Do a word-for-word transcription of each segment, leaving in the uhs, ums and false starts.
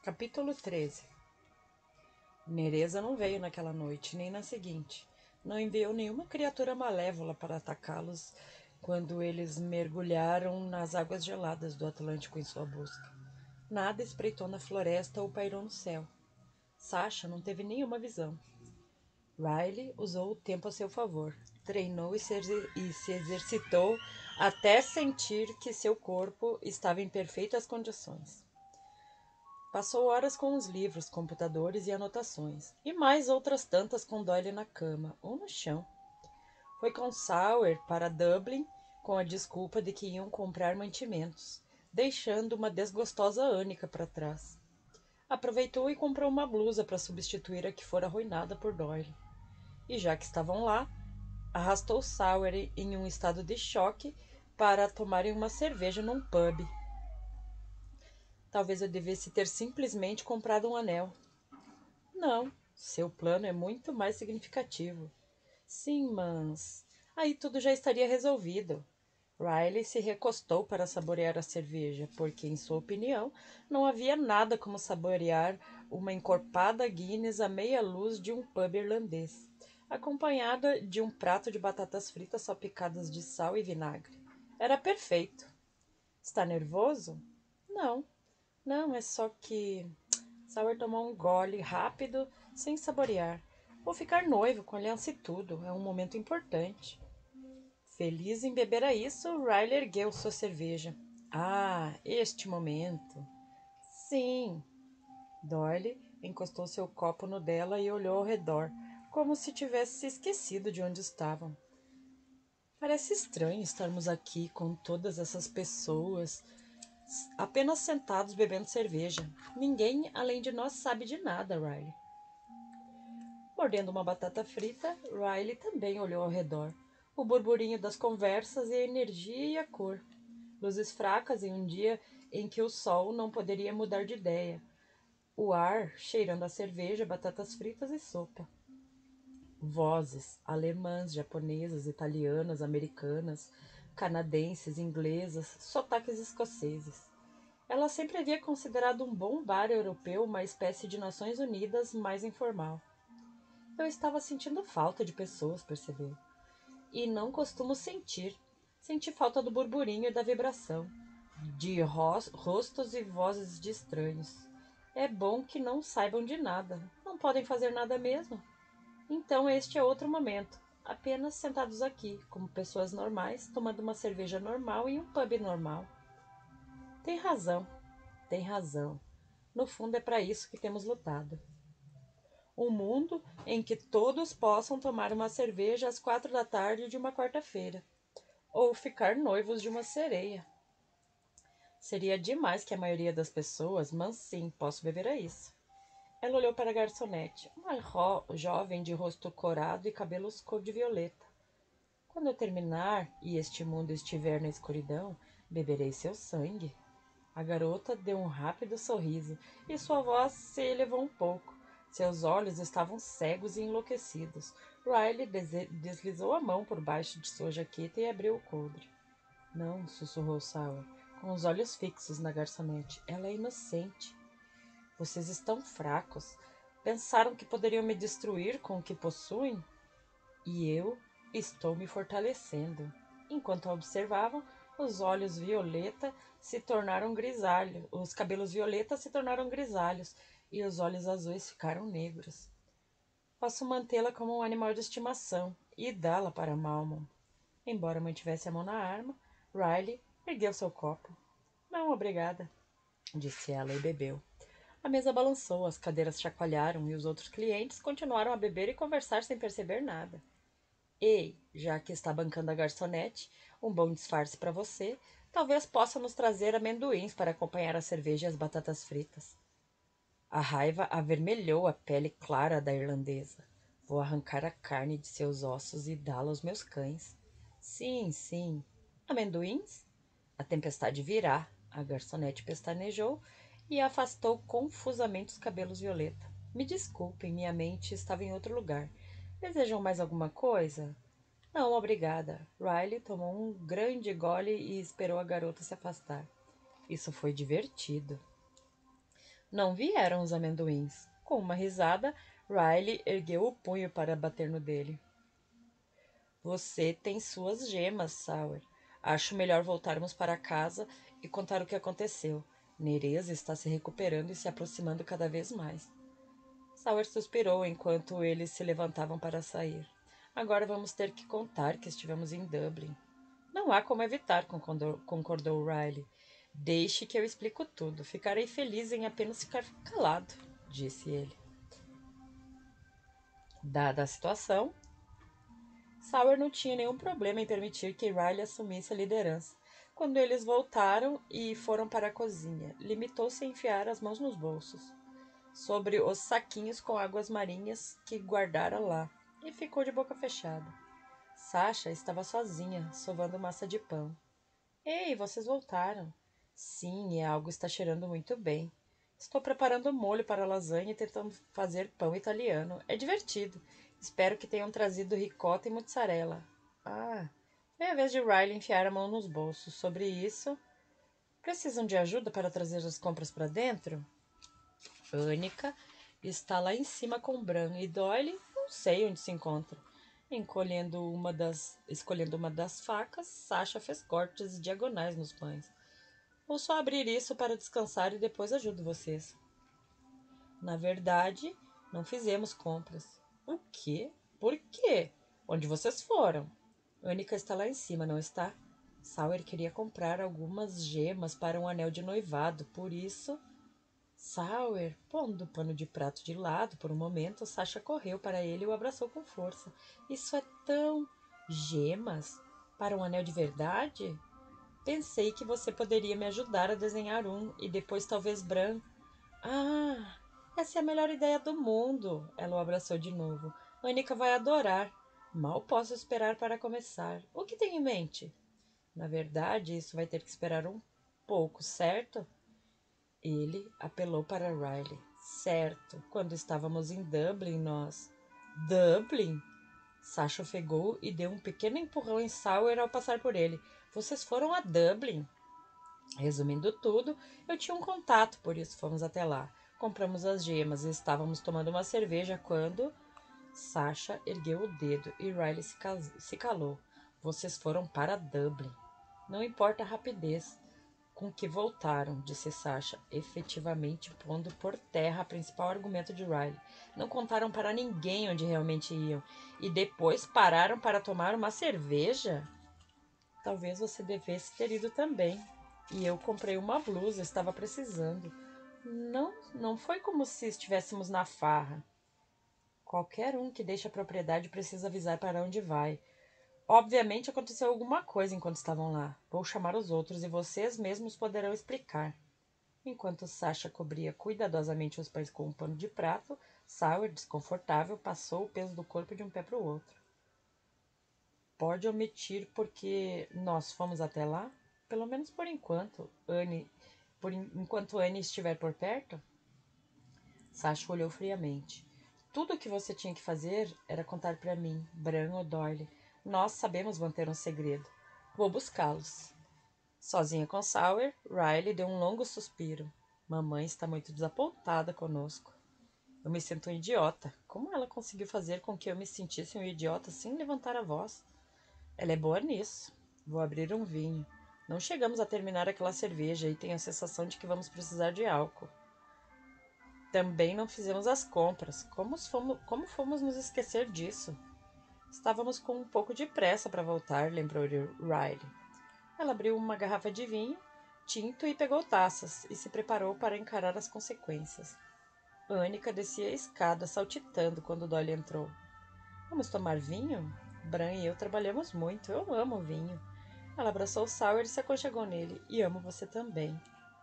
Capítulo treze. Nereza não veio naquela noite, nem na seguinte. Não enviou nenhuma criatura malévola para atacá-los quando eles mergulharam nas águas geladas do Atlântico em sua busca. Nada espreitou na floresta ou pairou no céu. Sasha não teve nenhuma visão. Riley usou o tempo a seu favor. Treinou e se, e se exercitou até sentir que seu corpo estava em perfeitas condições. Passou horas com os livros, computadores e anotações, e mais outras tantas com Doyle na cama ou no chão. Foi com Sawyer para Dublin com a desculpa de que iam comprar mantimentos, deixando uma desgostosa Anica para trás. Aproveitou e comprou uma blusa para substituir a que fora arruinada por Doyle. E já que estavam lá, arrastou Sawyer em um estado de choque para tomarem uma cerveja num pub. Talvez eu devesse ter simplesmente comprado um anel. Não, seu plano é muito mais significativo. Sim, mas aí tudo já estaria resolvido. Riley se recostou para saborear a cerveja, porque, em sua opinião, não havia nada como saborear uma encorpada Guinness à meia luz de um pub irlandês, acompanhada de um prato de batatas fritas salpicadas de sal e vinagre. Era perfeito. Está nervoso? Não. Não, é só que Sauer tomou um gole rápido, sem saborear. Vou ficar noivo, com aliança e tudo. É um momento importante. Feliz em beber a isso, Riley ergueu sua cerveja. Ah, este momento. Sim. Doyle encostou seu copo no dela e olhou ao redor, como se tivesse se esquecido de onde estavam. Parece estranho estarmos aqui com todas essas pessoas, apenas sentados bebendo cerveja. Ninguém além de nós sabe de nada, Riley. Mordendo uma batata frita, Riley também olhou ao redor. O burburinho das conversas e a energia e a cor. Luzes fracas em um dia em que o sol não poderia mudar de ideia. O ar cheirando a cerveja, batatas fritas e sopa. Vozes, alemãs, japonesas, italianas, americanas, canadenses, inglesas, sotaques escoceses. Ela sempre havia considerado um bom bar europeu uma espécie de Nações Unidas mais informal. Eu estava sentindo falta de pessoas, percebeu? E não costumo sentir. Senti falta do burburinho e da vibração, de ros- rostos e vozes de estranhos. É bom que não saibam de nada. Não podem fazer nada mesmo. Então este é outro momento. Apenas sentados aqui, como pessoas normais, tomando uma cerveja normal em um pub normal. Tem razão, tem razão. No fundo é para isso que temos lutado. Um mundo em que todos possam tomar uma cerveja às quatro da tarde de uma quarta-feira, ou ficar noivos de uma sereia. Seria demais que a maioria das pessoas, mas sim, posso beber a isso. Ela olhou para a garçonete, uma ro- jovem de rosto corado e cabelos cor de violeta. Quando eu terminar e este mundo estiver na escuridão, beberei seu sangue. A garota deu um rápido sorriso e sua voz se elevou um pouco. Seus olhos estavam cegos e enlouquecidos. Riley deslizou a mão por baixo de sua jaqueta e abriu o coldre. Não, sussurrou Sawyer, com os olhos fixos na garçonete. Ela é inocente. Vocês estão fracos. Pensaram que poderiam me destruir com o que possuem? E eu estou me fortalecendo. Enquanto a observavam, os olhos violeta se tornaram grisalhos, os cabelos violetas se tornaram grisalhos e os olhos azuis ficaram negros. Posso mantê-la como um animal de estimação e dá-la para Malmon. Embora mantivesse a mão na arma, Riley ergueu seu copo. Não, obrigada, disse ela e bebeu. A mesa balançou, as cadeiras chacoalharam e os outros clientes continuaram a beber e conversar sem perceber nada. Ei, já que está bancando a garçonete, um bom disfarce para você, talvez possa nos trazer amendoins para acompanhar a cerveja e as batatas fritas. A raiva avermelhou a pele clara da irlandesa. Vou arrancar a carne de seus ossos e dá-la aos meus cães. Sim, sim. Amendoins? A tempestade virá. A garçonete pestanejou e afastou confusamente os cabelos violeta. Me desculpem, minha mente estava em outro lugar. Desejam mais alguma coisa? Não, obrigada. Riley tomou um grande gole e esperou a garota se afastar. Isso foi divertido. Não vieram os amendoins. Com uma risada, Riley ergueu o punho para bater no dele. Você tem suas gemas, Sawyer. Acho melhor voltarmos para casa e contar o que aconteceu. Nereza está se recuperando e se aproximando cada vez mais. Sawyer suspirou enquanto eles se levantavam para sair. Agora vamos ter que contar que estivemos em Dublin. Não há como evitar, concordou, concordou Riley. Deixe que eu explico tudo. Ficarei feliz em apenas ficar calado, disse ele. Dada a situação, Sawyer não tinha nenhum problema em permitir que Riley assumisse a liderança. Quando eles voltaram e foram para a cozinha, limitou-se a enfiar as mãos nos bolsos, sobre os saquinhos com águas marinhas que guardara lá, e ficou de boca fechada. Sasha estava sozinha, sovando massa de pão. Ei, vocês voltaram. Sim, e algo está cheirando muito bem. Estou preparando molho para a lasanha e tentando fazer pão italiano. É divertido. Espero que tenham trazido ricota e mozzarella. Ah, foi a vez de Riley enfiar a mão nos bolsos. Sobre isso, precisam de ajuda para trazer as compras para dentro? Annika está lá em cima com Bran e Doyle não sei onde se encontra. Encolhendo uma das, escolhendo uma das facas, Sasha fez cortes diagonais nos pães. Vou só abrir isso para descansar e depois ajudo vocês. Na verdade, não fizemos compras. O quê? Por quê? Onde vocês foram? Annika está lá em cima, não está? Sawyer queria comprar algumas gemas para um anel de noivado, por isso... Sawyer, pondo o pano de prato de lado por um momento, Sasha correu para ele e o abraçou com força. Isso é tão... Gemas? Para um anel de verdade? Pensei que você poderia me ajudar a desenhar um, e depois talvez Bran. Ah, essa é a melhor ideia do mundo. Ela o abraçou de novo. Annika vai adorar. Mal posso esperar para começar. O que tem em mente? Na verdade, isso vai ter que esperar um pouco, certo? Ele apelou para Riley. Certo, quando estávamos em Dublin, nós... Dublin? Sasha ofegou e deu um pequeno empurrão em Sawyer ao passar por ele. Vocês foram a Dublin? Resumindo tudo, eu tinha um contato, por isso fomos até lá. Compramos as gemas e estávamos tomando uma cerveja quando... Sasha ergueu o dedo e Riley se, se calou. Vocês foram para Dublin. Não importa a rapidez com que voltaram, disse Sasha, efetivamente pondo por terra o principal argumento de Riley. Não contaram para ninguém onde realmente iam. E depois pararam para tomar uma cerveja? Talvez você devesse ter ido também. E eu comprei uma blusa, estava precisando. Não, não foi como se estivéssemos na farra. Qualquer um que deixe a propriedade precisa avisar para onde vai. Obviamente aconteceu alguma coisa enquanto estavam lá. Vou chamar os outros e vocês mesmos poderão explicar. Enquanto Sasha cobria cuidadosamente os pés com um pano de prato, Sawyer, desconfortável, passou o peso do corpo de um pé para o outro. Pode omitir porque nós fomos até lá? Pelo menos por enquanto. Anne, por in, enquanto Anne estiver por perto? Sasha olhou friamente. Tudo o que você tinha que fazer era contar para mim, Bran ou Doyle. Nós sabemos manter um segredo. Vou buscá-los. Sozinha com Sawyer, Riley deu um longo suspiro. Mamãe está muito desapontada conosco. Eu me sinto um idiota. Como ela conseguiu fazer com que eu me sentisse um idiota sem levantar a voz? Ela é boa nisso. Vou abrir um vinho. Não chegamos a terminar aquela cerveja e tenho a sensação de que vamos precisar de álcool. Também não fizemos as compras. Como fomos, como fomos nos esquecer disso? Estávamos com um pouco de pressa para voltar, lembrou Riley. Ela abriu uma garrafa de vinho tinto e pegou taças e se preparou para encarar as consequências. Annika descia a escada, saltitando, quando Dolly entrou. Vamos tomar vinho? Bran e eu trabalhamos muito. Eu amo vinho. Ela abraçou Sawyer e se aconchegou nele. E amo você também.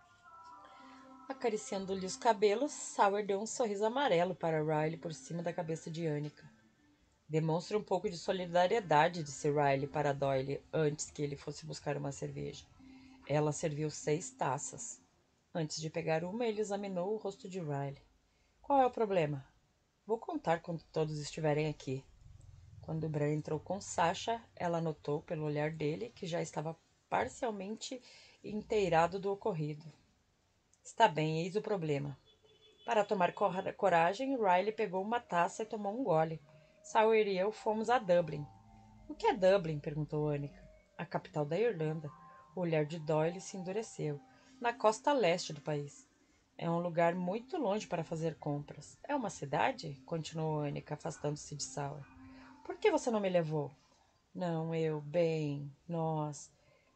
Acariciando-lhe os cabelos, Sawyer deu um sorriso amarelo para Riley por cima da cabeça de Annika. Demonstre um pouco de solidariedade, disse Riley para Doyle antes que ele fosse buscar uma cerveja. Ela serviu seis taças. Antes de pegar uma, ele examinou o rosto de Riley. Qual é o problema? Vou contar quando todos estiverem aqui. Quando Bran entrou com Sasha, ela notou pelo olhar dele que já estava parcialmente inteirado do ocorrido. Está bem, eis o problema. Para tomar coragem, Riley pegou uma taça e tomou um gole. Sawyer e eu fomos a Dublin. O que é Dublin? Perguntou Annika. A capital da Irlanda. O olhar de Doyle se endureceu. Na costa leste do país. É um lugar muito longe para fazer compras. É uma cidade? Continuou Annika, afastando-se de Sawyer. Por que você não me levou? Não, eu, bem, nós...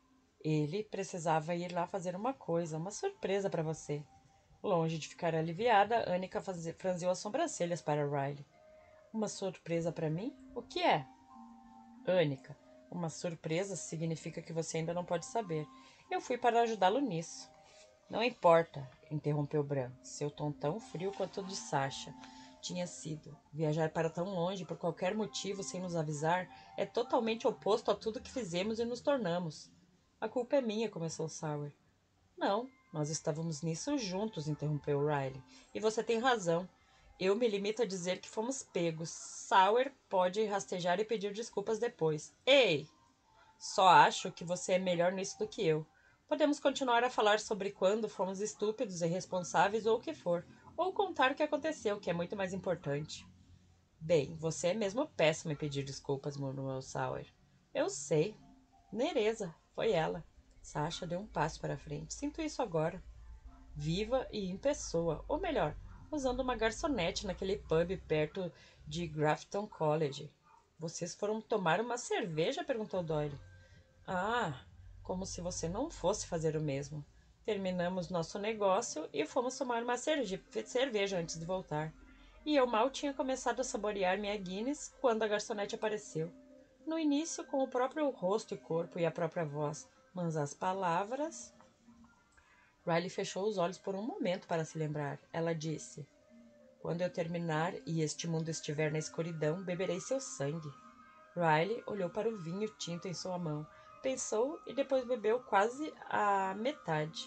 Ele precisava ir lá fazer uma coisa, uma surpresa para você. Longe de ficar aliviada, Annika franziu as sobrancelhas para Riley. Uma surpresa para mim? O que é? Annika, uma surpresa significa que você ainda não pode saber. Eu fui para ajudá-lo nisso. Não importa, interrompeu Bran, seu tom tão frio quanto o de Sasha. Tinha sido. Viajar para tão longe por qualquer motivo sem nos avisar é totalmente oposto a tudo que fizemos e nos tornamos. A culpa é minha, começou Sawyer. Não, nós estávamos nisso juntos, interrompeu Riley. E você tem razão. Eu me limito a dizer que fomos pegos. Sawyer pode rastejar e pedir desculpas depois. Ei! Só acho que você é melhor nisso do que eu. Podemos continuar a falar sobre quando fomos estúpidos, irresponsáveis ou o que for. Ou contar o que aconteceu, que é muito mais importante. Bem, você é mesmo péssimo em pedir desculpas, murmurou Sawyer. Eu sei. Nereza, foi ela. Sasha deu um passo para a frente. Sinto isso agora. Viva e em pessoa. Ou melhor, usando uma garçonete naquele pub perto de Grafton College. Vocês foram tomar uma cerveja? Perguntou Doyle. Ah, como se você não fosse fazer o mesmo. Terminamos nosso negócio e fomos tomar uma cerveja antes de voltar. E eu mal tinha começado a saborear minha Guinness quando a garçonete apareceu. No início, com o próprio rosto e corpo e a própria voz, mas as palavras... Riley fechou os olhos por um momento para se lembrar. Ela disse, quando eu terminar e este mundo estiver na escuridão, beberei seu sangue. Riley olhou para o vinho tinto em sua mão, pensou e depois bebeu quase a metade.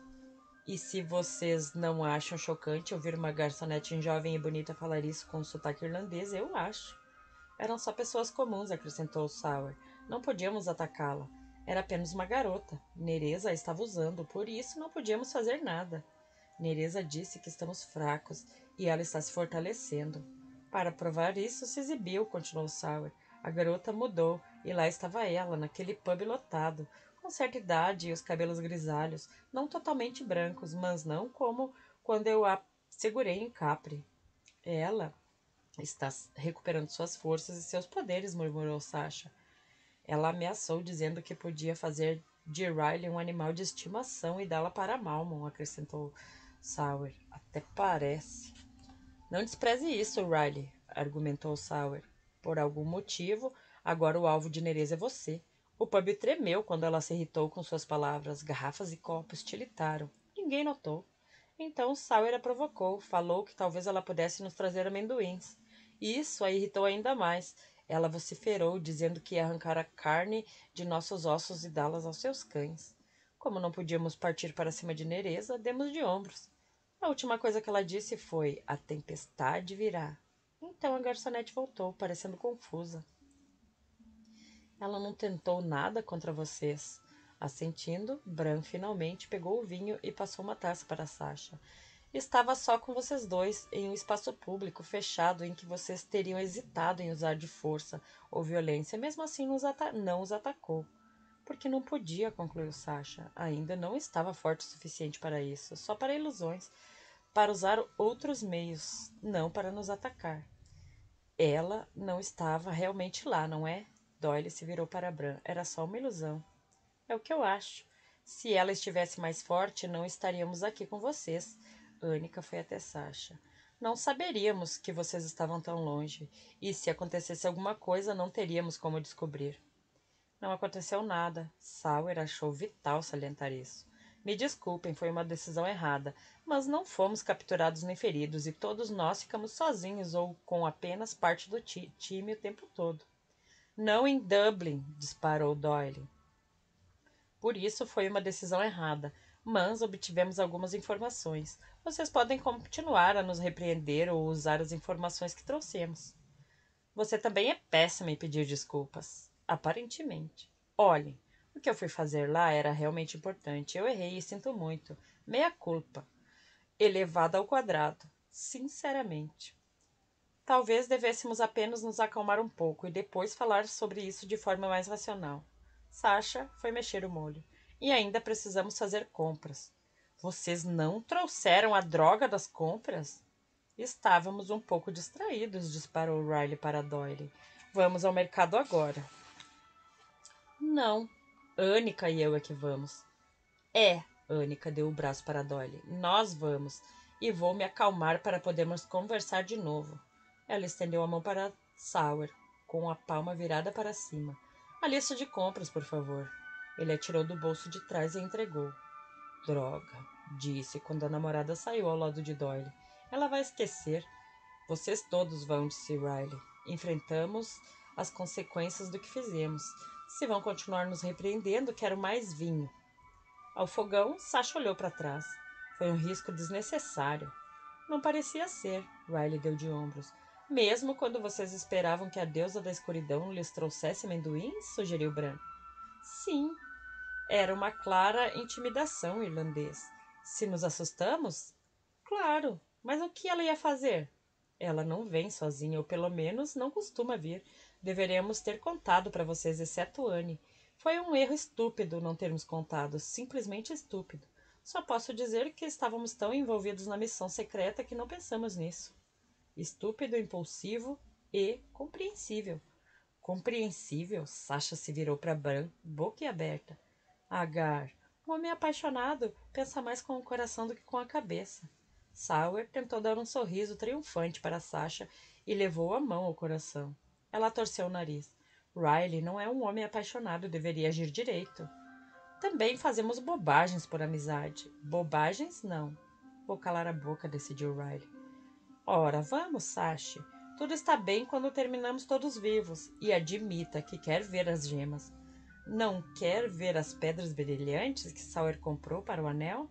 E se vocês não acham chocante ouvir uma garçonete jovem e bonita falar isso com um sotaque irlandês, eu acho. Eram só pessoas comuns, acrescentou Sawyer. Não podíamos atacá-la. Era apenas uma garota. Nereza a estava usando, por isso não podíamos fazer nada. Nereza disse que estamos fracos e ela está se fortalecendo. Para provar isso, se exibiu, continuou Sawyer. A garota mudou e lá estava ela, naquele pub lotado, com certa idade e os cabelos grisalhos, não totalmente brancos, mas não como quando eu a segurei em Capri. Ela está recuperando suas forças e seus poderes, murmurou Sasha. Ela ameaçou, dizendo que podia fazer de Riley um animal de estimação e dá-la para Malmon, acrescentou Sawyer. Até parece. Não despreze isso, Riley, argumentou Sawyer. Por algum motivo, agora o alvo de Nereza é você. O pub tremeu quando ela se irritou com suas palavras. Garrafas e copos tilitaram. Ninguém notou. Então Sawyer a provocou, falou que talvez ela pudesse nos trazer amendoins. Isso a irritou ainda mais. Ela vociferou, dizendo que ia arrancar a carne de nossos ossos e dá-las aos seus cães. Como não podíamos partir para cima de Nereza, demos de ombros. A última coisa que ela disse foi, a tempestade virá. Então a garçonete voltou, parecendo confusa. Ela não tentou nada contra vocês. Assentindo, Bran finalmente pegou o vinho e passou uma taça para Sasha. Estava só com vocês dois, em um espaço público fechado em que vocês teriam hesitado em usar de força ou violência. Mesmo assim, nos não os atacou. Porque não podia, concluiu Sasha. Ainda não estava forte o suficiente para isso. Só para ilusões. Para usar outros meios, não para nos atacar. Ela não estava realmente lá, não é? Doyle se virou para Bran. Era só uma ilusão. É o que eu acho. Se ela estivesse mais forte, não estaríamos aqui com vocês. Annika foi até Sasha. Não saberíamos que vocês estavam tão longe. E se acontecesse alguma coisa, não teríamos como descobrir. Não aconteceu nada. Sawyer achou vital salientar isso. Me desculpem, foi uma decisão errada, mas não fomos capturados nem feridos e todos nós ficamos sozinhos ou com apenas parte do ti time o tempo todo. Não em Dublin, disparou Doyle. Por isso foi uma decisão errada, mas obtivemos algumas informações. Vocês podem continuar a nos repreender ou usar as informações que trouxemos. Você também é péssima em pedir desculpas. Aparentemente. Olhem, o que eu fui fazer lá era realmente importante. Eu errei e sinto muito. Meia culpa. elevada ao quadrado, sinceramente. Talvez devêssemos apenas nos acalmar um pouco e depois falar sobre isso de forma mais racional. Sasha foi mexer o molho. E ainda precisamos fazer compras. Vocês não trouxeram a droga das compras? Estávamos um pouco distraídos, disparou Riley para Doyle. Vamos ao mercado agora. Não, Anika e eu é que vamos. É, Anika deu o braço para Doyle. Nós vamos. E vou me acalmar para podermos conversar de novo. Ela estendeu a mão para Sawyer, com a palma virada para cima. A lista de compras, por favor. Ele a tirou do bolso de trás e entregou. Droga, disse quando a namorada saiu ao lado de Doyle. Ela vai esquecer. Vocês todos vão, disse Riley. Enfrentamos as consequências do que fizemos. Se vão continuar nos repreendendo, quero mais vinho. Ao fogão, Sasha olhou para trás. Foi um risco desnecessário. Não parecia ser, Riley deu de ombros. Mesmo quando vocês esperavam que a deusa da escuridão lhes trouxesse amendoins? Sugeriu Bran. Sim, era uma clara intimidação, irlandês. Se nos assustamos? Claro, mas o que ela ia fazer? Ela não vem sozinha, ou pelo menos não costuma vir. Deveríamos ter contado para vocês, exceto Anne. Foi um erro estúpido não termos contado, simplesmente estúpido. Só posso dizer que estávamos tão envolvidos na missão secreta que não pensamos nisso. Estúpido, impulsivo e compreensível. Compreensível? Sasha se virou para Bran, boquiaberta. Agar, um homem apaixonado pensa mais com o coração do que com a cabeça. Sawyer tentou dar um sorriso triunfante para Sasha e levou a mão ao coração. Ela torceu o nariz. Riley não é um homem apaixonado, deveria agir direito. Também fazemos bobagens por amizade. Bobagens, não. Vou calar a boca, decidiu Riley. Ora, vamos, Sasha. Tudo está bem quando terminamos todos vivos. E admita que quer ver as gemas. Não quer ver as pedras brilhantes que Sawyer comprou para o anel?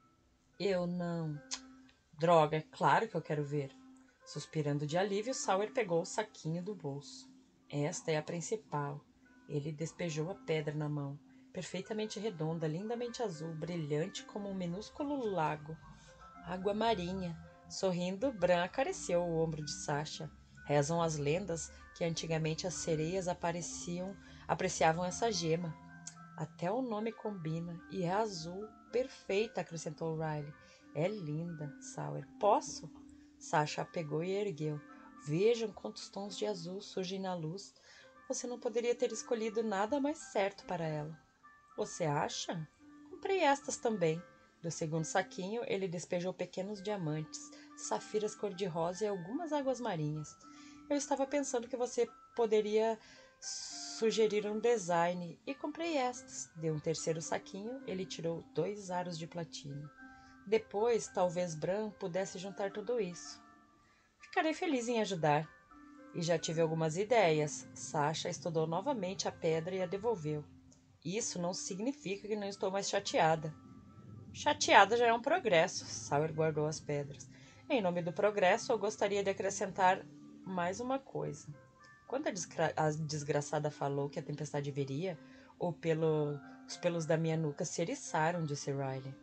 Eu não... Droga, é claro que eu quero ver. Suspirando de alívio, Sawyer pegou o saquinho do bolso. Esta é a principal. Ele despejou a pedra na mão. Perfeitamente redonda, lindamente azul, brilhante como um minúsculo lago. Água marinha. Sorrindo, Bran acariciou o ombro de Sasha. Rezam as lendas que antigamente as sereias apareciam, apreciavam essa gema. Até o nome combina. E é azul. Perfeita, acrescentou Riley. É linda, Sawyer. Posso? Sasha a pegou e ergueu. Vejam quantos tons de azul surgem na luz. Você não poderia ter escolhido nada mais certo para ela. Você acha? Comprei estas também. Do segundo saquinho, ele despejou pequenos diamantes, safiras cor-de-rosa e algumas águas marinhas. Eu estava pensando que você poderia sugerir um design e comprei estas. Deu um terceiro saquinho, ele tirou dois aros de platino. Depois, talvez Bran pudesse juntar tudo isso. Ficarei feliz em ajudar. E já tive algumas ideias. Sasha estudou novamente a pedra e a devolveu. Isso não significa que não estou mais chateada. Chateada já é um progresso. Sawyer guardou as pedras. Em nome do progresso, eu gostaria de acrescentar mais uma coisa. Quando a, desgra a desgraçada falou que a tempestade viria, ou pelo, os pelos da minha nuca se eriçaram, disse Riley.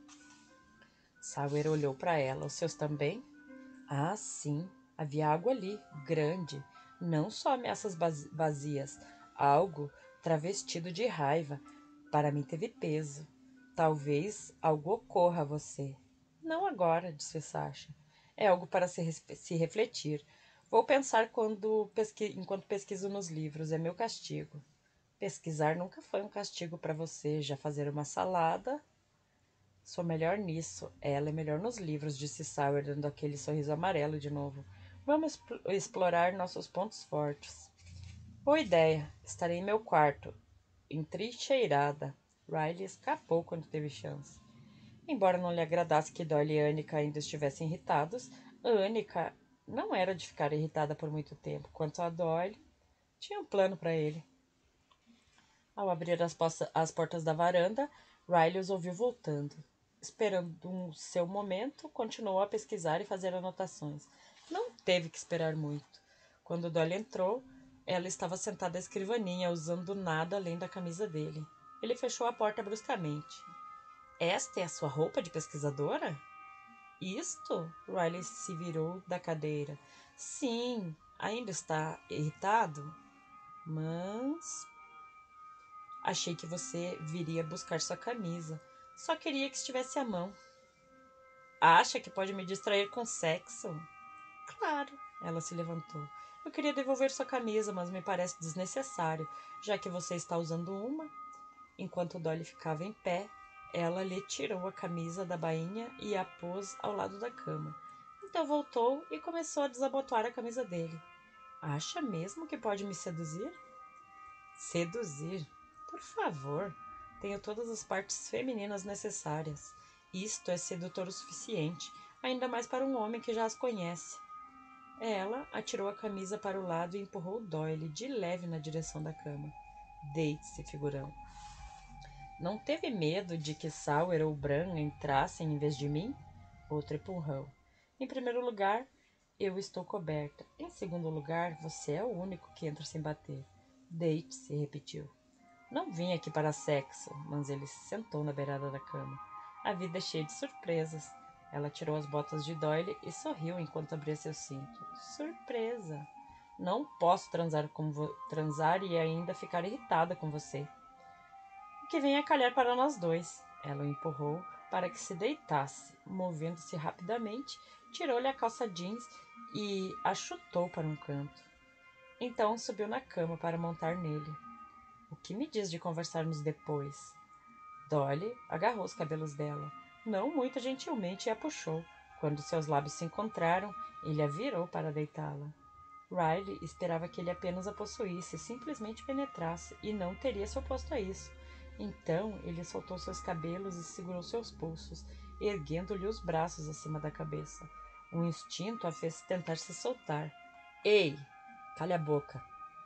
Sawyer olhou para ela. Os seus também? Ah, sim. Havia água ali, grande. Não só ameaças vazias. Algo travestido de raiva. Para mim teve peso. Talvez algo ocorra a você. Não agora, disse Sasha. É algo para se, se refletir. Vou pensar quando pesqui enquanto pesquiso nos livros. É meu castigo. Pesquisar nunca foi um castigo para você. Já fazer uma salada... Sou melhor nisso. Ela é melhor nos livros, disse Sawyer, dando aquele sorriso amarelo de novo. Vamos exp explorar nossos pontos fortes. Boa ideia. Estarei em meu quarto, entrincheirada. Riley escapou quando teve chance. Embora não lhe agradasse que Doyle e Anika ainda estivessem irritados, Anika não era de ficar irritada por muito tempo. Quanto a Doyle, tinha um plano para ele. Ao abrir as, as portas da varanda, Riley os ouviu voltando. Esperando um seu momento, continuou a pesquisar e fazer anotações. Não teve que esperar muito. Quando Dolly entrou, ela estava sentada à escrivaninha, usando nada além da camisa dele. Ele fechou a porta bruscamente. Esta é a sua roupa de pesquisadora? Isto? Riley se virou da cadeira. Sim, ainda está irritado? Mas... Achei que você viria buscar sua camisa. Só queria que estivesse à mão. Acha que pode me distrair com sexo? Claro. Ela se levantou. Eu queria devolver sua camisa, mas me parece desnecessário, já que você está usando uma. Enquanto Dolly ficava em pé, ela lhe tirou a camisa da bainha e a pôs ao lado da cama. Então voltou e começou a desabotoar a camisa dele. Acha mesmo que pode me seduzir? Seduzir? Por favor, tenho todas as partes femininas necessárias. Isto é sedutor o suficiente, ainda mais para um homem que já as conhece. Ela atirou a camisa para o lado e empurrou Doyle de leve na direção da cama. Deite-se, figurão. Não teve medo de que Sawyer ou Bran entrassem em vez de mim? Outro empurrão. Em primeiro lugar, eu estou coberta. Em segundo lugar, você é o único que entra sem bater. Deite-se, repetiu. Não vim aqui para sexo, mas ele se sentou na beirada da cama. A vida é cheia de surpresas. Ela tirou as botas de Doyle e sorriu enquanto abria seu cinto. Surpresa! Não posso transar, com vo- transar e ainda ficar irritada com você. O que vem a calhar para nós dois. Ela o empurrou para que se deitasse. Movendo-se rapidamente, tirou-lhe a calça jeans e a chutou para um canto. Então subiu na cama para montar nele. O que me diz de conversarmos depois? Dolly agarrou os cabelos dela, não muito gentilmente, e a puxou. Quando seus lábios se encontraram, ele a virou para deitá-la. Riley esperava que ele apenas a possuísse, simplesmente penetrasse, e não teria se oposto a isso. Então ele soltou seus cabelos e segurou seus pulsos, erguendo-lhe os braços acima da cabeça. Um instinto a fez tentar se soltar. Ei! Cale a boca!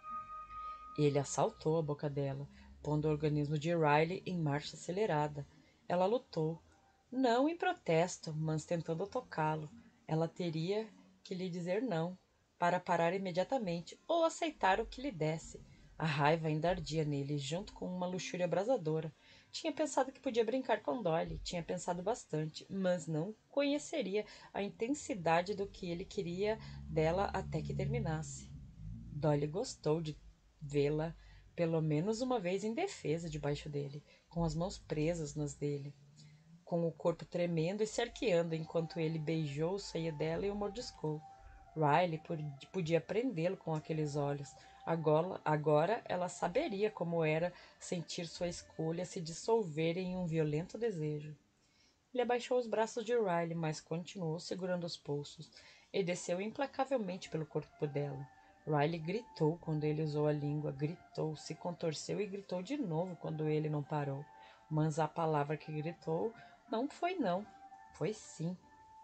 Ele assaltou a boca dela, pondo o organismo de Riley em marcha acelerada. Ela lutou, não em protesto, mas tentando tocá-lo. Ela teria que lhe dizer não, para parar imediatamente, ou aceitar o que lhe desse. A raiva ainda ardia nele, junto com uma luxúria abrasadora. Tinha pensado que podia brincar com Dolly, tinha pensado bastante, mas não conheceria a intensidade do que ele queria dela até que terminasse. Dolly gostou de vê-la pelo menos uma vez indefesa debaixo dele, com as mãos presas nas dele, com o corpo tremendo e se arqueando enquanto ele beijou o seio dela e o mordiscou. Riley podia prendê-lo com aqueles olhos. Agora, agora ela saberia como era sentir sua escolha se dissolver em um violento desejo. Ele abaixou os braços de Riley, mas continuou segurando os pulsos, e desceu implacavelmente pelo corpo dela. Riley gritou quando ele usou a língua, gritou, se contorceu e gritou de novo quando ele não parou. Mas a palavra que gritou não foi não, foi sim.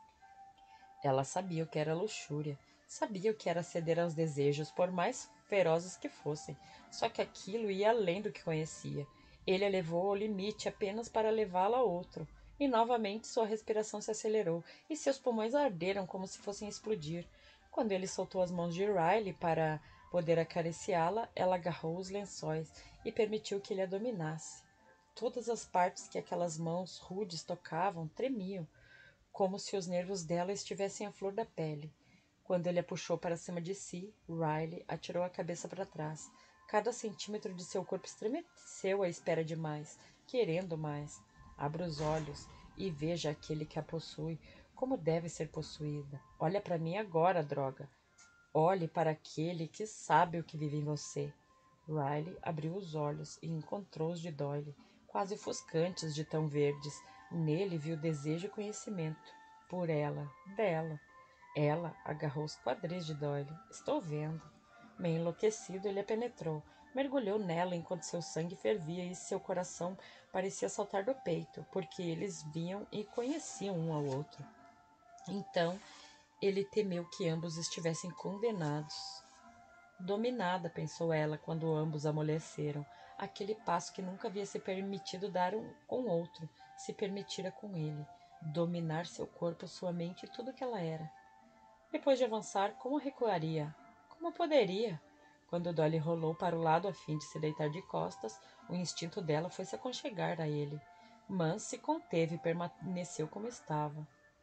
Ela sabia o que era luxúria, sabia o que era ceder aos desejos, por mais ferozes que fossem, só que aquilo ia além do que conhecia. Ele a levou ao limite apenas para levá-la a outro, e novamente sua respiração se acelerou, e seus pulmões arderam como se fossem explodir. Quando ele soltou as mãos de Riley para poder acariciá-la, ela agarrou os lençóis e permitiu que ele a dominasse. Todas as partes que aquelas mãos rudes tocavam tremiam, como se os nervos dela estivessem à flor da pele. Quando ele a puxou para cima de si, Riley atirou a cabeça para trás. Cada centímetro de seu corpo estremeceu à espera de mais, querendo mais. Abra os olhos e veja aquele que a possui, como deve ser possuída. Olha para mim agora, droga. Olhe para aquele que sabe o que vive em você. Riley abriu os olhos e encontrou os de Doyle, quase ofuscantes de tão verdes. Nele viu desejo e conhecimento. Por ela, dela. Ela agarrou os quadris de Doyle. Estou vendo. Meio enlouquecido, ele a penetrou. Mergulhou nela enquanto seu sangue fervia e seu coração parecia saltar do peito, porque eles viam e conheciam um ao outro. Então, ele temeu que ambos estivessem condenados. Dominada, pensou ela, quando ambos amoleceram. Aquele passo que nunca havia se permitido dar um com outro, se permitira com ele. Dominar seu corpo, sua mente e tudo que ela era. Depois de avançar, como recuaria? Como poderia? Quando Dolly rolou para o lado a fim de se deitar de costas, o instinto dela foi se aconchegar a ele. Mas se conteve e permaneceu como estava.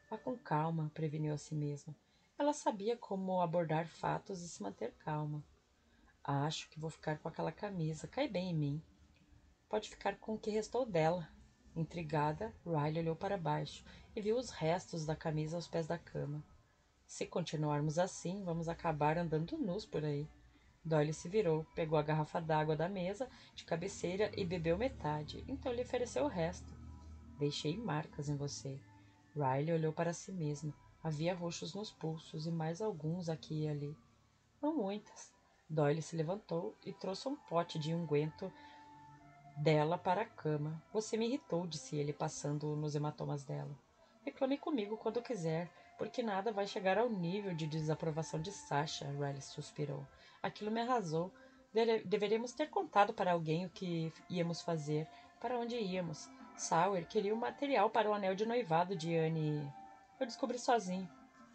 Vá com calma, preveniu a si mesma. Ela sabia como abordar fatos e se manter calma. Acho que vou ficar com aquela camisa, cai bem em mim. Pode ficar com o que restou dela. Intrigada, Riley olhou para baixo e viu os restos da camisa aos pés da cama. Se continuarmos assim, vamos acabar andando nus por aí. Doyle se virou, pegou a garrafa d'água da mesa de cabeceira e bebeu metade. Então lhe ofereceu o resto. Deixei marcas em você. Riley olhou para si mesma. Havia roxos nos pulsos e mais alguns aqui e ali. Não muitas. Doyle se levantou e trouxe um pote de unguento dela para a cama. Você me irritou, disse ele, passando nos hematomas dela. Reclame comigo quando quiser, porque nada vai chegar ao nível de desaprovação de Sasha, Riley suspirou. Aquilo me arrasou. Deve- deveríamos ter contado para alguém o que íamos fazer, para onde íamos. Sawyer queria o material para o anel de noivado de Anne. Eu descobri sozinho.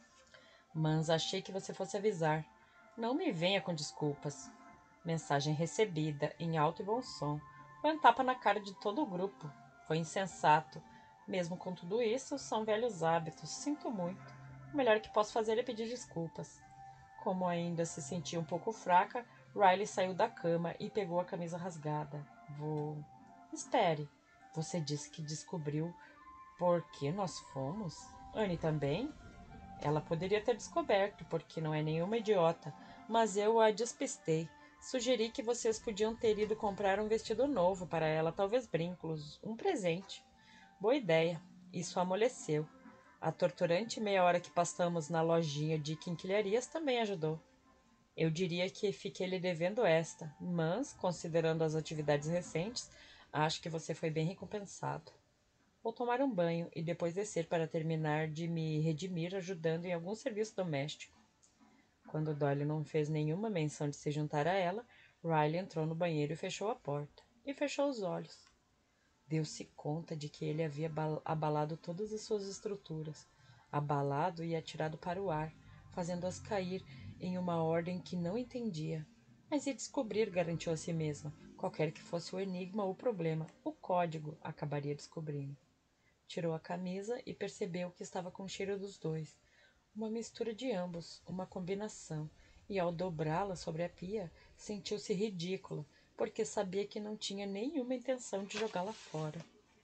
Mas achei que você fosse avisar. Não me venha com desculpas. Mensagem recebida, em alto e bom som. Foi um tapa na cara de todo o grupo. Foi insensato. Mesmo com tudo isso, são velhos hábitos. Sinto muito. O melhor que posso fazer é pedir desculpas. Como ainda se sentia um pouco fraca, Riley saiu da cama e pegou a camisa rasgada. Vou. Espere. Você disse que descobriu por que nós fomos? Anne também? Ela poderia ter descoberto, porque não é nenhuma idiota, mas eu a despistei. Sugeri que vocês podiam ter ido comprar um vestido novo para ela, talvez brincos, um presente. Boa ideia. Isso a amoleceu. A torturante meia hora que passamos na lojinha de quinquilharias também ajudou. Eu diria que fiquei lhe devendo esta, mas, considerando as atividades recentes, acho que você foi bem recompensado. Vou tomar um banho e depois descer para terminar de me redimir ajudando em algum serviço doméstico. Quando Dolly não fez nenhuma menção de se juntar a ela, Riley entrou no banheiro e fechou a porta. E fechou os olhos. Deu-se conta de que ele havia abalado todas as suas estruturas. Abalado e atirado para o ar, fazendo-as cair em uma ordem que não entendia. Mas ia descobrir, garantiu a si mesma. Qualquer que fosse o enigma ou o problema, o código acabaria descobrindo. Tirou a camisa e percebeu que estava com o cheiro dos dois. Uma mistura de ambos, uma combinação. E ao dobrá-la sobre a pia, sentiu-se ridícula, porque sabia que não tinha nenhuma intenção de jogá-la fora.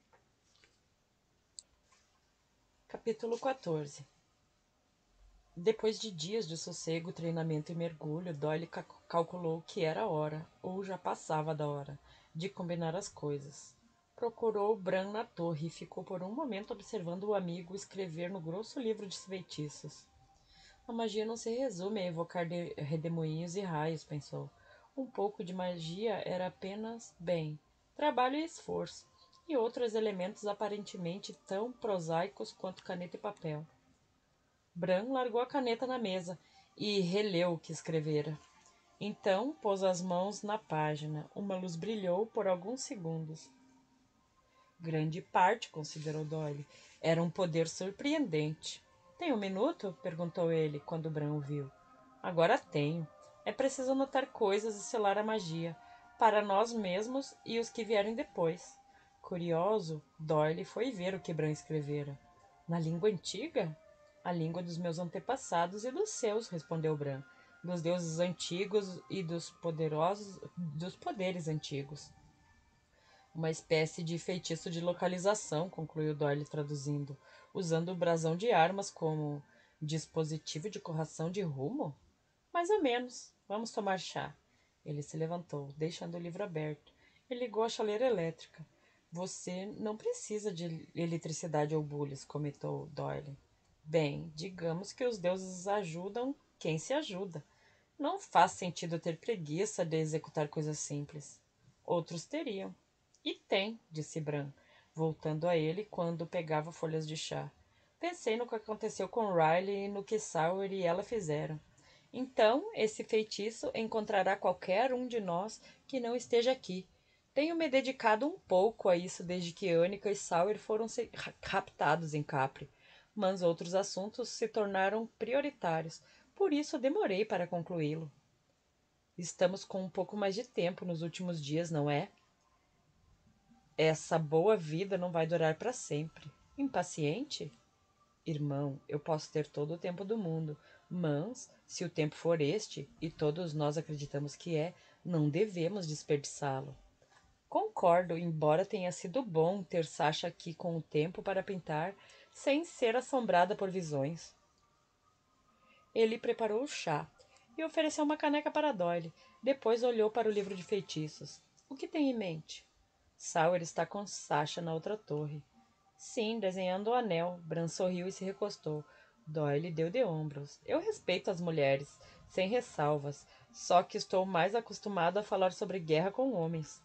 Capítulo quatorze. Depois de dias de sossego, treinamento e mergulho, Doyle ca- calculou que era a hora, ou já passava da hora, de combinar as coisas. Procurou Bran na torre e ficou por um momento observando o amigo escrever no grosso livro de feitiços. A magia não se resume a evocar de- redemoinhos e raios, pensou. Um pouco de magia era apenas, bem, trabalho e esforço, e outros elementos aparentemente tão prosaicos quanto caneta e papel. Bran largou a caneta na mesa e releu o que escrevera. Então pôs as mãos na página. Uma luz brilhou por alguns segundos. Grande parte, considerou Doyle. Era um poder surpreendente. Tem um minuto? Perguntou ele, quando Bran o viu. Agora tenho. É preciso anotar coisas e selar a magia, para nós mesmos e os que vierem depois. Curioso, Doyle foi ver o que Bran escrevera. Na língua antiga? A língua dos meus antepassados e dos seus, respondeu Bran. Dos deuses antigos e dos poderosos, dos poderes antigos. Uma espécie de feitiço de localização, concluiu Doyle traduzindo, usando o brasão de armas como dispositivo de correção de rumo? Mais ou menos. Vamos tomar chá. Ele se levantou, deixando o livro aberto, e ligou a chaleira elétrica. Você não precisa de eletricidade ou bulhas, comentou Doyle. Bem, digamos que os deuses ajudam quem se ajuda. Não faz sentido ter preguiça de executar coisas simples. Outros teriam. E tem, disse Bran, voltando a ele quando pegava folhas de chá. Pensei no que aconteceu com Riley e no que Sawyer e ela fizeram. Então, esse feitiço encontrará qualquer um de nós que não esteja aqui. Tenho me dedicado um pouco a isso desde que Annika e Sawyer foram raptados em Capri, mas outros assuntos se tornaram prioritários, por isso demorei para concluí-lo. Estamos com um pouco mais de tempo nos últimos dias, não é? Essa boa vida não vai durar para sempre. Impaciente? Irmão, eu posso ter todo o tempo do mundo, mas, se o tempo for este, e todos nós acreditamos que é, não devemos desperdiçá-lo. Concordo, embora tenha sido bom ter Sasha aqui com o tempo para pintar, sem ser assombrada por visões. Ele preparou o chá e ofereceu uma caneca para Doyle. Depois olhou para o livro de feitiços. O que tem em mente? Sawyer está com Sasha na outra torre. Sim, desenhando o anel. Bran sorriu e se recostou. Doyle deu de ombros. Eu respeito as mulheres, sem ressalvas, só que estou mais acostumado a falar sobre guerra com homens.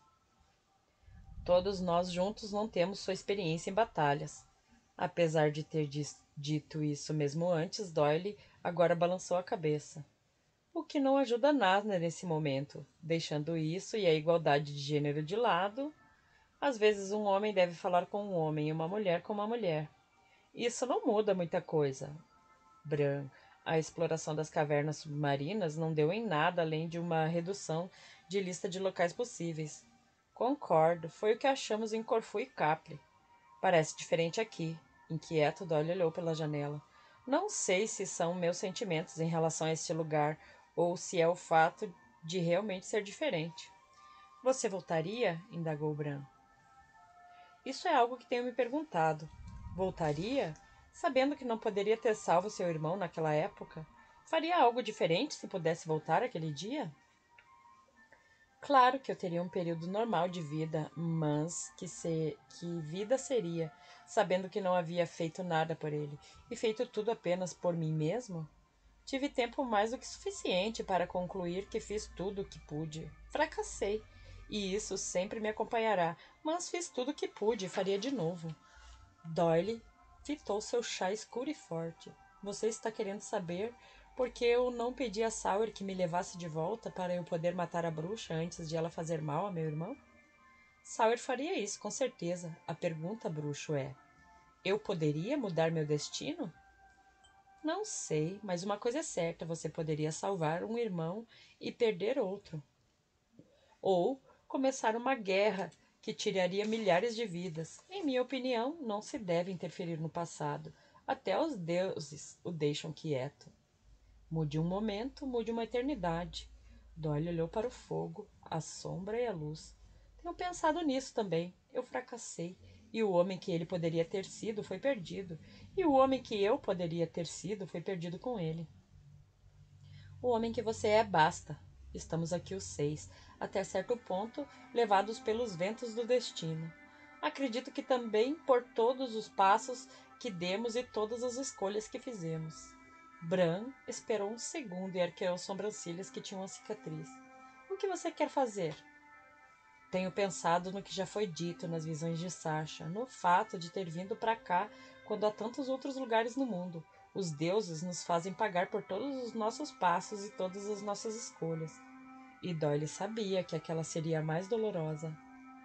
Todos nós juntos não temos sua experiência em batalhas. Apesar de ter dito isso mesmo antes, Doyle agora balançou a cabeça. O que não ajuda nada nesse momento. Deixando isso e a igualdade de gênero de lado, às vezes um homem deve falar com um homem e uma mulher com uma mulher. Isso não muda muita coisa. Bran, a exploração das cavernas submarinas não deu em nada além de uma redução de lista de locais possíveis. Concordo, foi o que achamos em Corfu e Capri. Parece diferente aqui. Inquieto, Dolly olhou pela janela. Não sei se são meus sentimentos em relação a este lugar ou se é o fato de realmente ser diferente. Você voltaria? Indagou Bran. Isso é algo que tenho me perguntado. Voltaria? Sabendo que não poderia ter salvo seu irmão naquela época? Faria algo diferente se pudesse voltar aquele dia? Claro que eu teria um período normal de vida, mas que, se, que vida seria, sabendo que não havia feito nada por ele, e feito tudo apenas por mim mesmo? Tive tempo mais do que suficiente para concluir que fiz tudo o que pude. Fracassei, e isso sempre me acompanhará, mas fiz tudo o que pude e faria de novo. Doyle fitou seu chá escuro e forte. Você está querendo saber por que eu não pedi a Sawyer que me levasse de volta para eu poder matar a bruxa antes de ela fazer mal a meu irmão? Sawyer faria isso, com certeza. A pergunta, bruxo, é: eu poderia mudar meu destino? Não sei, mas uma coisa é certa, você poderia salvar um irmão e perder outro. Ou começar uma guerra que tiraria milhares de vidas. Em minha opinião, não se deve interferir no passado. Até os deuses o deixam quieto. Mude um momento, mude uma eternidade. Doyle olhou para o fogo, a sombra e a luz. Tenho pensado nisso também. Eu fracassei. E o homem que ele poderia ter sido foi perdido. E o homem que eu poderia ter sido foi perdido com ele. O homem que você é basta. Estamos aqui os seis, até certo ponto, levados pelos ventos do destino. Acredito que também por todos os passos que demos e todas as escolhas que fizemos. Bran esperou um segundo e arqueou sobrancelhas que tinham uma cicatriz. O que você quer fazer? Tenho pensado no que já foi dito nas visões de Sasha, no fato de ter vindo para cá quando há tantos outros lugares no mundo. Os deuses nos fazem pagar por todos os nossos passos e todas as nossas escolhas. E Doyle sabia que aquela seria a mais dolorosa.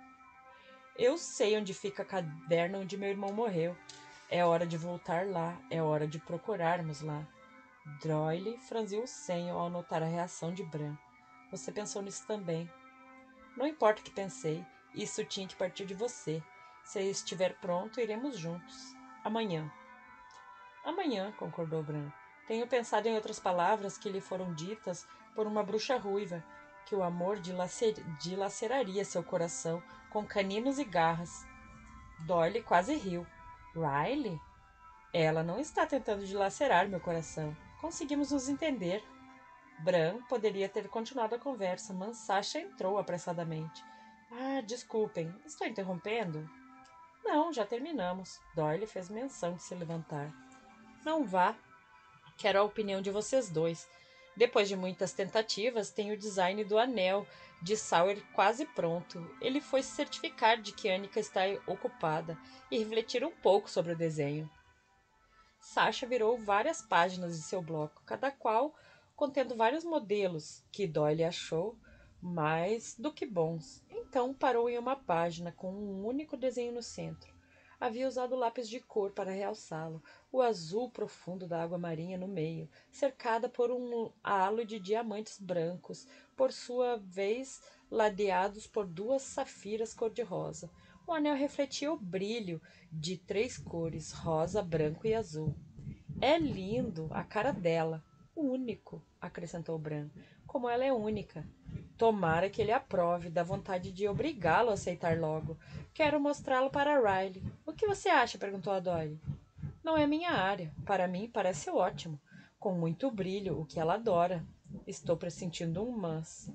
Eu sei onde fica a caverna onde meu irmão morreu. É hora de voltar lá, é hora de procurarmos lá. Doyle franziu o senho ao notar a reação de Bran. Você pensou nisso também. Não importa o que pensei, isso tinha que partir de você. Se estiver pronto, iremos juntos. Amanhã. Amanhã, concordou Bran. Tenho pensado em outras palavras que lhe foram ditas por uma bruxa ruiva, que o amor dilacer... dilaceraria seu coração com caninos e garras. Doyle quase riu. Riley? Ela não está tentando dilacerar meu coração. Conseguimos nos entender. Bran poderia ter continuado a conversa, mas Sasha entrou apressadamente. Ah, desculpem, estou interrompendo? Não, já terminamos. Doyle fez menção de se levantar. Não vá. Quero a opinião de vocês dois. Depois de muitas tentativas, tenho o design do anel de Sawyer quase pronto. Ele foi se certificar de que Annika está ocupada e refletir um pouco sobre o desenho. Sasha virou várias páginas de seu bloco, cada qual contendo vários modelos que Doyle achou mais do que bons. Então parou em uma página com um único desenho no centro. Havia usado lápis de cor para realçá-lo, o azul profundo da água marinha no meio, cercada por um halo de diamantes brancos, por sua vez ladeados por duas safiras cor-de-rosa. O anel refletia o brilho de três cores, rosa, branco e azul. É lindo, a cara dela. Único, acrescentou Bran. Como ela é única. Tomara que ele aprove, dá vontade de obrigá-lo a aceitar logo. Quero mostrá-lo para Riley. O que você acha? Perguntou a Doyle. Não é minha área. Para mim parece ótimo. Com muito brilho, o que ela adora. Estou pressentindo um mas.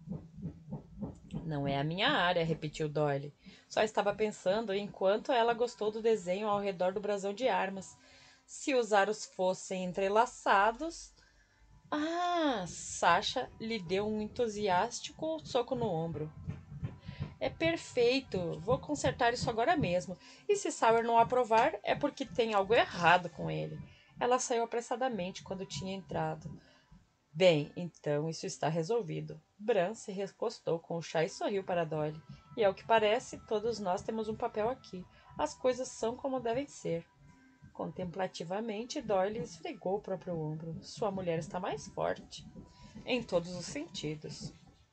Não é a minha área, repetiu Doyle. Só estava pensando em quanto ela gostou do desenho ao redor do brasão de armas. Se os aros fossem entrelaçados. Ah! Sasha lhe deu um entusiástico soco no ombro. É perfeito! Vou consertar isso agora mesmo. E se Sauer não aprovar, é porque tem algo errado com ele. Ela saiu apressadamente quando tinha entrado. Bem, então isso está resolvido. Bran se recostou com o chá e sorriu para Dolly. E ao que parece, todos nós temos um papel aqui. As coisas são como devem ser. Contemplativamente, Dolly esfregou o próprio ombro. Sua mulher está mais forte. Em todos os sentidos.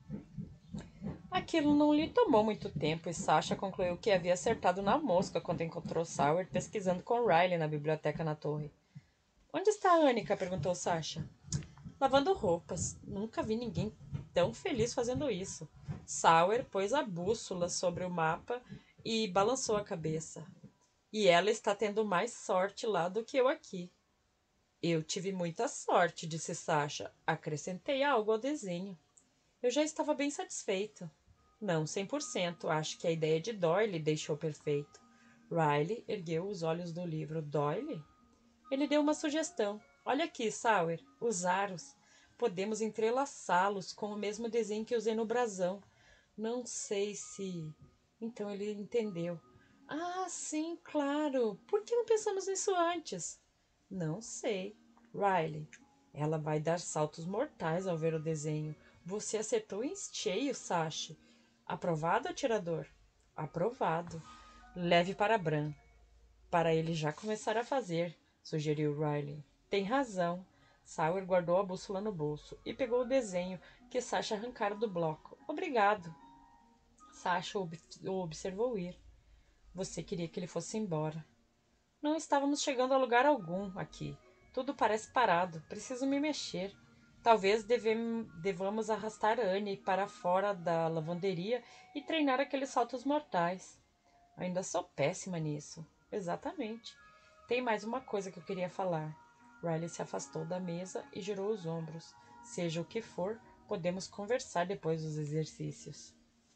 Aquilo não lhe tomou muito tempo e Sasha concluiu que havia acertado na mosca quando encontrou Sauer pesquisando com Riley na biblioteca na torre. Onde está a Annika? Perguntou Sasha. Lavando roupas. Nunca vi ninguém tão feliz fazendo isso. Sauer pôs a bússola sobre o mapa e balançou a cabeça. E ela está tendo mais sorte lá do que eu aqui. Eu tive muita sorte, disse Sasha. Acrescentei algo ao desenho. Eu já estava bem satisfeito. Não cem por cento. Acho que a ideia de Doyle deixou perfeito. Riley ergueu os olhos do livro. Doyle? Ele deu uma sugestão. Olha aqui, Sauer, os aros. Podemos entrelaçá-los com o mesmo desenho que usei no brasão. Não sei se... Então ele entendeu. Ah, sim, claro. Por que não pensamos nisso antes? Não sei. Riley, ela vai dar saltos mortais ao ver o desenho. Você acertou em cheio, Sasha. Aprovado, atirador? Aprovado. Leve para Bran. Para ele já começar a fazer, sugeriu Riley. Tem razão. Sauer guardou a bússola no bolso e pegou o desenho que Sasha arrancara do bloco. Obrigado. Sasha ob o observou ir. Você queria que ele fosse embora. Não estávamos chegando a lugar algum aqui. Tudo parece parado. Preciso me mexer. Talvez devem, devamos arrastar Annie para fora da lavanderia e treinar aqueles saltos mortais. Ainda sou péssima nisso. Exatamente. Tem mais uma coisa que eu queria falar. Riley se afastou da mesa e girou os ombros. Seja o que for, podemos conversar depois dos exercícios.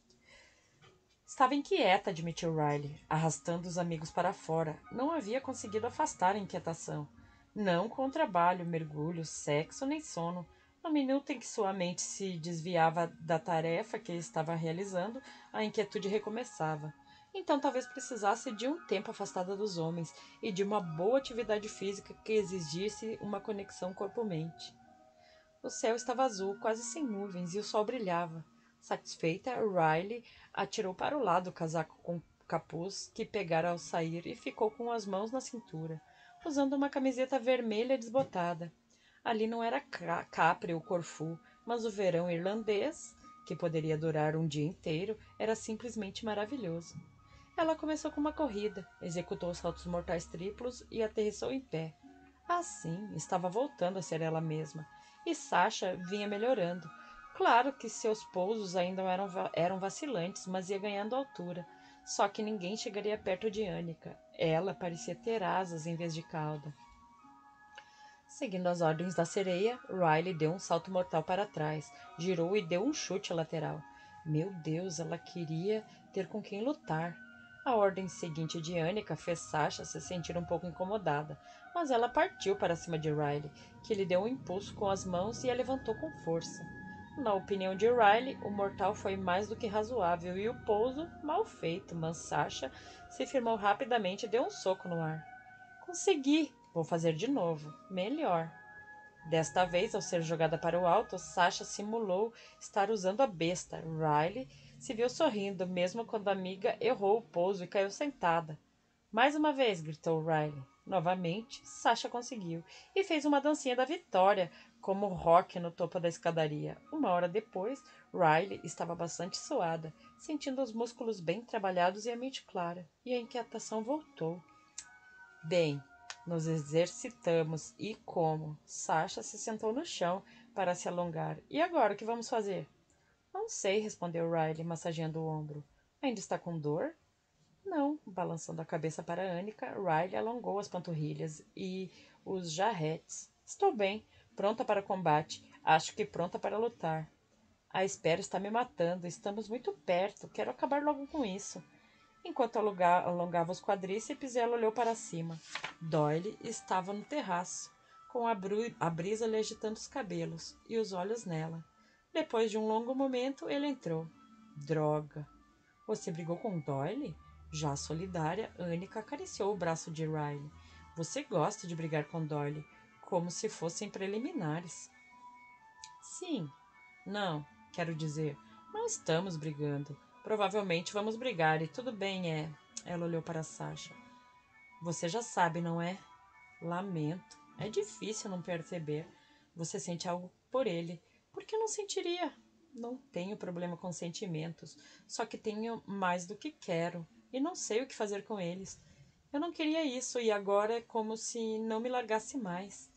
Estava inquieta, admitiu Riley, arrastando os amigos para fora. Não havia conseguido afastar a inquietação. Não com o trabalho, mergulho, sexo nem sono. No minuto em que sua mente se desviava da tarefa que estava realizando, a inquietude recomeçava. Então talvez precisasse de um tempo afastada dos homens e de uma boa atividade física que exigisse uma conexão corpo-mente. O céu estava azul, quase sem nuvens, e o sol brilhava. Satisfeita, Riley atirou para o lado o casaco com capuz que pegara ao sair e ficou com as mãos na cintura, usando uma camiseta vermelha desbotada. Ali não era Capri ou Corfu, mas o verão irlandês, que poderia durar um dia inteiro, era simplesmente maravilhoso. Ela começou com uma corrida, executou saltos mortais triplos e aterrissou em pé. Assim, estava voltando a ser ela mesma, e Sasha vinha melhorando. Claro que seus pousos ainda eram, eram vacilantes, mas ia ganhando altura. Só que ninguém chegaria perto de Annika. Ela parecia ter asas em vez de cauda. Seguindo as ordens da sereia, Riley deu um salto mortal para trás, girou e deu um chute lateral. Meu Deus, ela queria ter com quem lutar. A ordem seguinte de Annika fez Sasha se sentir um pouco incomodada, mas ela partiu para cima de Riley, que lhe deu um impulso com as mãos e a levantou com força. Na opinião de Riley, o mortal foi mais do que razoável e o pouso mal feito, mas Sasha se firmou rapidamente e deu um soco no ar. Consegui! Vou fazer de novo. Melhor. Desta vez, ao ser jogada para o alto, Sasha simulou estar usando a besta. Riley se viu sorrindo, mesmo quando a amiga errou o pouso e caiu sentada. Mais uma vez, gritou Riley. Novamente, Sasha conseguiu e fez uma dancinha da vitória, como rock no topo da escadaria. Uma hora depois, Riley estava bastante suada, sentindo os músculos bem trabalhados e a mente clara, e a inquietação voltou. Bem, Nos exercitamos e como? Sasha se sentou no chão para se alongar. E agora, o que vamos fazer? Não sei, respondeu Riley, massageando o ombro. Ainda está com dor? Não, balançando a cabeça para Anika, Riley alongou as panturrilhas e os jarretes. Estou bem, pronta para o combate. Acho que pronta para lutar. A espera está me matando. Estamos muito perto. Quero acabar logo com isso. Enquanto alongava os quadríceps, ela olhou para cima. Doyle estava no terraço, com a, bru- a brisa lhe agitando os cabelos e os olhos nela. Depois de um longo momento, ele entrou. Droga! Você brigou com Doyle? Já solidária, Anika acariciou o braço de Riley. Você gosta de brigar com Doyle, como se fossem preliminares. Sim. Não, quero dizer, não estamos brigando. Provavelmente vamos brigar e tudo bem, é... Ela olhou para Sasha. Você já sabe, não é? Lamento. É difícil não perceber. Você sente algo por ele. Por que não sentiria? Não tenho problema com sentimentos. Só que tenho mais do que quero. E não sei o que fazer com eles. Eu não queria isso e agora é como se não me largasse mais.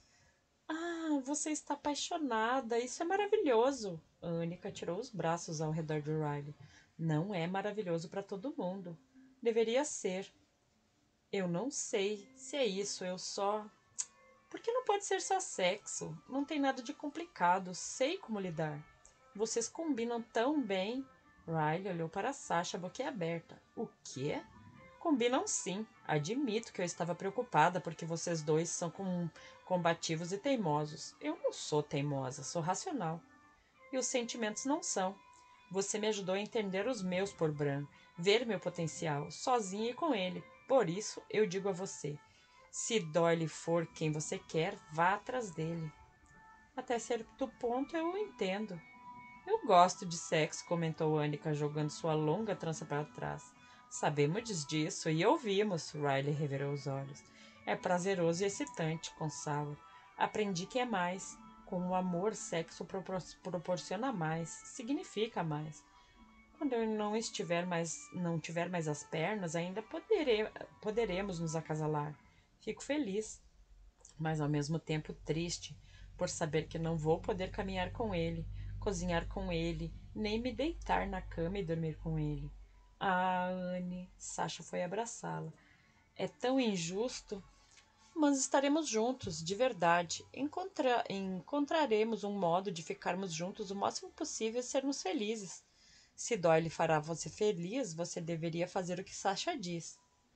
Ah, você está apaixonada. Isso é maravilhoso. A Anika tirou os braços ao redor de Riley. Não é maravilhoso para todo mundo. Deveria ser. Eu não sei se é isso, eu só... Por que não pode ser só sexo? Não tem nada de complicado, sei como lidar. Vocês combinam tão bem. Riley olhou para Sasha boquiaberta. O quê? Combinam sim. Admito que eu estava preocupada porque vocês dois são com... combativos e teimosos. Eu não sou teimosa, sou racional. E os sentimentos não são. Você me ajudou a entender os meus por Bran, ver meu potencial, sozinha e com ele. Por isso, eu digo a você, se Doyle for quem você quer, vá atrás dele. Até certo ponto eu o entendo. Eu gosto de sexo, comentou Anika, jogando sua longa trança para trás. Sabemos disso e ouvimos, Riley revirou os olhos. É prazeroso e excitante, com Sour. Aprendi que é mais. Com o amor, sexo propor proporciona mais, significa mais. Quando eu não estiver mais, não tiver mais as pernas, ainda podere, poderemos nos acasalar. Fico feliz, mas ao mesmo tempo triste, por saber que não vou poder caminhar com ele, cozinhar com ele, nem me deitar na cama e dormir com ele. Ah, Anne, Sasha foi abraçá-la. É tão injusto. Mas estaremos juntos, de verdade. Encontra encontraremos um modo de ficarmos juntos o máximo possível e sermos felizes. Se Doyle fará você feliz, você deveria fazer o que Sasha diz.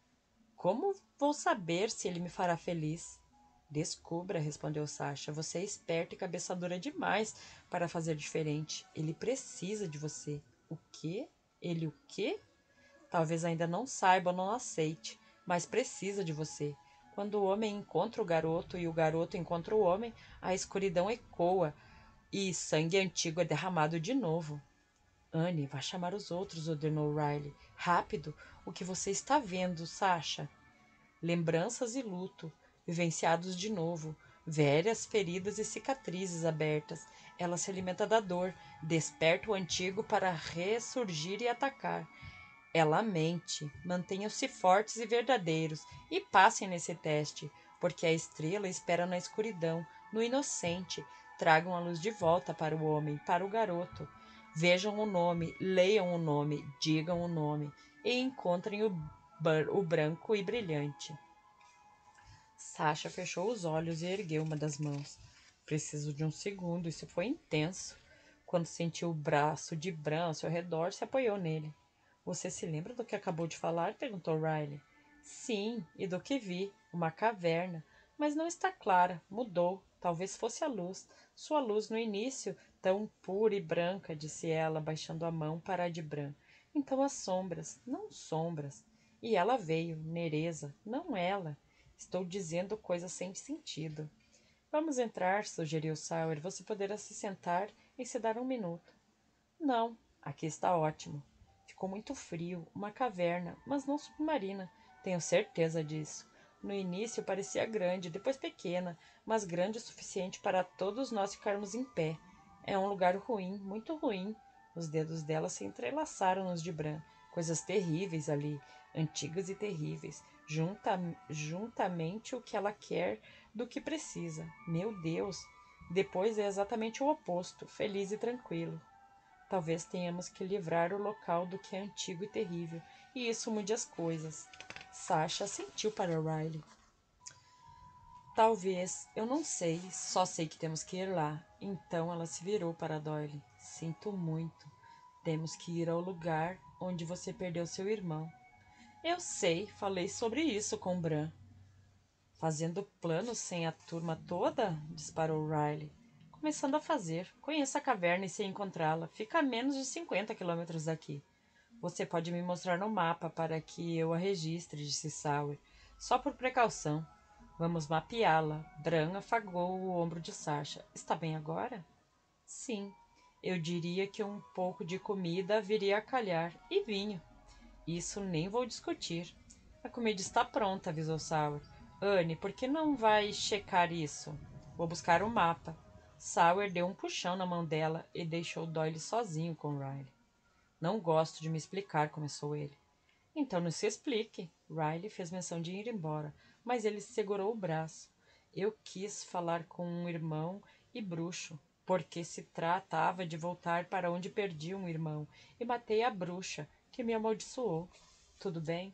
Como vou saber se ele me fará feliz? Descubra, respondeu Sasha. Você é esperta e cabeça dura demais para fazer diferente. Ele precisa de você. O quê? Ele o quê? Talvez ainda não saiba ou não aceite, mas precisa de você. Quando o homem encontra o garoto e o garoto encontra o homem, a escuridão ecoa e sangue antigo é derramado de novo. Anne, vá chamar os outros, ordenou Riley. Rápido, o que você está vendo, Sasha? Lembranças e luto, vivenciados de novo, velhas feridas e cicatrizes abertas. Ela se alimenta da dor, desperta o antigo para ressurgir e atacar. Ela mente, mantenham-se fortes e verdadeiros e passem nesse teste, porque a estrela espera na escuridão, no inocente. Tragam a luz de volta para o homem, para o garoto. Vejam o nome, leiam o nome, digam o nome e encontrem o, o branco e brilhante. Sasha fechou os olhos e ergueu uma das mãos. Preciso de um segundo, isso foi intenso. Quando sentiu o braço de Bran ao seu redor, se apoiou nele. Você se lembra do que acabou de falar? Perguntou Riley. Sim, e do que vi. Uma caverna. Mas não está clara. Mudou. Talvez fosse a luz. Sua luz no início, tão pura e branca, disse ela, baixando a mão para a de Bran. Então as sombras. Não sombras. E ela veio, Nereza. Não ela. Estou dizendo coisas sem sentido. Vamos entrar, sugeriu Sauer. Você poderá se sentar e se dar um minuto. Não, aqui está ótimo. Ficou muito frio, uma caverna, mas não submarina. Tenho certeza disso. No início parecia grande, depois pequena, mas grande o suficiente para todos nós ficarmos em pé. É um lugar ruim, muito ruim. Os dedos dela se entrelaçaram nos de Bran. Coisas terríveis ali, antigas e terríveis. junta, juntamente o que ela quer do que precisa. Meu Deus! Depois é exatamente o oposto, feliz e tranquilo. Talvez tenhamos que livrar o local do que é antigo e terrível, e isso mude as coisas. Sasha sentiu para Riley. Talvez, eu não sei, só sei que temos que ir lá. Então ela se virou para Doyle. Sinto muito. Temos que ir ao lugar onde você perdeu seu irmão. Eu sei, falei sobre isso com Bran. Fazendo planos sem a turma toda? Disparou Riley. Começando a fazer. Conheço a caverna e sei encontrá-la. Fica a menos de cinquenta quilômetros daqui. Você pode me mostrar no mapa para que eu a registre, disse Sawyer. Só por precaução. Vamos mapeá-la. Bran afagou o ombro de Sasha. Está bem agora? Sim. Eu diria que um pouco de comida viria a calhar. E vinho. Isso nem vou discutir. A comida está pronta, avisou Sawyer. Anne, por que não vai checar isso? Vou buscar o um mapa. Sawyer deu um puxão na mão dela e deixou Doyle sozinho com Riley. Não gosto de me explicar, começou ele. Então não se explique. Riley fez menção de ir embora, mas ele segurou o braço. Eu quis falar com um irmão e bruxo, porque se tratava de voltar para onde perdi um irmão, e matei a bruxa, que me amaldiçoou. Tudo bem?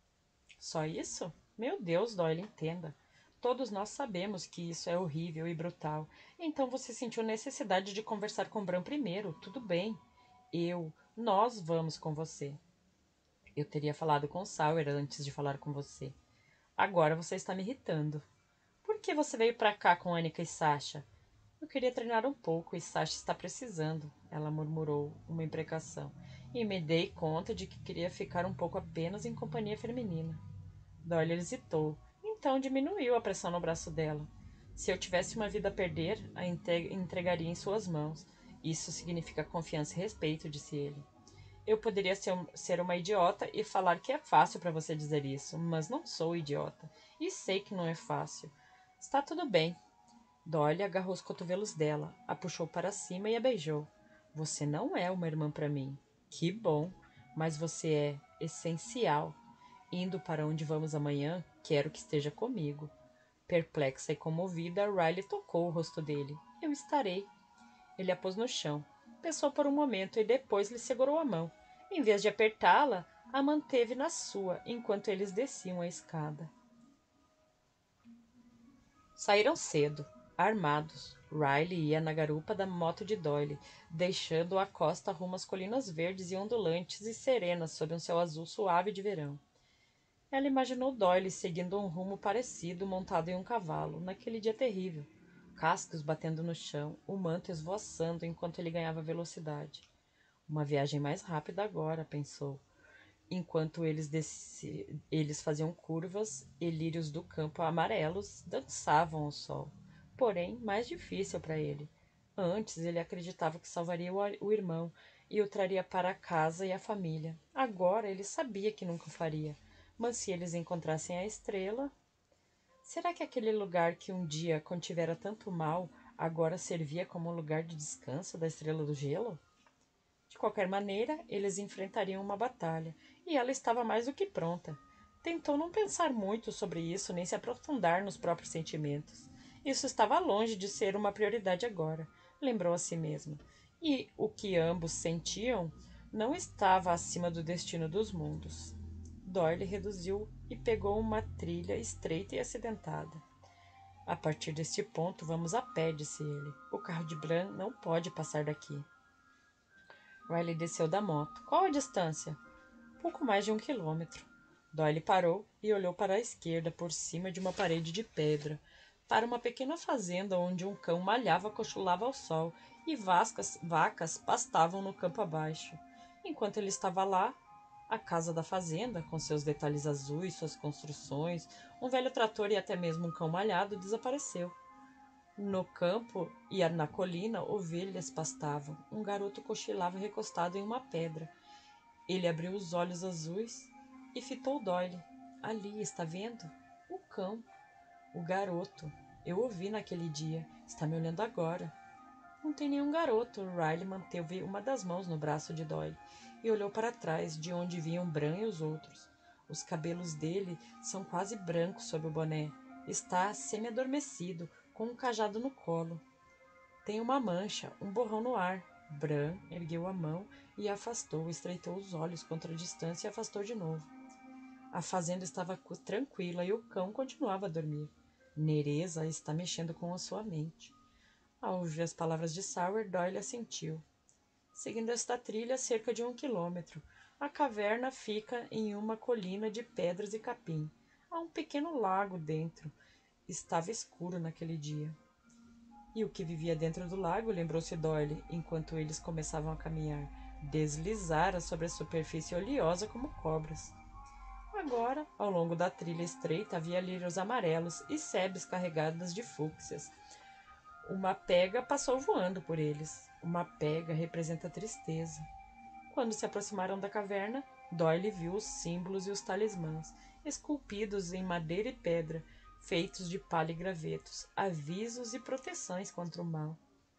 Só isso? Meu Deus, Doyle, entenda. Todos nós sabemos que isso é horrível e brutal. Então você sentiu necessidade de conversar com Bran primeiro. Tudo bem. Eu, nós vamos com você. Eu teria falado com Sawyer antes de falar com você. Agora você está me irritando. Por que você veio para cá com Annika e Sasha? Eu queria treinar um pouco e Sasha está precisando, ela murmurou uma imprecação. E me dei conta de que queria ficar um pouco apenas em companhia feminina. Doyle hesitou, então diminuiu a pressão no braço dela. Se eu tivesse uma vida a perder, a entregaria em suas mãos. Isso significa confiança e respeito, disse ele. Eu poderia ser, ser uma idiota e falar que é fácil para você dizer isso, mas não sou idiota. E sei que não é fácil. Está tudo bem. Doyle agarrou os cotovelos dela, a puxou para cima e a beijou. Você não é uma irmã para mim. Que bom, mas você é essencial. Indo para onde vamos amanhã, quero que esteja comigo. Perplexa e comovida, Riley tocou o rosto dele. Eu estarei. Ele a pôs no chão. Pensou por um momento e depois lhe segurou a mão. Em vez de apertá-la, a manteve na sua, enquanto eles desciam a escada. Saíram cedo, armados. Riley ia na garupa da moto de Doyle, deixando a costa rumo às colinas verdes e ondulantes e serenas sob um céu azul suave de verão. Ela imaginou Doyle seguindo um rumo parecido montado em um cavalo, naquele dia terrível. Cascos batendo no chão, o manto esvoaçando enquanto ele ganhava velocidade. Uma viagem mais rápida agora, pensou. Enquanto eles, desci... eles faziam curvas, e lírios do campo amarelos dançavam ao sol. Porém, mais difícil para ele. Antes, ele acreditava que salvaria o irmão e o traria para casa e a família. Agora, ele sabia que nunca o faria. Mas se eles encontrassem a estrela... Será que aquele lugar que um dia contivera tanto mal agora servia como lugar de descanso da Estrela do Gelo? De qualquer maneira, eles enfrentariam uma batalha, e ela estava mais do que pronta. Tentou não pensar muito sobre isso, nem se aprofundar nos próprios sentimentos. Isso estava longe de ser uma prioridade agora, lembrou a si mesma. E o que ambos sentiam não estava acima do destino dos mundos. Doyle reduziu e pegou uma trilha estreita e acidentada. A partir deste ponto, vamos a pé, disse ele. O carro de Bran não pode passar daqui. Riley desceu da moto. Qual a distância? Pouco mais de um quilômetro. Doyle parou e olhou para a esquerda, por cima de uma parede de pedra, para uma pequena fazenda onde um cão malhava cochilava ao sol e vascas, vacas pastavam no campo abaixo. Enquanto ele estava lá, a casa da fazenda, com seus detalhes azuis, suas construções, um velho trator e até mesmo um cão malhado, desapareceu. No campo e na colina, ovelhas pastavam. Um garoto cochilava recostado em uma pedra. Ele abriu os olhos azuis e fitou Doyle. Ali, está vendo? O cão. O garoto. Eu o vi naquele dia. Está me olhando agora. Não tem nenhum garoto. Riley manteve uma das mãos no braço de Doyle e olhou para trás, de onde vinham Bran e os outros. Os cabelos dele são quase brancos sob o boné. Está semi-adormecido, com um cajado no colo. Tem uma mancha, um borrão no ar. Bran ergueu a mão e afastou, estreitou os olhos contra a distância e afastou de novo. A fazenda estava tranquila e o cão continuava a dormir. Nereza está mexendo com a sua mente. Ao ouvir as palavras de Sauer, Doyle assentiu. Seguindo esta trilha, cerca de um quilômetro, a caverna fica em uma colina de pedras e capim. Há um pequeno lago dentro. Estava escuro naquele dia. E o que vivia dentro do lago, lembrou-se Doyle, enquanto eles começavam a caminhar, deslizara sobre a superfície oleosa como cobras. Agora, ao longo da trilha estreita, havia lírios amarelos e sebes carregadas de fúcsias. Uma pega passou voando por eles. Uma pega representa tristeza. Quando se aproximaram da caverna, Doyle viu os símbolos e os talismãs, esculpidos em madeira e pedra, feitos de palha e gravetos, avisos e proteções contra o mal.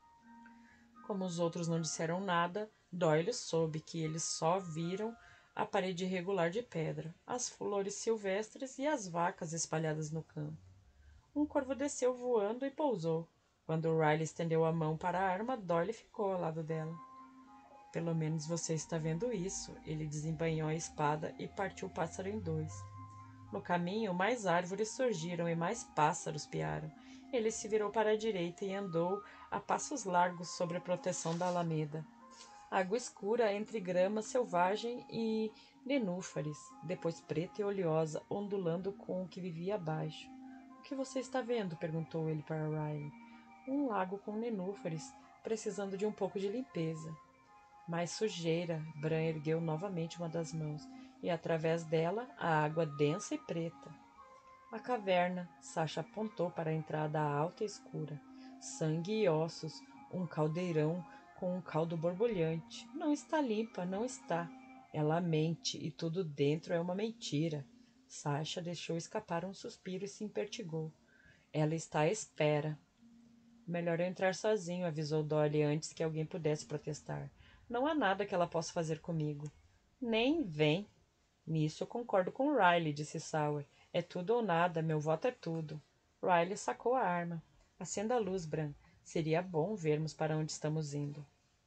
Como os outros não disseram nada, Doyle soube que eles só viram a parede irregular de pedra, as flores silvestres e as vacas espalhadas no campo. Um corvo desceu voando e pousou. Quando Riley estendeu a mão para a arma, Doyle ficou ao lado dela. Pelo menos você está vendo isso. Ele desembainhou a espada e partiu o pássaro em dois. No caminho, mais árvores surgiram e mais pássaros piaram. Ele se virou para a direita e andou a passos largos sobre a proteção da alameda. Água escura entre grama selvagem e nenúfares, depois preta e oleosa, ondulando com o que vivia abaixo. — O que você está vendo? Perguntou ele para Riley. — Um lago com nenúfares, precisando de um pouco de limpeza. Mais sujeira. Bran ergueu novamente uma das mãos, e através dela a água densa e preta. A caverna. Sasha apontou para a entrada alta e escura. Sangue e ossos, um caldeirão com um caldo borbulhante. Não está limpa, não está. Ela mente, e tudo dentro é uma mentira. Sasha deixou escapar um suspiro e se impertigou. Ela está à espera. Melhor eu entrar sozinho, avisou Dolly antes que alguém pudesse protestar. Não há nada que ela possa fazer comigo. Nem vem. Nisso eu concordo com Riley, disse Sauer. É tudo ou nada, meu voto é tudo. Riley sacou a arma. Acenda a luz, Bran. Seria bom vermos para onde estamos indo.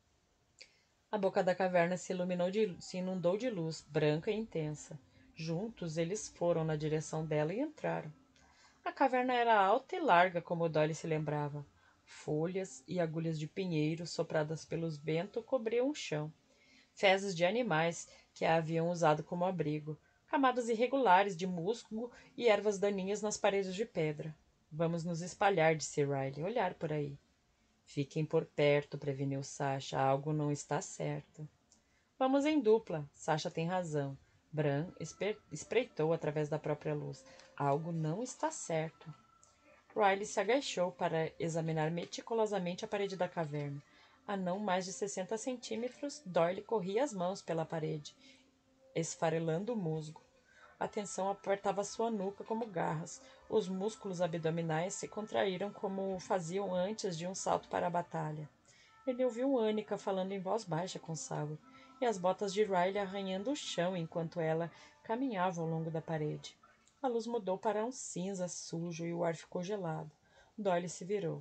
A boca da caverna se, iluminou de, se inundou de luz, branca e intensa. Juntos, eles foram na direção dela e entraram. A caverna era alta e larga, como Dolly se lembrava. Folhas e agulhas de pinheiro, sopradas pelos ventos, cobriam o chão. Fezes de animais que a haviam usado como abrigo. Camadas irregulares de musgo e ervas daninhas nas paredes de pedra. Vamos nos espalhar, disse Riley. Olhar por aí. Fiquem por perto, preveniu Sasha. Algo não está certo. Vamos em dupla. Sasha tem razão. Bran espreitou através da própria luz. Algo não está certo. Riley se agachou para examinar meticulosamente a parede da caverna. A não mais de sessenta centímetros, Doyle corria as mãos pela parede, esfarelando o musgo. A tensão apertava sua nuca como garras. Os músculos abdominais se contraíram como faziam antes de um salto para a batalha. Ele ouviu Annika falando em voz baixa com Sauer, e as botas de Riley arranhando o chão enquanto ela caminhava ao longo da parede. A luz mudou para um cinza sujo e o ar ficou gelado. Doyle se virou.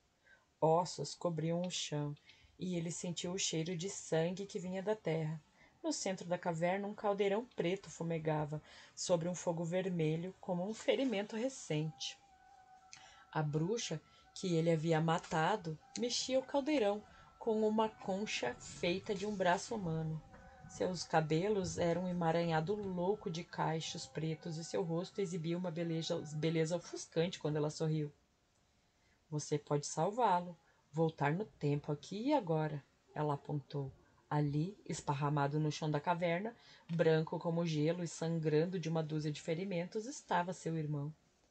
Ossos cobriam o chão, e ele sentiu o cheiro de sangue que vinha da terra. No centro da caverna, um caldeirão preto fumegava sobre um fogo vermelho, como um ferimento recente. A bruxa que ele havia matado mexia o caldeirão com uma concha feita de um braço humano. Seus cabelos eram um emaranhado louco de cachos pretos e seu rosto exibia uma beleza, beleza ofuscante quando ela sorriu. — Você pode salvá-lo, voltar no tempo aqui e agora, ela apontou. Ali, esparramado no chão da caverna, branco como gelo e sangrando de uma dúzia de ferimentos, estava seu irmão.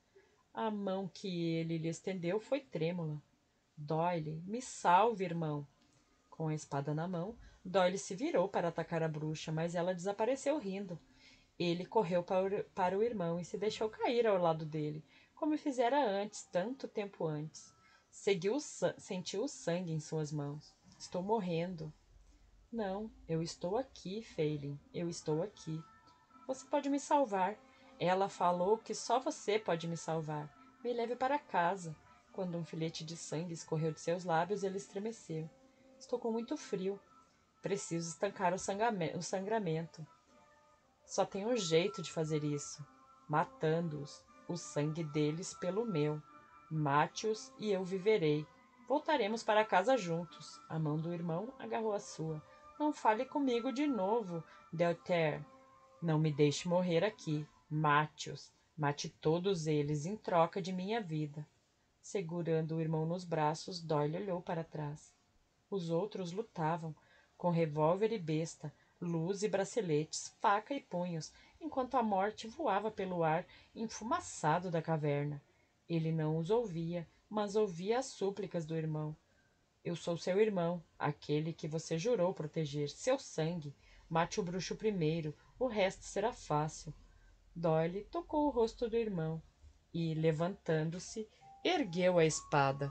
A mão que ele lhe estendeu foi trêmula. — Doyle, me salve, irmão! Com a espada na mão, Doyle se virou para atacar a bruxa, mas ela desapareceu rindo. Ele correu para o, para o irmão e se deixou cair ao lado dele, como fizera antes, tanto tempo antes. Seguiu, sentiu o sangue em suas mãos. — Estou morrendo. — Não, eu estou aqui, Phelan. Eu estou aqui. Você pode me salvar. Ela falou que só você pode me salvar. Me leve para casa. Quando um filete de sangue escorreu de seus lábios, ele estremeceu. Estou com muito frio. Preciso estancar o, o sangramento. Só tem um jeito de fazer isso. Matando-os. O sangue deles pelo meu. Mate-os e eu viverei. Voltaremos para casa juntos. A mão do irmão agarrou a sua. Não fale comigo de novo, Delter. Não me deixe morrer aqui. Mate-os. Mate todos eles em troca de minha vida. Segurando o irmão nos braços, Doyle olhou para trás. Os outros lutavam, com revólver e besta, luz e braceletes, faca e punhos, enquanto a morte voava pelo ar enfumaçado da caverna. Ele não os ouvia, mas ouvia as súplicas do irmão. Eu sou seu irmão, aquele que você jurou proteger, seu sangue. Mate o bruxo primeiro, o resto será fácil. Doyle tocou o rosto do irmão e, levantando-se, ergueu a espada.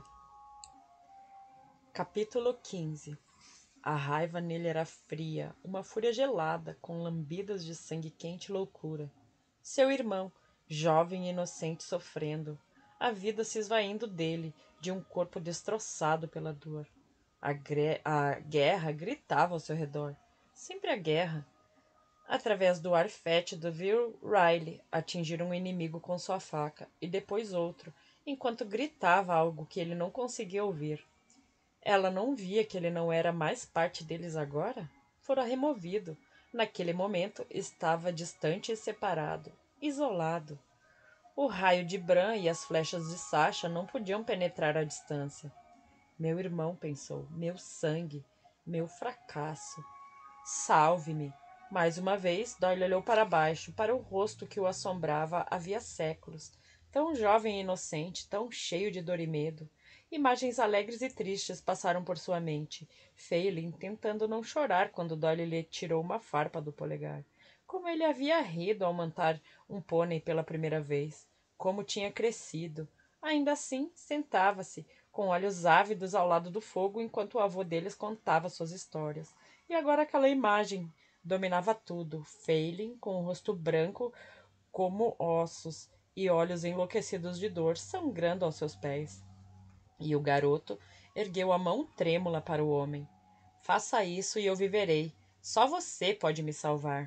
Capítulo quinze. A raiva nele era fria, uma fúria gelada, com lambidas de sangue quente e loucura. Seu irmão, jovem e inocente, sofrendo, a vida se esvaindo dele, de um corpo destroçado pela dor. A, gre- a guerra gritava ao seu redor. Sempre a guerra. Através do ar fétido, viu Riley atingir um inimigo com sua faca, e depois outro, enquanto gritava algo que ele não conseguia ouvir. Ela não via que ele não era mais parte deles agora? Fora removido. Naquele momento, estava distante e separado, isolado. O raio de Bran e as flechas de Sasha não podiam penetrar a distância. Meu irmão, pensou, meu sangue, meu fracasso. Salve-me! Mais uma vez, Doyle olhou para baixo, para o rosto que o assombrava havia séculos, tão jovem e inocente, tão cheio de dor e medo. Imagens alegres e tristes passaram por sua mente, Phelan tentando não chorar quando Doyle lhe tirou uma farpa do polegar. Como ele havia rido ao montar um pônei pela primeira vez. Como tinha crescido. Ainda assim, sentava-se, com olhos ávidos ao lado do fogo, enquanto o avô deles contava suas histórias. E agora aquela imagem dominava tudo. Phelan, com o rosto branco como ossos e olhos enlouquecidos de dor, sangrando aos seus pés. E o garoto ergueu a mão trêmula para o homem. Faça isso e eu viverei. Só você pode me salvar.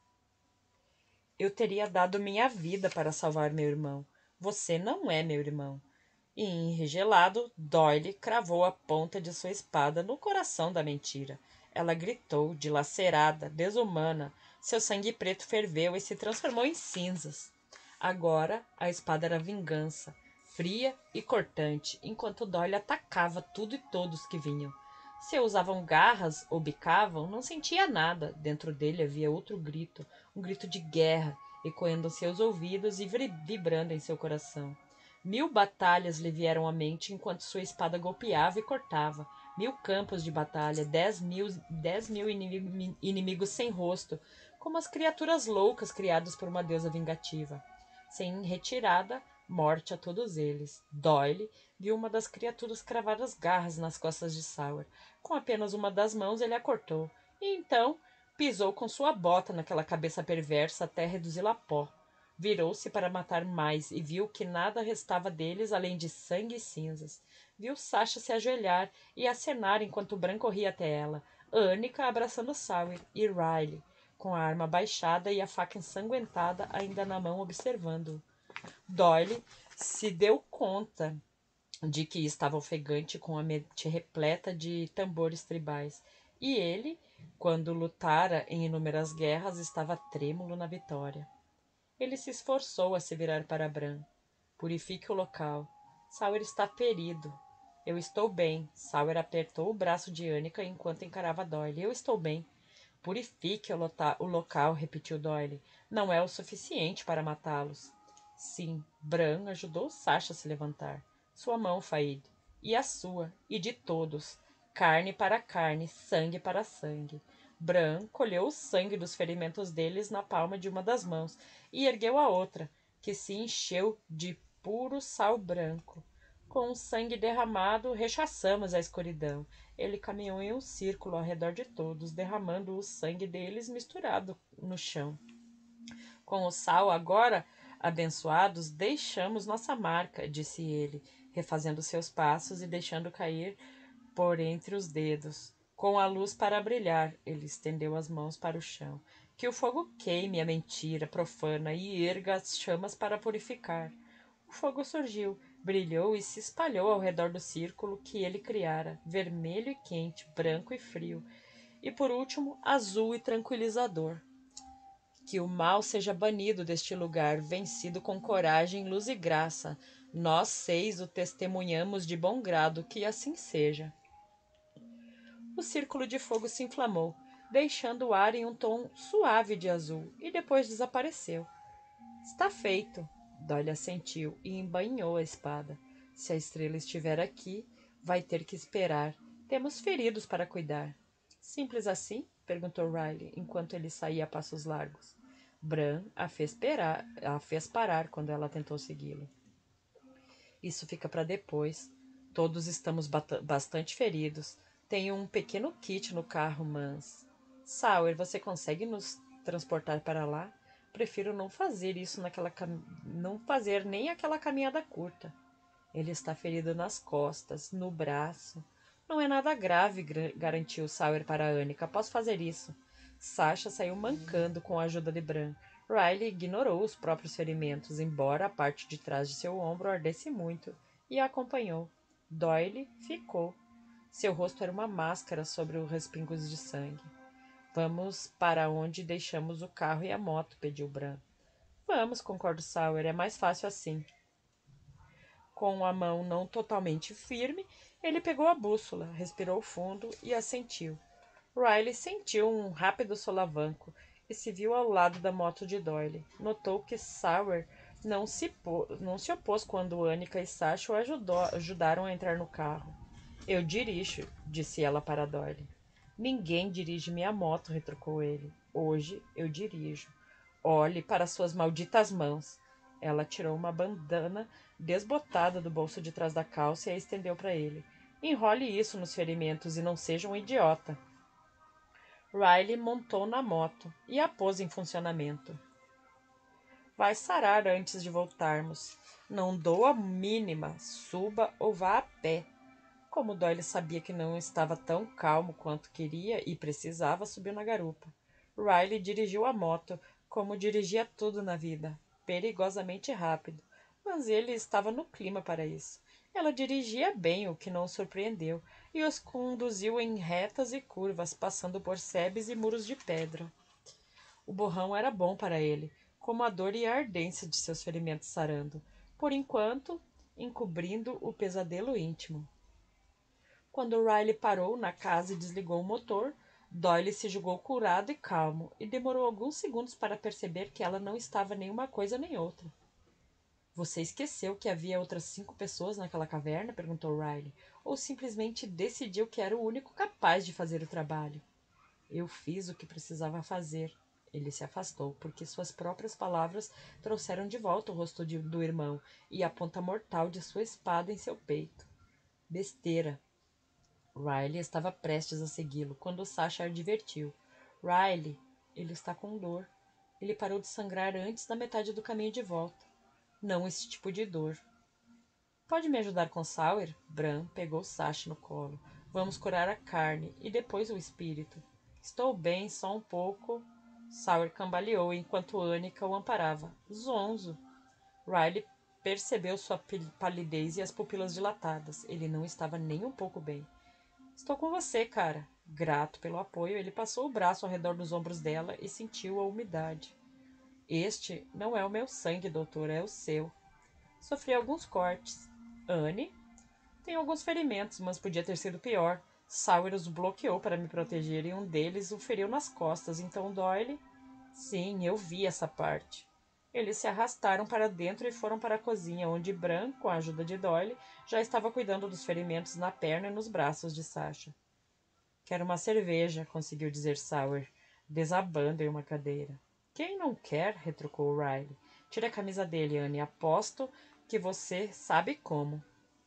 Eu teria dado minha vida para salvar meu irmão. Você não é meu irmão. E, enregelado, Doyle cravou a ponta de sua espada no coração da mentira. Ela gritou, dilacerada, desumana. Seu sangue preto ferveu e se transformou em cinzas. Agora, a espada era vingança, fria e cortante, enquanto Doyle atacava tudo e todos que vinham. Se usavam garras ou bicavam, não sentia nada. Dentro dele havia outro grito, um grito de guerra, ecoando em seus ouvidos e vibrando em seu coração. Mil batalhas lhe vieram à mente enquanto sua espada golpeava e cortava. Mil campos de batalha, dez mil, dez mil inimigos, inimigos sem rosto, como as criaturas loucas criadas por uma deusa vingativa. Sem retirada, morte a todos eles. Doyle viu uma das criaturas cravar as garras nas costas de Sauer. Com apenas uma das mãos ele a cortou. E então pisou com sua bota naquela cabeça perversa até reduzi-la a pó. Virou-se para matar mais e viu que nada restava deles além de sangue e cinzas. Viu Sasha se ajoelhar e acenar enquanto Bran corria até ela, Annika abraçando Sauer e Riley, com a arma baixada e a faca ensanguentada ainda na mão, observando-o. Doyle se deu conta de que estava ofegante, com a mente repleta de tambores tribais, e ele, quando lutara em inúmeras guerras, estava trêmulo na vitória. Ele se esforçou a se virar para Bran. Purifique o local. Sauer está ferido. Eu estou bem. Sauer apertou o braço de Annika enquanto encarava Doyle. Eu estou bem. Purifique o, o local, repetiu Doyle. Não é o suficiente para matá-los. Sim, Bran ajudou Sasha a se levantar. Sua mão, Faíde. E a sua. E de todos. Carne para carne, sangue para sangue. Bran colheu o sangue dos ferimentos deles na palma de uma das mãos e ergueu a outra, que se encheu de puro sal branco. Com o sangue derramado, rechaçamos a escuridão. Ele caminhou em um círculo ao redor de todos, derramando o sangue deles misturado no chão. Com o sal agora abençoados, deixamos nossa marca, disse ele, refazendo seus passos e deixando cair por entre os dedos. Com a luz para brilhar, ele estendeu as mãos para o chão. Que o fogo queime a mentira profana e erga as chamas para purificar. O fogo surgiu, brilhou e se espalhou ao redor do círculo que ele criara, vermelho e quente, branco e frio, e por último, azul e tranquilizador. Que o mal seja banido deste lugar, vencido com coragem, luz e graça. Nós seis o testemunhamos de bom grado, que assim seja. O círculo de fogo se inflamou, deixando o ar em um tom suave de azul, e depois desapareceu. Está feito, Dolly assentiu e embainhou a espada. Se a estrela estiver aqui, vai ter que esperar. Temos feridos para cuidar. Simples assim? Perguntou Riley, enquanto ele saía a passos largos. Bran a fez, perar, a fez parar quando ela tentou segui-lo. Isso fica para depois. Todos estamos bastante feridos. Tenho um pequeno kit no carro, mas... Sauer, você consegue nos transportar para lá? Prefiro não fazer isso naquela cam... não fazer nem aquela caminhada curta. Ele está ferido nas costas, no braço. Não é nada grave, garantiu Sauer para Annika. Posso fazer isso. Sasha saiu mancando com a ajuda de Bran. Riley ignorou os próprios ferimentos, embora a parte de trás de seu ombro ardesse muito, e a acompanhou. Doyle ficou. Seu rosto era uma máscara sobre os respingos de sangue. Vamos para onde deixamos o carro e a moto, pediu Bran. Vamos, concordou Sauer, é mais fácil assim. Com a mão não totalmente firme, ele pegou a bússola, respirou fundo e assentiu. Riley sentiu um rápido solavanco e se viu ao lado da moto de Doyle. Notou que Sauer não se, po- não se opôs quando Annika e Sasha o ajudou, ajudaram a entrar no carro. Eu dirijo, disse ela para Doyle. Ninguém dirige minha moto, retrucou ele. Hoje eu dirijo. Olhe para suas malditas mãos. Ela tirou uma bandana desbotada do bolso de trás da calça e a estendeu para ele. Enrole isso nos ferimentos e não seja um idiota. Riley montou na moto e a pôs em funcionamento. Vai sarar antes de voltarmos. Não dou a mínima, suba ou vá a pé. Como Doyle sabia que não estava tão calmo quanto queria e precisava, subiu na garupa. Riley dirigiu a moto, como dirigia tudo na vida, perigosamente rápido, mas ele estava no clima para isso. Ela dirigia bem, o que não o surpreendeu, e os conduziu em retas e curvas, passando por sebes e muros de pedra. O borrão era bom para ele, como a dor e a ardência de seus ferimentos sarando, por enquanto, encobrindo o pesadelo íntimo. Quando Riley parou na casa e desligou o motor, Doyle se julgou curado e calmo, e demorou alguns segundos para perceber que ela não estava nem uma coisa nem outra. Você esqueceu que havia outras cinco pessoas naquela caverna? Perguntou Riley. Ou simplesmente decidiu que era o único capaz de fazer o trabalho? Eu fiz o que precisava fazer. Ele se afastou, porque suas próprias palavras trouxeram de volta o rosto de, do irmão e a ponta mortal de sua espada em seu peito. Besteira. Riley estava prestes a segui-lo, quando Sasha advertiu. Riley, ele está com dor. Ele parou de sangrar antes da metade do caminho de volta. Não esse tipo de dor. Pode me ajudar com Sauer? Bran pegou Sasha no colo. Vamos curar a carne e depois o espírito. Estou bem, só um pouco. Sauer cambaleou enquanto Annika o amparava. Zonzo. Riley percebeu sua palidez e as pupilas dilatadas. Ele não estava nem um pouco bem. Estou com você, cara. Grato pelo apoio, ele passou o braço ao redor dos ombros dela e sentiu a umidade. Este não é o meu sangue, doutor, é o seu. Sofri alguns cortes. Anne? Tenho alguns ferimentos, mas podia ter sido pior. Sauer os bloqueou para me proteger e um deles o feriu nas costas, então Doyle... Sim, eu vi essa parte. Eles se arrastaram para dentro e foram para a cozinha, onde Bran, com a ajuda de Doyle, já estava cuidando dos ferimentos na perna e nos braços de Sasha. Quero uma cerveja, conseguiu dizer Sauer, desabando em uma cadeira. Quem não quer? Retrucou Riley. Tire a camisa dele, Anne. Aposto que você sabe como.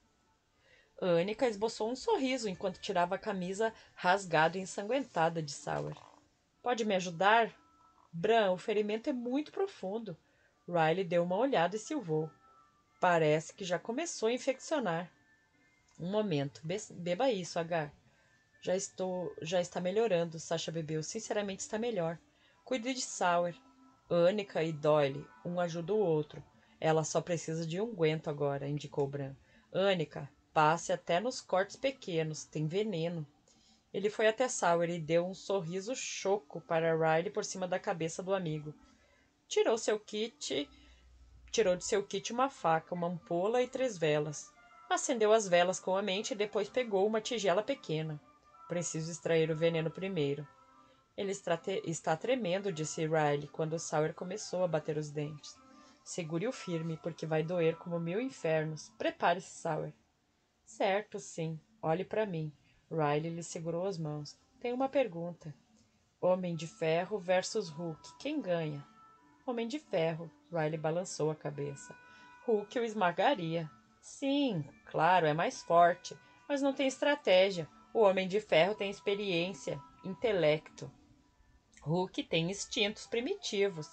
Annika esboçou um sorriso enquanto tirava a camisa rasgada e ensanguentada de Sauer. Pode me ajudar? Bran, o ferimento é muito profundo. Riley deu uma olhada e silvou. Parece que já começou a infeccionar. Um momento. Be- beba isso, Agar. Já estou... Já está melhorando, Sasha bebeu. Sinceramente está melhor. Cuide de Sour. Annika e Doyle. Um ajuda o outro. Ela só precisa de unguento agora, indicou Bran. Annika, passe até nos cortes pequenos. Tem veneno. Ele foi até Sour e deu um sorriso choco para Riley por cima da cabeça do amigo. Tirou seu kit, tirou de seu kit uma faca, uma ampola e três velas. Acendeu as velas com a mente e depois pegou uma tigela pequena. Preciso extrair o veneno primeiro. Ele está, te- está tremendo, disse Riley, quando Sawyer começou a bater os dentes. Segure-o firme, porque vai doer como mil infernos. Prepare-se, Sawyer. Certo, sim. Olhe para mim. Riley lhe segurou as mãos. Tenho uma pergunta. Homem de Ferro versus Hulk. Quem ganha? Homem de Ferro. Riley balançou a cabeça. Hulk o esmagaria. Sim, claro, é mais forte, mas não tem estratégia. O Homem de Ferro tem experiência, intelecto. Hulk tem instintos primitivos.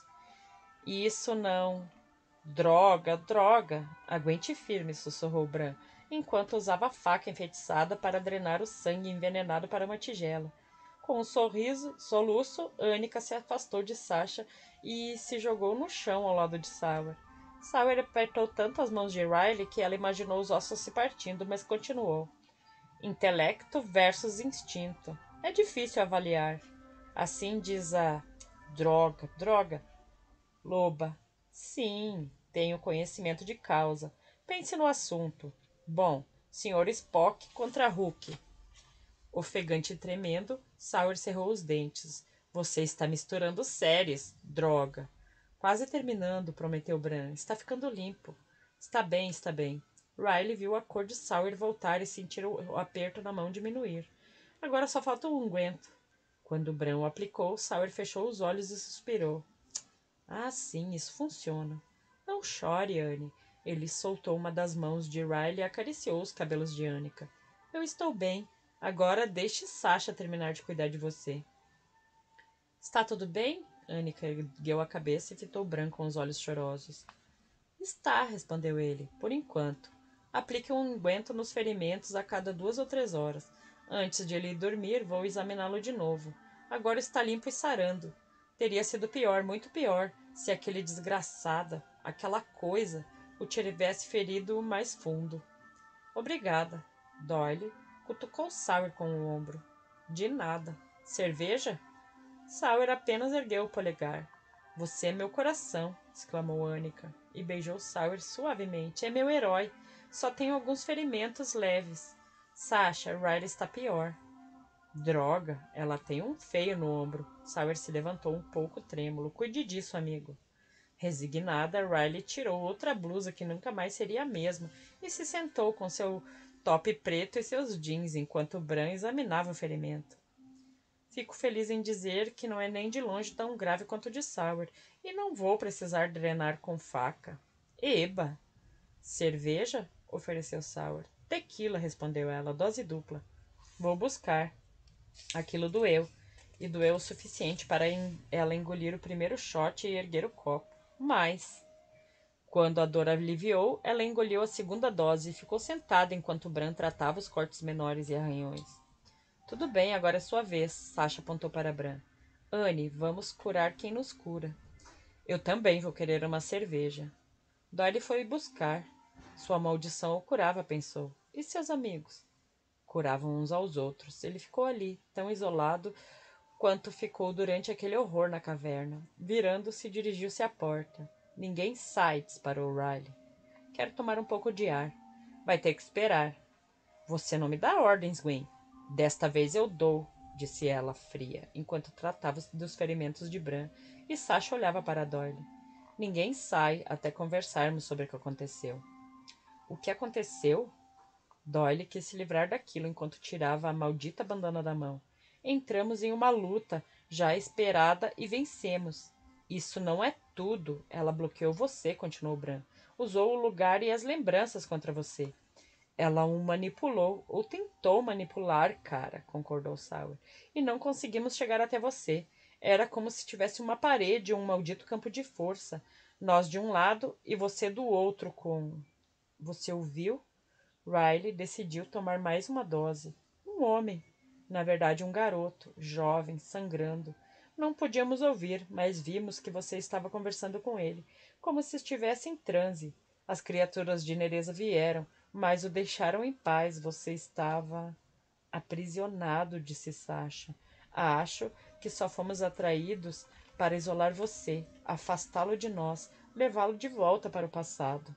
Isso não. Droga, droga! Aguente firme, sussurrou Bran, enquanto usava a faca enfeitiçada para drenar o sangue envenenado para uma tigela. Com um sorriso, soluço, Annika se afastou de Sasha e se jogou no chão ao lado de Sour. Sour apertou tanto as mãos de Riley que ela imaginou os ossos se partindo, mas continuou. Intelecto versus instinto. É difícil avaliar. Assim diz a... Droga, droga. Loba. Sim, tenho conhecimento de causa. Pense no assunto. Bom, senhor Spock contra Hulk. Ofegante e tremendo, Sauer cerrou os dentes. Você está misturando séries. Droga. Quase terminando, prometeu Bran. Está ficando limpo. Está bem, está bem. Riley viu a cor de Sauer voltar e sentir o aperto na mão diminuir. Agora só falta um unguento. Quando Bran o aplicou, Sauer fechou os olhos e suspirou. Ah, sim, isso funciona. Não chore, Anne. Ele soltou uma das mãos de Riley e acariciou os cabelos de Annika. Eu estou bem. Agora deixe Sasha terminar de cuidar de você. Está tudo bem? Annika ergueu a cabeça e fitou Bran com os olhos chorosos. Está, respondeu ele, por enquanto. Aplique um unguento nos ferimentos a cada duas ou três horas. Antes de ele dormir, vou examiná-lo de novo. Agora está limpo e sarando. Teria sido pior, muito pior, se aquele desgraçada, aquela coisa, o tivesse ferido mais fundo. Obrigada. Doyle cutucou Sawyer com o ombro. De nada. Cerveja? Sawyer apenas ergueu o polegar. Você é meu coração, exclamou Annika, e beijou Sawyer suavemente. É meu herói. Só tenho alguns ferimentos leves. Sasha, Riley está pior. Droga, ela tem um feio no ombro. Sawyer se levantou um pouco trêmulo. Cuide disso, amigo. Resignada, Riley tirou outra blusa que nunca mais seria a mesma e se sentou com seu top preto e seus jeans enquanto Bran examinava o ferimento. Fico feliz em dizer que não é nem de longe tão grave quanto o de Sauer e não vou precisar drenar com faca. Eba! Cerveja? Ofereceu Sauer. Tequila, respondeu ela, dose dupla. Vou buscar. Aquilo doeu, e doeu o suficiente para ela engolir o primeiro shot e erguer o copo. Mas, quando a dor aliviou, ela engoliu a segunda dose e ficou sentada enquanto Bran tratava os cortes menores e arranhões. Tudo bem, agora é sua vez, Sasha apontou para Bran. Anne, vamos curar quem nos cura. Eu também vou querer uma cerveja. Doyle foi buscar. Sua maldição o curava, pensou. E seus amigos? Curavam uns aos outros. Ele ficou ali, tão isolado quanto ficou durante aquele horror na caverna. Virando-se, dirigiu-se à porta. Ninguém sai, disparou Riley. Quero tomar um pouco de ar. Vai ter que esperar. Você não me dá ordens, Gwen. Desta vez eu dou, disse ela, fria, enquanto tratava dos ferimentos de Bran, e Sasha olhava para Doyle. Ninguém sai até conversarmos sobre o que aconteceu. O que aconteceu? Doyle quis se livrar daquilo enquanto tirava a maldita bandana da mão. Entramos em uma luta, já esperada, e vencemos. Isso não é tudo. Ela bloqueou você, continuou Bran. Usou o lugar e as lembranças contra você. Ela o manipulou, ou tentou manipular, cara, concordou Sauer. E não conseguimos chegar até você. Era como se tivesse uma parede, um maldito campo de força. Nós de um lado e você do outro com... Você ouviu? Riley decidiu tomar mais uma dose. Um homem. Na verdade, um garoto, jovem, sangrando. Não podíamos ouvir, mas vimos que você estava conversando com ele, como se estivesse em transe. As criaturas de Nereza vieram, mas o deixaram em paz. Você estava aprisionado, disse Sasha. Acho que só fomos atraídos para isolar você, afastá-lo de nós, levá-lo de volta para o passado.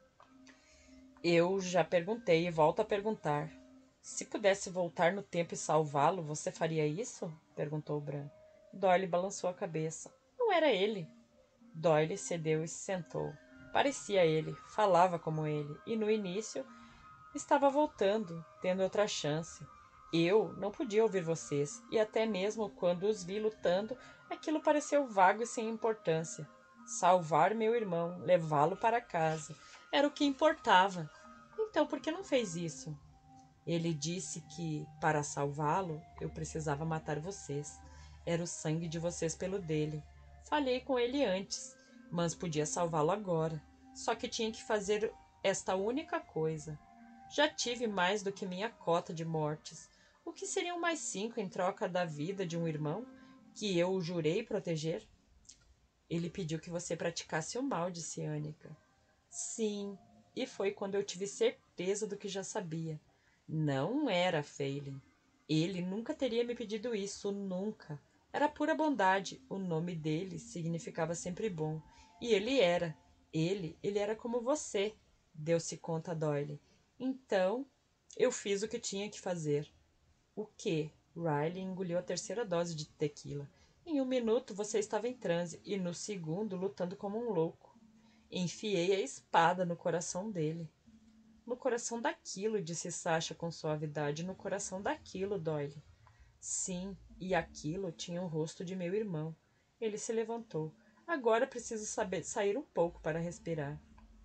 Eu já perguntei e volto a perguntar. Se pudesse voltar no tempo e salvá-lo, você faria isso? Perguntou Bran. Doyle balançou a cabeça. Não era ele. Doyle cedeu e se sentou. Parecia ele, falava como ele, e no início estava voltando, tendo outra chance. Eu não podia ouvir vocês, e até mesmo quando os vi lutando, aquilo pareceu vago e sem importância. Salvar meu irmão, levá-lo para casa, era o que importava. Então, por que não fez isso? Ele disse que, para salvá-lo, eu precisava matar vocês. Era o sangue de vocês pelo dele. Falhei com ele antes, mas podia salvá-lo agora. Só que tinha que fazer esta única coisa. Já tive mais do que minha cota de mortes. O que seriam mais cinco em troca da vida de um irmão, que eu o jurei proteger? Ele pediu que você praticasse o mal, disse Annika. Sim, e foi quando eu tive certeza do que já sabia. Não era Phelan. Ele nunca teria me pedido isso, nunca. Era pura bondade. O nome dele significava sempre bom. E ele era. Ele, ele era como você, deu-se conta Doyle. Então, eu fiz o que tinha que fazer. O quê? Riley engoliu a terceira dose de tequila. Em um minuto você estava em transe e no segundo lutando como um louco. Enfiei a espada no coração dele. No coração daquilo, disse Sasha com suavidade. No coração daquilo, Doyle. Sim, e aquilo tinha o rosto de meu irmão. Ele se levantou. Agora preciso saber sair um pouco para respirar.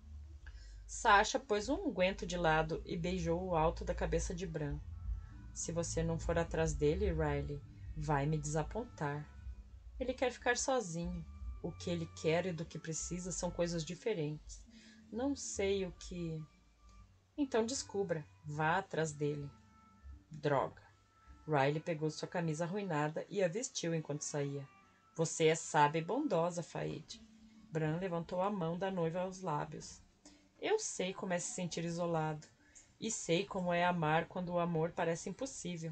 Sasha pôs um unguento de lado e beijou o alto da cabeça de Bran. Se você não for atrás dele, Riley, vai me desapontar. Ele quer ficar sozinho. O que ele quer e do que precisa são coisas diferentes. Não sei o que... Então descubra. Vá atrás dele. Droga. Riley pegou sua camisa arruinada e a vestiu enquanto saía. Você é sábia e bondosa, Faide. Bran levantou a mão da noiva aos lábios. Eu sei como é se sentir isolado. E sei como é amar quando o amor parece impossível.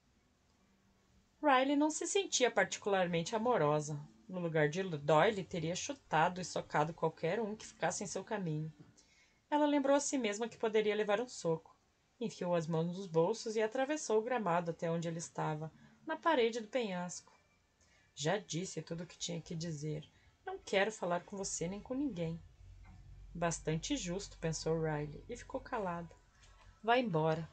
Riley não se sentia particularmente amorosa. No lugar de Doyle, teria chutado e socado qualquer um que ficasse em seu caminho. Ela lembrou a si mesma que poderia levar um soco. Enfiou as mãos nos bolsos e atravessou o gramado até onde ele estava, na parede do penhasco. Já disse tudo o que tinha que dizer. Não quero falar com você nem com ninguém. Bastante justo, pensou Riley, e ficou calada. Vá embora.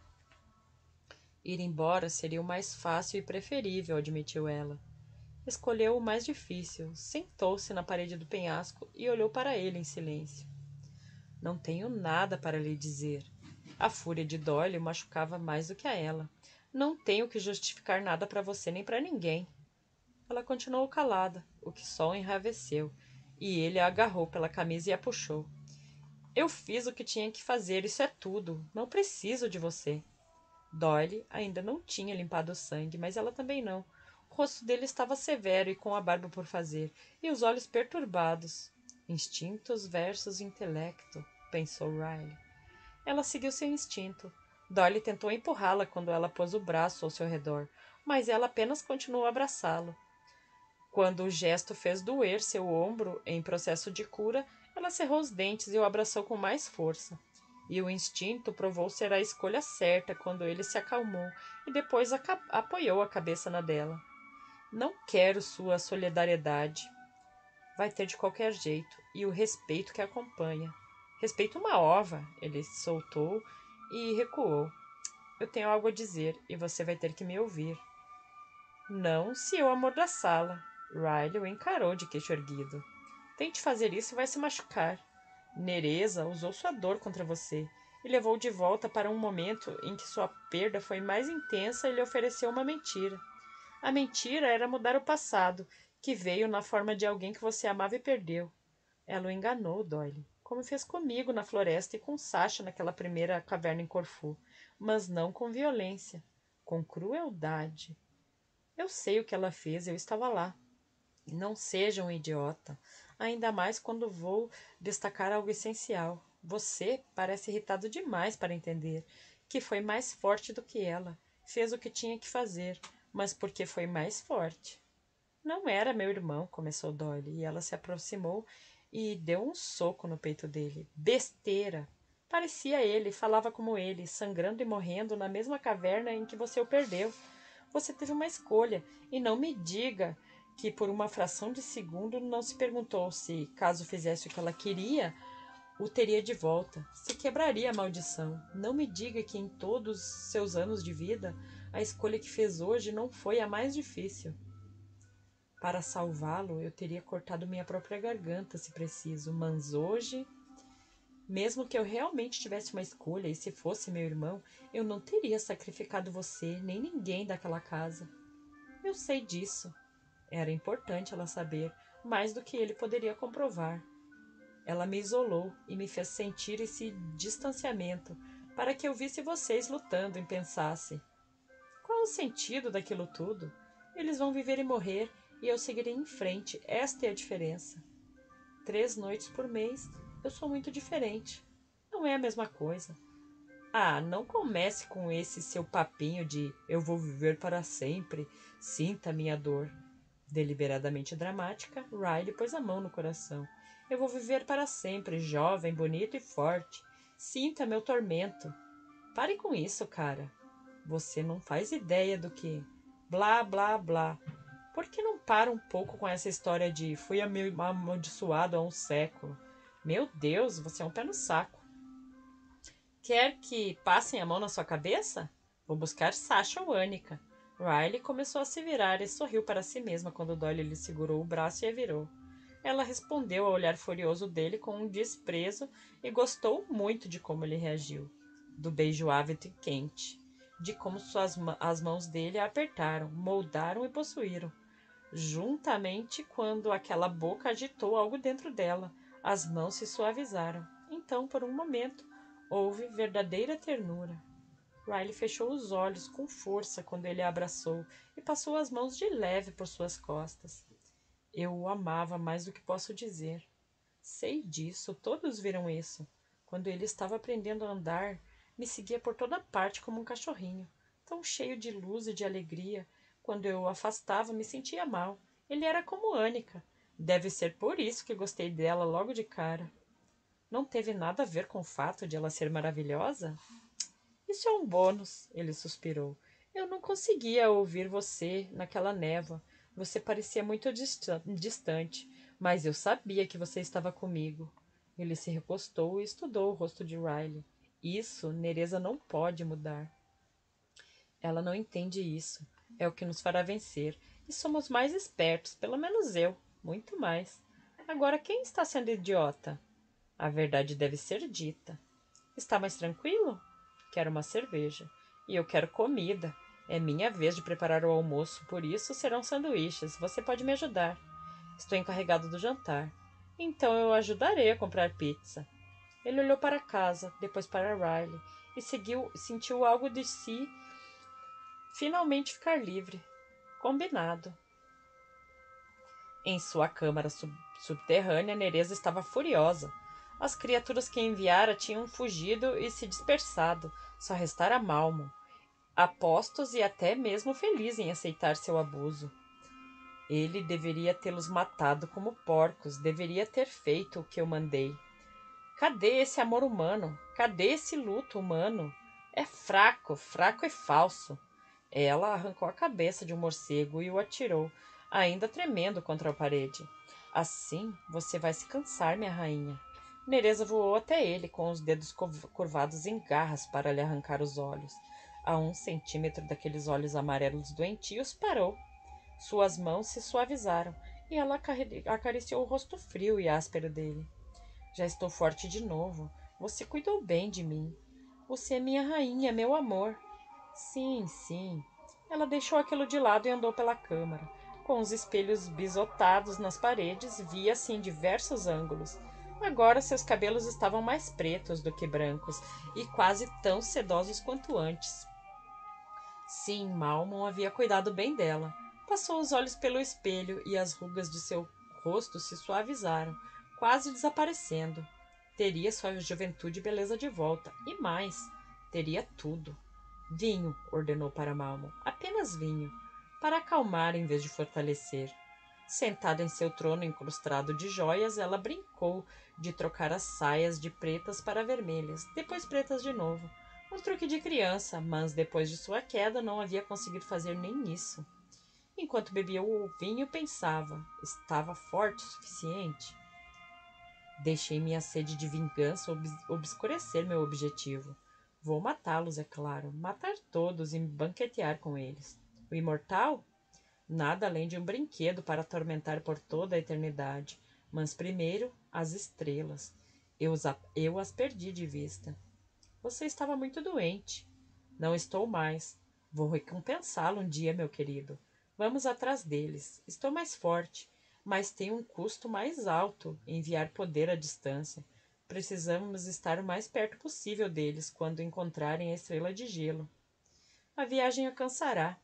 Ir embora seria o mais fácil e preferível, admitiu ela. Escolheu o mais difícil, sentou-se na parede do penhasco e olhou para ele em silêncio. Não tenho nada para lhe dizer. A fúria de Doyle o machucava mais do que a ela. Não tenho que justificar nada para você nem para ninguém. Ela continuou calada, o que só o enraiveceu, e ele a agarrou pela camisa e a puxou. Eu fiz o que tinha que fazer, isso é tudo. Não preciso de você. Doyle ainda não tinha limpado o sangue, mas ela também não. O rosto dele estava severo e com a barba por fazer, e os olhos perturbados. Instintos versus intelecto, pensou Riley. Ela seguiu seu instinto. Doyle tentou empurrá-la quando ela pôs o braço ao seu redor, mas ela apenas continuou a abraçá-lo. Quando o gesto fez doer seu ombro em processo de cura, ela cerrou os dentes e o abraçou com mais força. E o instinto provou ser a escolha certa quando ele se acalmou e depois a apoiou a cabeça na dela. Não quero sua solidariedade. Vai ter de qualquer jeito, e o respeito que acompanha. Respeito uma ova, ele soltou e recuou. Eu tenho algo a dizer, e você vai ter que me ouvir. Não se eu amordaçá-la. Riley o encarou de queixo erguido. Tente fazer isso e vai se machucar. Nereza usou sua dor contra você e levou de volta para um momento em que sua perda foi mais intensa e lhe ofereceu uma mentira. A mentira era mudar o passado, que veio na forma de alguém que você amava e perdeu. Ela o enganou, Doyle, como fez comigo na floresta e com Sasha naquela primeira caverna em Corfu, mas não com violência, com crueldade. Eu sei o que ela fez, eu estava lá. Não seja um idiota, ainda mais quando vou destacar algo essencial. Você parece irritado demais para entender que foi mais forte do que ela. Fez o que tinha que fazer, mas porque foi mais forte. Não era meu irmão, começou Dolly, e ela se aproximou e deu um soco no peito dele. Besteira! Parecia ele, falava como ele, sangrando e morrendo na mesma caverna em que você o perdeu. Você teve uma escolha, e não me diga que por uma fração de segundo não se perguntou se, caso fizesse o que ela queria, o teria de volta, se quebraria a maldição. Não me diga que em todos os seus anos de vida, a escolha que fez hoje não foi a mais difícil. Para salvá-lo, eu teria cortado minha própria garganta, se preciso, mas hoje, mesmo que eu realmente tivesse uma escolha, e se fosse meu irmão, eu não teria sacrificado você, nem ninguém daquela casa. Eu sei disso. Era importante ela saber, mais do que ele poderia comprovar. Ela me isolou e me fez sentir esse distanciamento, para que eu visse vocês lutando e pensasse: qual o sentido daquilo tudo? Eles vão viver e morrer, e eu seguirei em frente. Esta é a diferença. Três noites por mês, eu sou muito diferente. Não é a mesma coisa. Ah, não comece com esse seu papinho de eu vou viver para sempre. Sinta a minha dor. Deliberadamente dramática, Riley pôs a mão no coração. Eu vou viver para sempre, jovem, bonito e forte. Sinta meu tormento. Pare com isso, cara. Você não faz ideia do que... Blá, blá, blá. Por que não para um pouco com essa história de fui amaldiçoado há um século? Meu Deus, você é um pé no saco. Quer que passem a mão na sua cabeça? Vou buscar Sasha ou Annika. Riley começou a se virar e sorriu para si mesma quando Dolly lhe segurou o braço e a virou. Ela respondeu ao olhar furioso dele com um desprezo e gostou muito de como ele reagiu. Do beijo ávido e quente. De como suas, as mãos dele a apertaram, moldaram e possuíram. Juntamente quando aquela boca agitou algo dentro dela, as mãos se suavizaram. Então, por um momento, houve verdadeira ternura. Riley fechou os olhos com força quando ele a abraçou e passou as mãos de leve por suas costas. Eu o amava mais do que posso dizer. Sei disso, todos viram isso. Quando ele estava aprendendo a andar, me seguia por toda parte como um cachorrinho, tão cheio de luz e de alegria. Quando eu o afastava, me sentia mal. Ele era como Annika. Deve ser por isso que gostei dela logo de cara. Não teve nada a ver com o fato de ela ser maravilhosa? Isso é um bônus, ele suspirou. Eu não conseguia ouvir você naquela névoa. Você parecia muito distante, mas eu sabia que você estava comigo. Ele se recostou e estudou o rosto de Riley. Isso, Nereza não pode mudar. Ela não entende isso. É o que nos fará vencer. E somos mais espertos, pelo menos eu. Muito mais. Agora, quem está sendo idiota? A verdade deve ser dita. Está mais tranquilo? Quero uma cerveja. E eu quero comida. É minha vez de preparar o almoço, por isso serão sanduíches. Você pode me ajudar. Estou encarregado do jantar. Então eu ajudarei a comprar pizza. Ele olhou para casa, depois para Riley, e seguiu, sentiu algo de si finalmente ficar livre. Combinado. Em sua câmara sub- subterrânea, Nereza estava furiosa. As criaturas que enviara tinham fugido e se dispersado. Só restara Malmo, apostos e até mesmo feliz em aceitar seu abuso. Ele deveria tê-los matado como porcos, deveria ter feito o que eu mandei. Cadê esse amor humano? Cadê esse luto humano? É fraco, fraco e falso. Ela arrancou a cabeça de um morcego e o atirou, ainda tremendo contra a parede. Assim você vai se cansar, minha rainha. Nereza voou até ele, com os dedos curvados em garras para lhe arrancar os olhos. A um centímetro daqueles olhos amarelos doentios, parou. Suas mãos se suavizaram e ela acariciou o rosto frio e áspero dele. Já estou forte de novo. Você cuidou bem de mim. Você é minha rainha, meu amor. Sim, sim. Ela deixou aquilo de lado e andou pela câmara. Com os espelhos bisotados nas paredes, via-se em diversos ângulos. Agora seus cabelos estavam mais pretos do que brancos e quase tão sedosos quanto antes. Sim, Malmon havia cuidado bem dela. Passou os olhos pelo espelho e as rugas de seu rosto se suavizaram, quase desaparecendo. Teria sua juventude e beleza de volta, e mais, teria tudo. Vinho, ordenou para Malmon, apenas vinho, para acalmar em vez de fortalecer. Sentada em seu trono incrustado de joias, ela brincou de trocar as saias de pretas para vermelhas, depois pretas de novo. Um truque de criança, mas depois de sua queda não havia conseguido fazer nem isso. Enquanto bebia o vinho, pensava: estava forte o suficiente? Deixei minha sede de vingança obs- obscurecer meu objetivo. Vou matá-los, é claro, matar todos e me banquetear com eles. O imortal? Nada além de um brinquedo para atormentar por toda a eternidade. Mas primeiro, as estrelas. Eu, os a- eu as perdi de vista. Você estava muito doente. Não estou mais. Vou recompensá-lo um dia, meu querido. Vamos atrás deles. Estou mais forte, mas tem um custo mais alto enviar poder à distância. Precisamos estar o mais perto possível deles quando encontrarem a estrela de gelo. A viagem a cansará.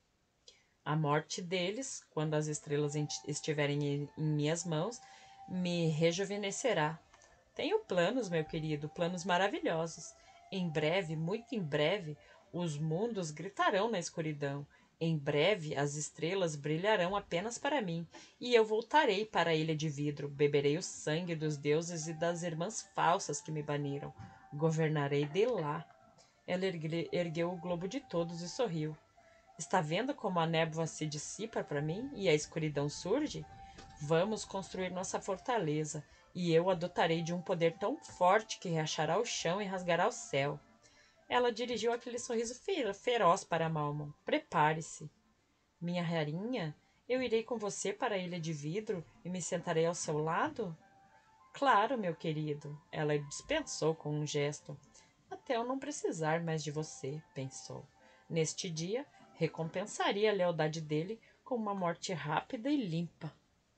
A morte deles, quando as estrelas estiverem em minhas mãos, me rejuvenescerá. Tenho planos, meu querido, planos maravilhosos. Em breve, muito em breve, os mundos gritarão na escuridão. Em breve, as estrelas brilharão apenas para mim, e eu voltarei para a Ilha de Vidro, beberei o sangue dos deuses e das irmãs falsas que me baniram. Governarei de lá. Ela ergue, ergueu o globo de todos e sorriu. Está vendo como a névoa se dissipa para mim e a escuridão surge? Vamos construir nossa fortaleza, e eu a dotarei de um poder tão forte que reachará o chão e rasgará o céu. Ela dirigiu aquele sorriso feroz para Malmon. Prepare-se. Minha rainha, eu irei com você para a Ilha de Vidro e me sentarei ao seu lado? Claro, meu querido. Ela dispensou com um gesto. Até eu não precisar mais de você, pensou. Neste dia, recompensaria a lealdade dele com uma morte rápida e limpa.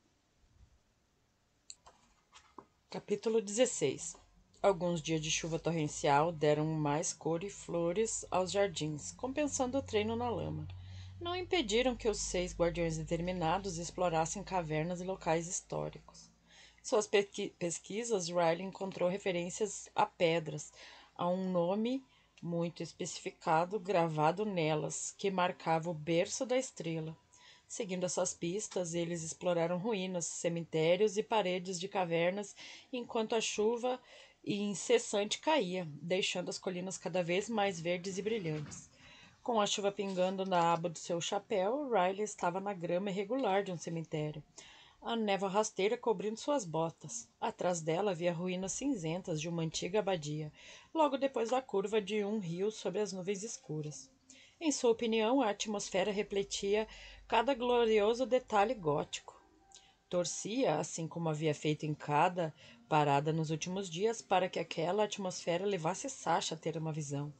Capítulo dezesseis. Alguns dias de chuva torrencial deram mais cor e flores aos jardins, compensando o treino na lama. Não impediram que os seis guardiões determinados explorassem cavernas e locais históricos. Em suas pesqui- pesquisas, Riley encontrou referências a pedras, a um nome muito especificado gravado nelas, que marcava o berço da estrela. Seguindo essas pistas, eles exploraram ruínas, cemitérios e paredes de cavernas, enquanto a chuva incessante caía, deixando as colinas cada vez mais verdes e brilhantes. Com a chuva pingando na aba do seu chapéu, Riley estava na grama irregular de um cemitério, a névoa rasteira cobrindo suas botas. Atrás dela havia ruínas cinzentas de uma antiga abadia, logo depois da curva de um rio sobre as nuvens escuras. Em sua opinião, a atmosfera refletia cada glorioso detalhe gótico. Torcia, assim como havia feito em cada parada nos últimos dias, para que aquela atmosfera levasse Sasha a ter uma visão.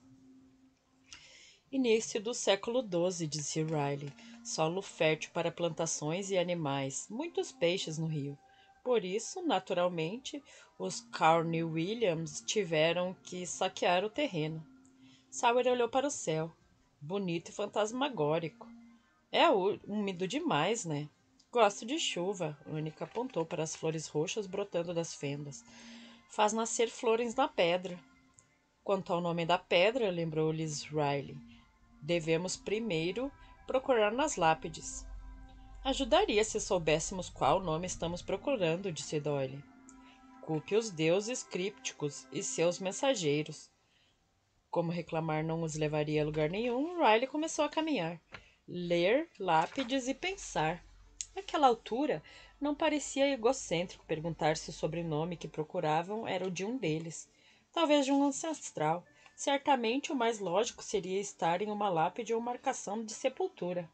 Início do século doze, disse Riley. Solo fértil para plantações e animais, muitos peixes no rio. Por isso, naturalmente, os Carney Williams tiveram que saquear o terreno. Sauer olhou para o céu. Bonito e fantasmagórico. É úmido demais, né? Gosto de chuva. Única apontou para as flores roxas brotando das fendas. Faz nascer flores na pedra. Quanto ao nome da pedra, lembrou-lhes Riley, devemos primeiro procurar nas lápides. Ajudaria se soubéssemos qual nome estamos procurando, disse Doyle. Culpe os deuses crípticos e seus mensageiros. Como reclamar não os levaria a lugar nenhum, Riley começou a caminhar, ler lápides e pensar. Naquela altura, não parecia egocêntrico perguntar se o sobrenome que procuravam era o de um deles, talvez de um ancestral. Certamente o mais lógico seria estar em uma lápide ou marcação de sepultura.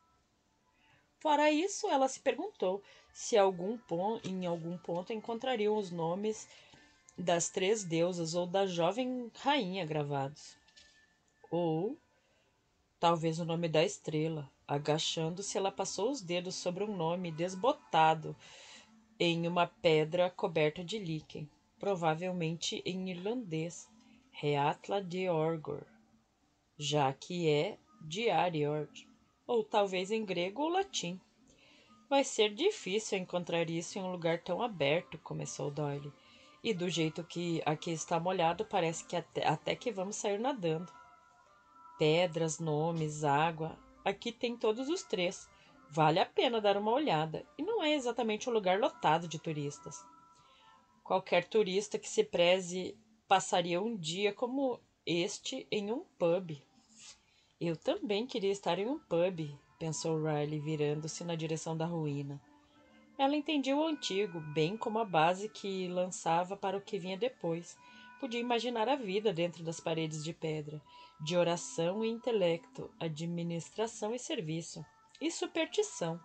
Fora isso, ela se perguntou se algum pon- em algum ponto encontrariam os nomes das três deusas ou da jovem rainha gravados. Ou Talvez o nome da estrela. Agachando-se, ela passou os dedos sobre um nome desbotado em uma pedra coberta de líquen, provavelmente em irlandês, Reatla de Orgor, já que é de Ariord, ou talvez em grego ou latim. Vai ser difícil encontrar isso em um lugar tão aberto, começou Doyle. E do jeito que aqui está molhado, parece que até, até que vamos sair nadando. Pedras, nomes, água. Aqui tem todos os três. Vale a pena dar uma olhada. E não é exatamente um lugar lotado de turistas. Qualquer turista que se preze passaria um dia como este em um pub. Eu também queria estar em um pub, pensou Riley, virando-se na direção da ruína. Ela entendia o antigo, bem como a base que lançava para o que vinha depois. Podia imaginar a vida dentro das paredes de pedra, de oração e intelecto, administração e serviço, e superstição.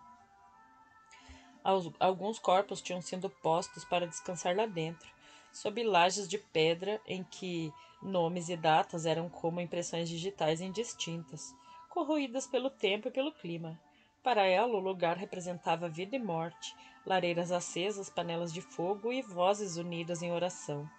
Alguns corpos tinham sido postos para descansar lá dentro, sob lajes de pedra em que nomes e datas eram como impressões digitais indistintas, corroídas pelo tempo e pelo clima. Para ela, o lugar representava vida e morte, lareiras acesas, panelas de fogo e vozes unidas em oração.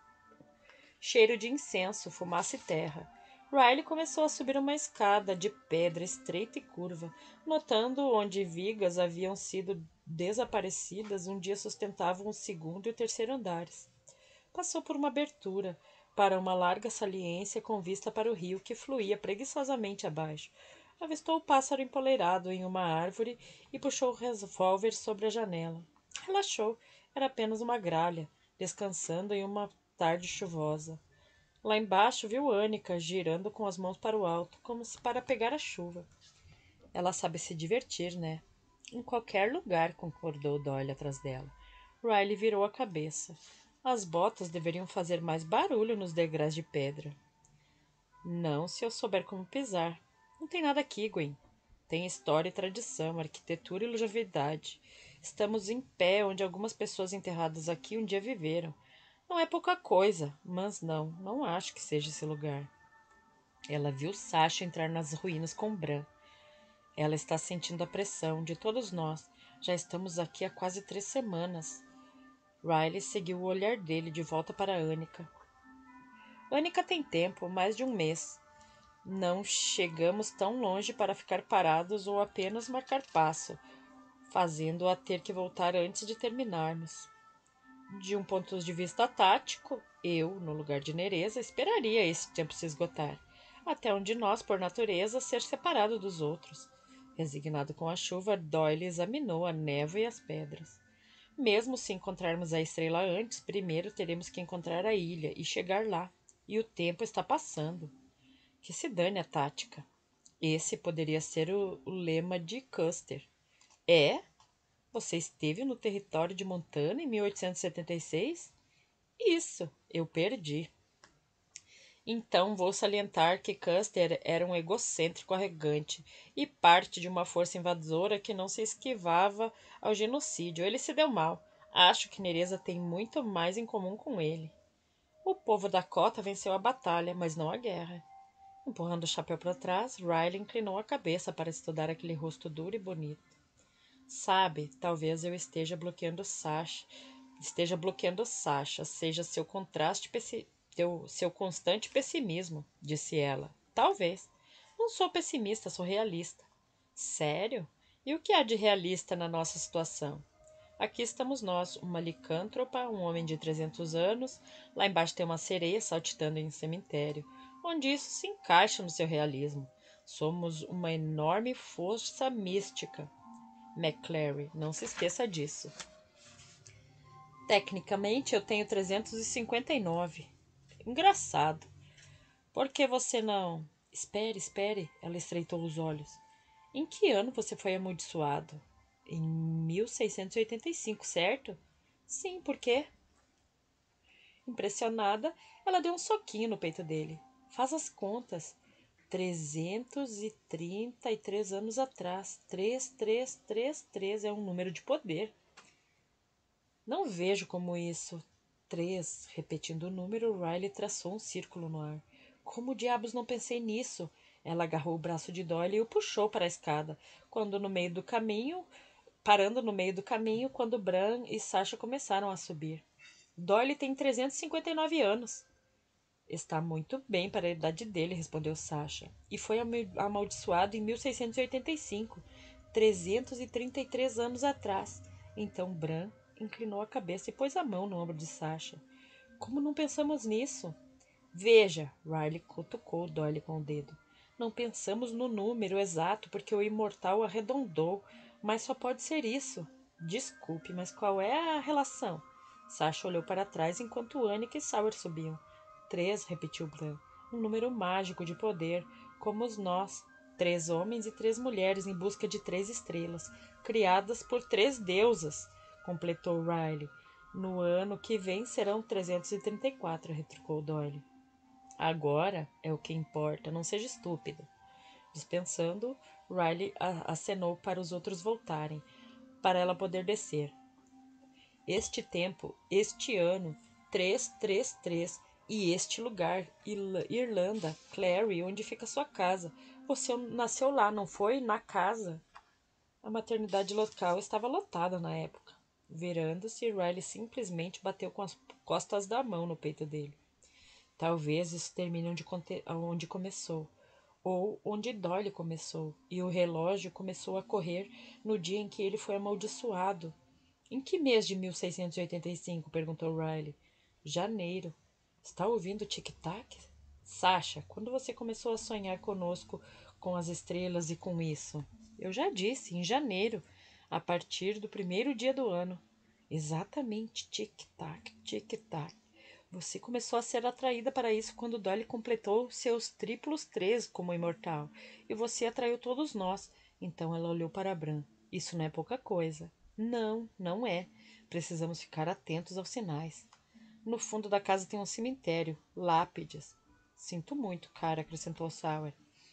Cheiro de incenso, fumaça e terra. Riley começou a subir uma escada de pedra estreita e curva, notando onde vigas haviam sido desaparecidas um dia sustentavam o segundo e o terceiro andares. Passou por uma abertura, para uma larga saliência com vista para o rio que fluía preguiçosamente abaixo. Avistou o pássaro empoleirado em uma árvore e puxou o revólver sobre a janela. Relaxou. Era apenas uma gralha, descansando em uma tarde chuvosa. Lá embaixo viu Anica girando com as mãos para o alto, como se para pegar a chuva. Ela sabe se divertir, né? Em qualquer lugar, concordou Doyle atrás dela. Riley virou a cabeça. As botas deveriam fazer mais barulho nos degraus de pedra. Não se eu souber como pisar. Não tem nada aqui, Gwen. Tem história e tradição, arquitetura e longevidade. Estamos em pé onde algumas pessoas enterradas aqui um dia viveram. Não é pouca coisa, mas não, não acho que seja esse lugar. Ela viu Sasha entrar nas ruínas com Bran. Ela está sentindo a pressão de todos nós. Já estamos aqui há quase três semanas. Riley seguiu o olhar dele de volta para Anica. Anica tem tempo, mais de um mês. Não chegamos tão longe para ficar parados ou apenas marcar passo, fazendo-a ter que voltar antes de terminarmos. De um ponto de vista tático, eu, no lugar de Nereza, esperaria esse tempo se esgotar, até um de nós, por natureza, ser separado dos outros. Resignado com a chuva, Doyle examinou a névoa e as pedras. Mesmo se encontrarmos a estrela antes, primeiro teremos que encontrar a ilha e chegar lá. E o tempo está passando. Que se dane a tática. Esse poderia ser o, o lema de Custer. É? Você esteve no território de Montana em mil oitocentos e setenta e seis? Isso, eu perdi. Então vou salientar que Custer era um egocêntrico arrogante e parte de uma força invasora que não se esquivava ao genocídio. Ele se deu mal. Acho que Nereza tem muito mais em comum com ele. O povo da cota venceu a batalha, mas não a guerra. Empurrando o chapéu para trás, Riley inclinou a cabeça para estudar aquele rosto duro e bonito. Sabe, talvez eu esteja bloqueando Sasha, esteja bloqueando Sasha, seja seu contraste, teu, seu constante pessimismo, disse ela. Talvez. Não sou pessimista, sou realista. Sério? E o que há de realista na nossa situação? Aqui estamos nós, uma licântropa, um homem de trezentos anos, lá embaixo tem uma sereia saltitando em um cemitério, onde isso se encaixa no seu realismo. Somos uma enorme força mística. McClary, não se esqueça disso. Tecnicamente, eu tenho trezentos e cinquenta e nove. Engraçado. Por que você não... Espere, espere. Ela estreitou os olhos. Em que ano você foi amaldiçoado? Em mil seiscentos e oitenta e cinco, certo? Sim, por quê? Impressionada, ela deu um soquinho no peito dele. Faz as contas. trezentos e trinta e três anos atrás. Três, três, três, três é um número de poder. Não vejo como isso. Três. Repetindo o número, Riley traçou um círculo no ar. Como diabos não pensei nisso? Ela agarrou o braço de Dolly e o puxou para a escada, quando no meio do caminho, parando no meio do caminho, quando Bran e Sasha começaram a subir. Dolly tem trezentos e cinquenta e nove anos. Está muito bem para a idade dele, respondeu Sasha. E foi amaldiçoado em mil seiscentos e oitenta e cinco, trezentos e trinta e três anos atrás. Então Bran inclinou a cabeça e pôs a mão no ombro de Sasha. Como não pensamos nisso? Veja, Riley cutucou Dolly com o dedo. Não pensamos no número exato porque o imortal arredondou, mas só pode ser isso. Desculpe, mas qual é a relação? Sasha olhou para trás enquanto Annika e Sauer subiam. Três, repetiu Bran. Um número mágico de poder, como os nós. Três homens e três mulheres em busca de três estrelas, criadas por três deusas, completou Riley. No ano que vem serão trezentos e trinta e quatro, retrucou Doyle. Agora é o que importa, não seja estúpido. Dispensando, Riley acenou para os outros voltarem, para ela poder descer. Este tempo, este ano, trezentos e trinta e três, e este lugar, Irlanda, Clary, onde fica sua casa. Você nasceu lá, não foi? Na casa. A maternidade local estava lotada na época. Virando-se, Riley simplesmente bateu com as costas da mão no peito dele. Talvez isso termine onde, onde começou, ou onde Dolly começou, e o relógio começou a correr no dia em que ele foi amaldiçoado. Em que mês de mil seiscentos e oitenta e cinco? Perguntou Riley. Janeiro. Está ouvindo tic-tac? Sasha, quando você começou a sonhar conosco com as estrelas e com isso? Eu já disse, em janeiro, a partir do primeiro dia do ano. Exatamente, tic-tac, tic-tac. Você começou a ser atraída para isso quando Dolly completou seus triplos três como imortal. E você atraiu todos nós. Então ela olhou para Bran. Isso não é pouca coisa. Não, não é. Precisamos ficar atentos aos sinais. No fundo da casa tem um cemitério. Lápides. Sinto muito, cara, acrescentou Sauer.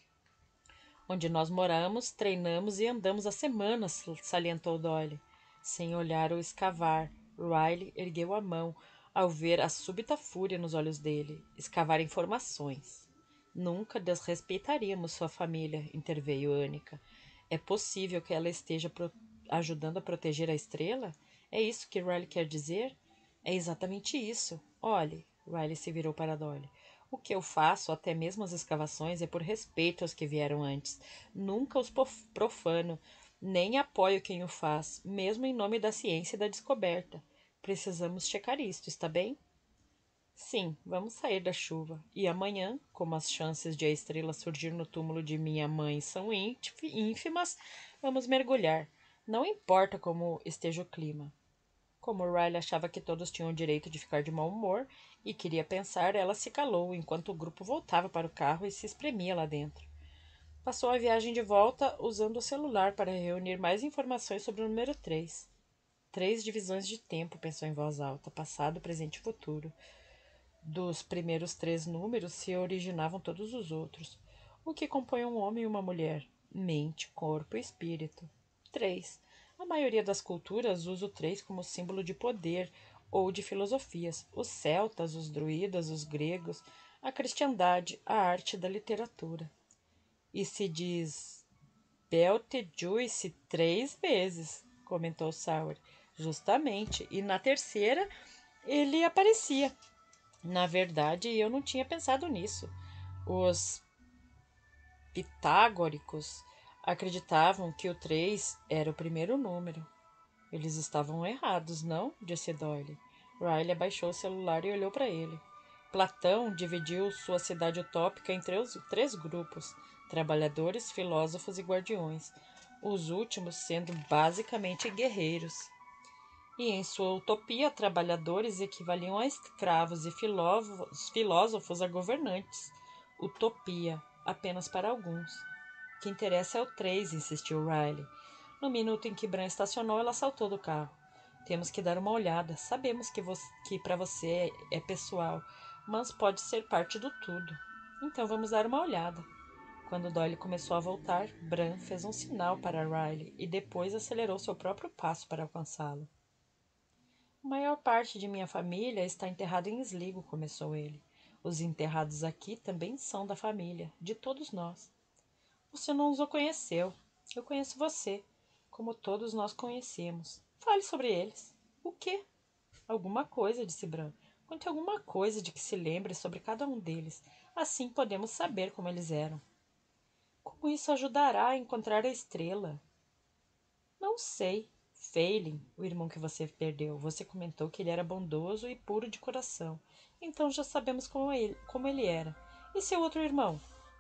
Onde nós moramos, treinamos e andamos há semanas, salientou Dolly. Sem olhar ou escavar, Riley ergueu a mão ao ver a súbita fúria nos olhos dele. Escavar informações. Nunca desrespeitaríamos sua família, interveio Annika. É possível que ela esteja pro- ajudando a proteger a estrela? É isso que Riley quer dizer? É exatamente isso. Olhe, Riley se virou para Dolly. O que eu faço, até mesmo as escavações, é por respeito aos que vieram antes. Nunca os profano, nem apoio quem o faz, mesmo em nome da ciência e da descoberta. Precisamos checar isto, está bem? Sim, vamos sair da chuva. E amanhã, como as chances de a estrela surgir no túmulo de minha mãe são ínfimas, vamos mergulhar. Não importa como esteja o clima. Como Riley achava que todos tinham o direito de ficar de mau humor e queria pensar, ela se calou enquanto o grupo voltava para o carro e se espremia lá dentro. Passou a viagem de volta usando o celular para reunir mais informações sobre o número três. Três divisões de tempo, pensou em voz alta, passado, presente e futuro. Dos primeiros três números se originavam todos os outros. O que compõe um homem e uma mulher? Mente, corpo e espírito. Três. A maioria das culturas usa o três como símbolo de poder ou de filosofias. Os celtas, os druidas, os gregos, a cristandade, a arte da literatura. E se diz Betelgeuse três vezes, comentou Sauer. Justamente. E na terceira ele aparecia. Na verdade, eu não tinha pensado nisso. Os pitagóricos acreditavam que o três era o primeiro número. Eles estavam errados, não? Disse Doyle. Riley abaixou o celular e olhou para ele. Platão dividiu sua cidade utópica em três, três grupos: trabalhadores, filósofos e guardiões, os últimos sendo basicamente guerreiros. E em sua utopia, trabalhadores equivaliam a escravos e filósofos a governantes. Utopia, apenas para alguns. O que interessa é o três, insistiu Riley. No minuto em que Bran estacionou, ela saltou do carro. Temos que dar uma olhada. Sabemos que, que para você é pessoal, mas pode ser parte do tudo. Então vamos dar uma olhada. Quando Doyle começou a voltar, Bran fez um sinal para Riley e depois acelerou seu próprio passo para alcançá-lo. A maior parte de minha família está enterrada em Sligo, começou ele. Os enterrados aqui também são da família, de todos nós. Você não os conheceu. Eu conheço você, como todos nós conhecemos. Fale sobre eles. O quê? Alguma coisa, disse Bran. Conte alguma coisa de que se lembre sobre cada um deles. Assim podemos saber como eles eram. Como isso ajudará a encontrar a estrela? Não sei. Phelim, o irmão que você perdeu. Você comentou que ele era bondoso e puro de coração. Então já sabemos como ele, como ele era. E seu outro irmão?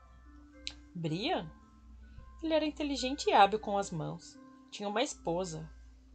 Brian? Ele era inteligente e hábil com as mãos. Tinha uma esposa,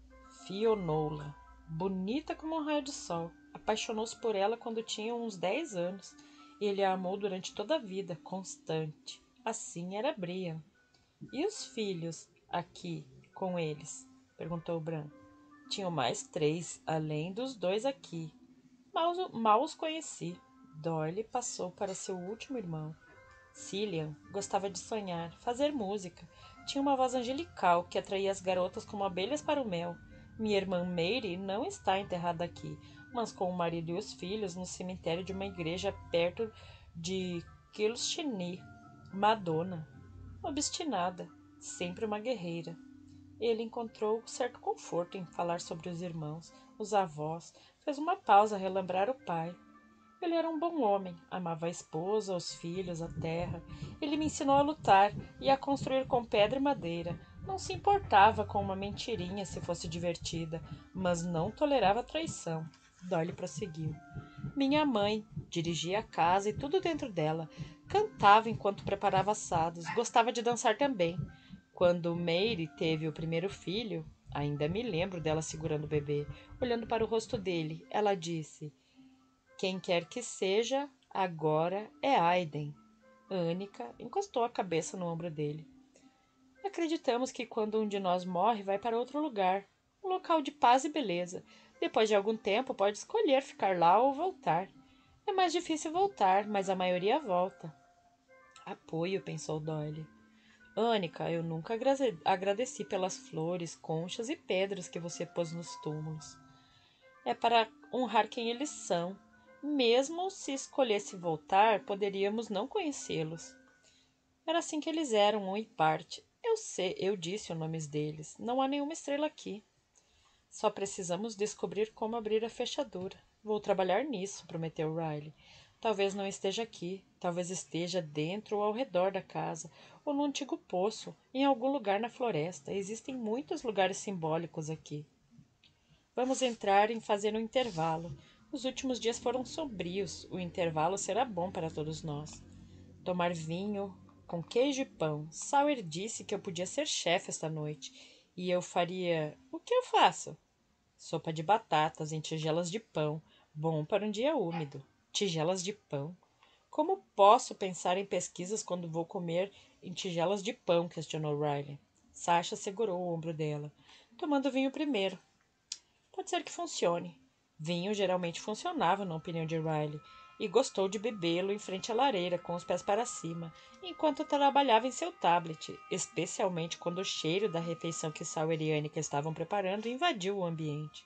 Fionola, bonita como um raio de sol. Apaixonou-se por ela quando tinha uns dez anos. E ele a amou durante toda a vida, constante. Assim era Brian. E os filhos aqui com eles? Perguntou Bran. Tinham mais três, além dos dois aqui. Mal, mal os conheci. Doyle passou para seu último irmão. Cillian gostava de sonhar, fazer música. Tinha uma voz angelical que atraía as garotas como abelhas para o mel. Minha irmã Mary não está enterrada aqui, mas com o marido e os filhos no cemitério de uma igreja perto de Kilshnee. Madonna. Obstinada, sempre uma guerreira. Ele encontrou certo conforto em falar sobre os irmãos, os avós. Fez uma pausa a relembrar o pai. Ele era um bom homem, amava a esposa, os filhos, a terra. Ele me ensinou a lutar e a construir com pedra e madeira. Não se importava com uma mentirinha se fosse divertida, mas não tolerava traição. Dolly prosseguiu. Minha mãe dirigia a casa e tudo dentro dela. Cantava enquanto preparava assados. Gostava de dançar também. Quando Mary teve o primeiro filho, ainda me lembro dela segurando o bebê, olhando para o rosto dele, ela disse: quem quer que seja, agora é Aiden. Annika encostou a cabeça no ombro dele. Acreditamos que quando um de nós morre, vai para outro lugar, um local de paz e beleza. Depois de algum tempo, pode escolher ficar lá ou voltar. É mais difícil voltar, mas a maioria volta. Apoio, pensou Doyle. Annika, eu nunca agradeci pelas flores, conchas e pedras que você pôs nos túmulos. É para honrar quem eles são. Mesmo se escolhesse voltar, poderíamos não conhecê-los. Era assim que eles eram, um e parte. Eu sei, eu disse os nomes deles. Não há nenhuma estrela aqui. Só precisamos descobrir como abrir a fechadura. Vou trabalhar nisso, prometeu Riley. Talvez não esteja aqui. Talvez esteja dentro ou ao redor da casa, ou no antigo poço, em algum lugar na floresta. Existem muitos lugares simbólicos aqui. Vamos entrar em fazer um intervalo. Os últimos dias foram sombrios. O intervalo será bom para todos nós. Tomar vinho com queijo e pão. Sawyer disse que eu podia ser chefe esta noite. E eu faria... O que eu faço? Sopa de batatas em tigelas de pão. Bom para um dia úmido. Tigelas de pão. Como posso pensar em pesquisas quando vou comer em tigelas de pão? Questionou Riley. Sasha segurou o ombro dela. Tomando vinho primeiro. Pode ser que funcione. Vinho geralmente funcionava, na opinião de Riley, e gostou de bebê-lo em frente à lareira, com os pés para cima, enquanto trabalhava em seu tablet, especialmente quando o cheiro da refeição que Sawyer e Annika estavam preparando invadiu o ambiente.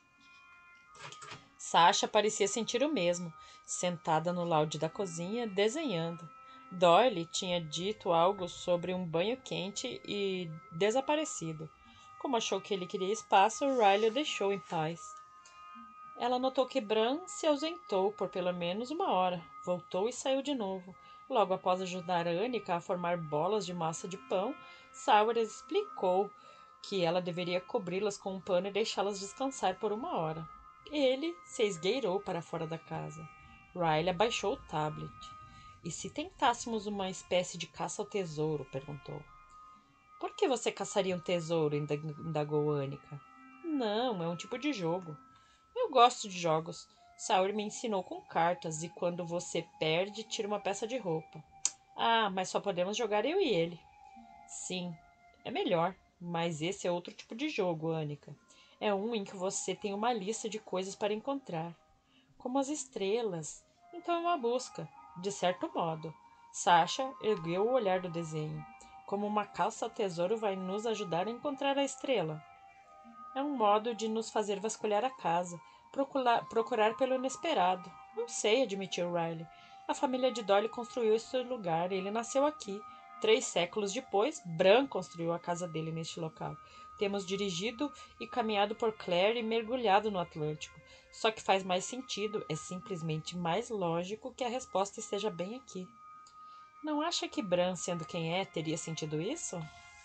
Sasha parecia sentir o mesmo, sentada no laude da cozinha, desenhando. Doyle tinha dito algo sobre um banho quente e desaparecido. Como achou que ele queria espaço, Riley o deixou em paz. Ela notou que Bran se ausentou por pelo menos uma hora. Voltou e saiu de novo. Logo após ajudar Annika a formar bolas de massa de pão, Sawyer explicou que ela deveria cobri-las com um pano e deixá-las descansar por uma hora. Ele se esgueirou para fora da casa. Riley abaixou o tablet. E se tentássemos uma espécie de caça ao tesouro? Perguntou. Por que você caçaria um tesouro? Indagou Annika. Não, é um tipo de jogo. Eu gosto de jogos. Sawyer me ensinou com cartas e quando você perde, tira uma peça de roupa. Ah, mas só podemos jogar eu e ele. Sim, é melhor, mas esse é outro tipo de jogo, Annika. É um em que você tem uma lista de coisas para encontrar. Como as estrelas. Então é uma busca, de certo modo. Sasha ergueu o olhar do desenho. Como uma caça ao tesouro vai nos ajudar a encontrar a estrela. É um modo de nos fazer vasculhar a casa, procurar, procurar pelo inesperado. Não sei, admitiu Riley. A família de Doyle construiu este lugar. Ele nasceu aqui. Três séculos depois, Bran construiu a casa dele neste local. Temos dirigido e caminhado por Clare e mergulhado no Atlântico. Só que faz mais sentido, é simplesmente mais lógico que a resposta esteja bem aqui. Não acha que Bran, sendo quem é, teria sentido isso?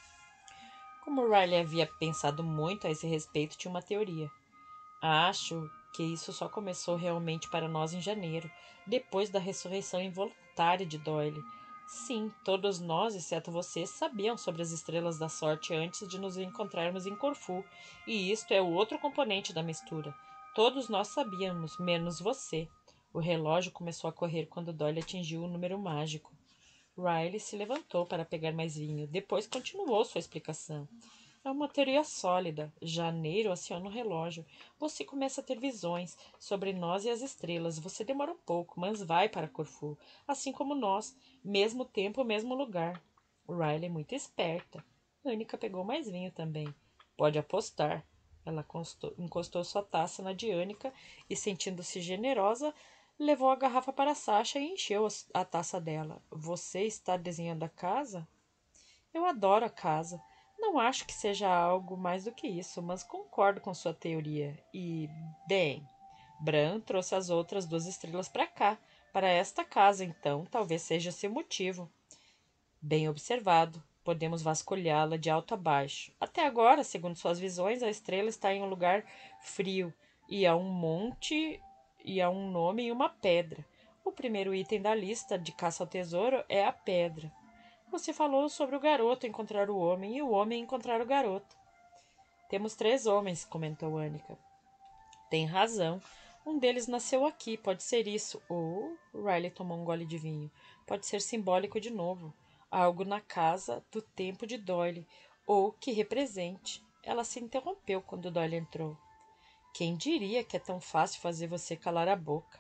Como Riley havia pensado muito a esse respeito, tinha uma teoria. Acho que isso só começou realmente para nós em janeiro, depois da ressurreição involuntária de Doyle. Sim, todos nós, exceto você, sabiam sobre as estrelas da sorte antes de nos encontrarmos em Corfu, e isto é o outro componente da mistura. Todos nós sabíamos, menos você. O relógio começou a correr quando Doyle atingiu o número mágico. Riley se levantou para pegar mais vinho. Depois continuou sua explicação. É uma teoria sólida. Janeiro aciona o relógio. Você começa a ter visões sobre nós e as estrelas. Você demora um pouco, mas vai para Corfu. Assim como nós. Mesmo tempo, mesmo lugar. Riley é muito esperta. Annika pegou mais vinho também. Pode apostar. Ela encostou, encostou sua taça na de Annika e, sentindo-se generosa, levou a garrafa para Sasha e encheu a taça dela. Você está desenhando a casa? Eu adoro a casa. Não acho que seja algo mais do que isso, mas concordo com sua teoria. E, bem, Bran trouxe as outras duas estrelas para cá, para esta casa, então talvez seja seu motivo. Bem observado. Podemos vasculhá-la de alto a baixo. Até agora, segundo suas visões, a estrela está em um lugar frio e há um monte e há um nome e uma pedra. O primeiro item da lista de caça ao tesouro é a pedra. Você falou sobre o garoto encontrar o homem e o homem encontrar o garoto. Temos três homens, comentou Annika. Tem razão. Um deles nasceu aqui, pode ser isso. Ou, Riley tomou um gole de vinho, pode ser simbólico de novo. Algo na casa do tempo de Doyle, ou que represente. Ela se interrompeu quando Doyle entrou. Quem diria que é tão fácil fazer você calar a boca?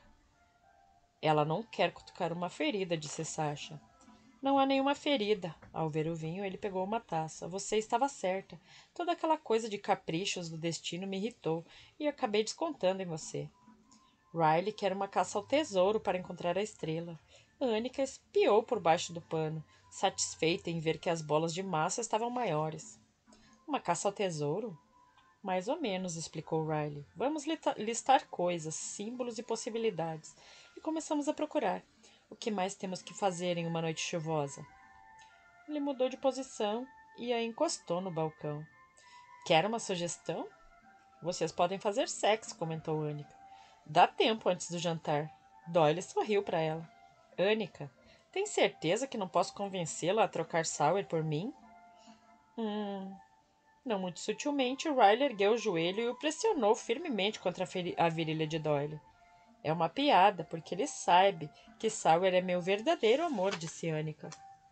Ela não quer cutucar uma ferida, disse Sasha. Não há nenhuma ferida. Ao ver o vinho, ele pegou uma taça. Você estava certa. Toda aquela coisa de caprichos do destino me irritou e acabei descontando em você. Riley quer uma caça ao tesouro para encontrar a estrela. Annika espiou por baixo do pano, satisfeita em ver que as bolas de massa estavam maiores. Uma caça ao tesouro? Mais ou menos, explicou Riley. Vamos listar coisas, símbolos e possibilidades. E começamos a procurar. O que mais temos que fazer em uma noite chuvosa? Ele mudou de posição e a encostou no balcão. Quer uma sugestão? Vocês podem fazer sexo, comentou Annika. Dá tempo antes do jantar. Doyle sorriu para ela. Annika, tem certeza que não posso convencê-la a trocar Sawyer por mim? Hum... Não muito sutilmente, Riley ergueu o joelho e o pressionou firmemente contra a virilha de Doyle. É uma piada, porque ele sabe que Sawyer é meu verdadeiro amor, disse Annika.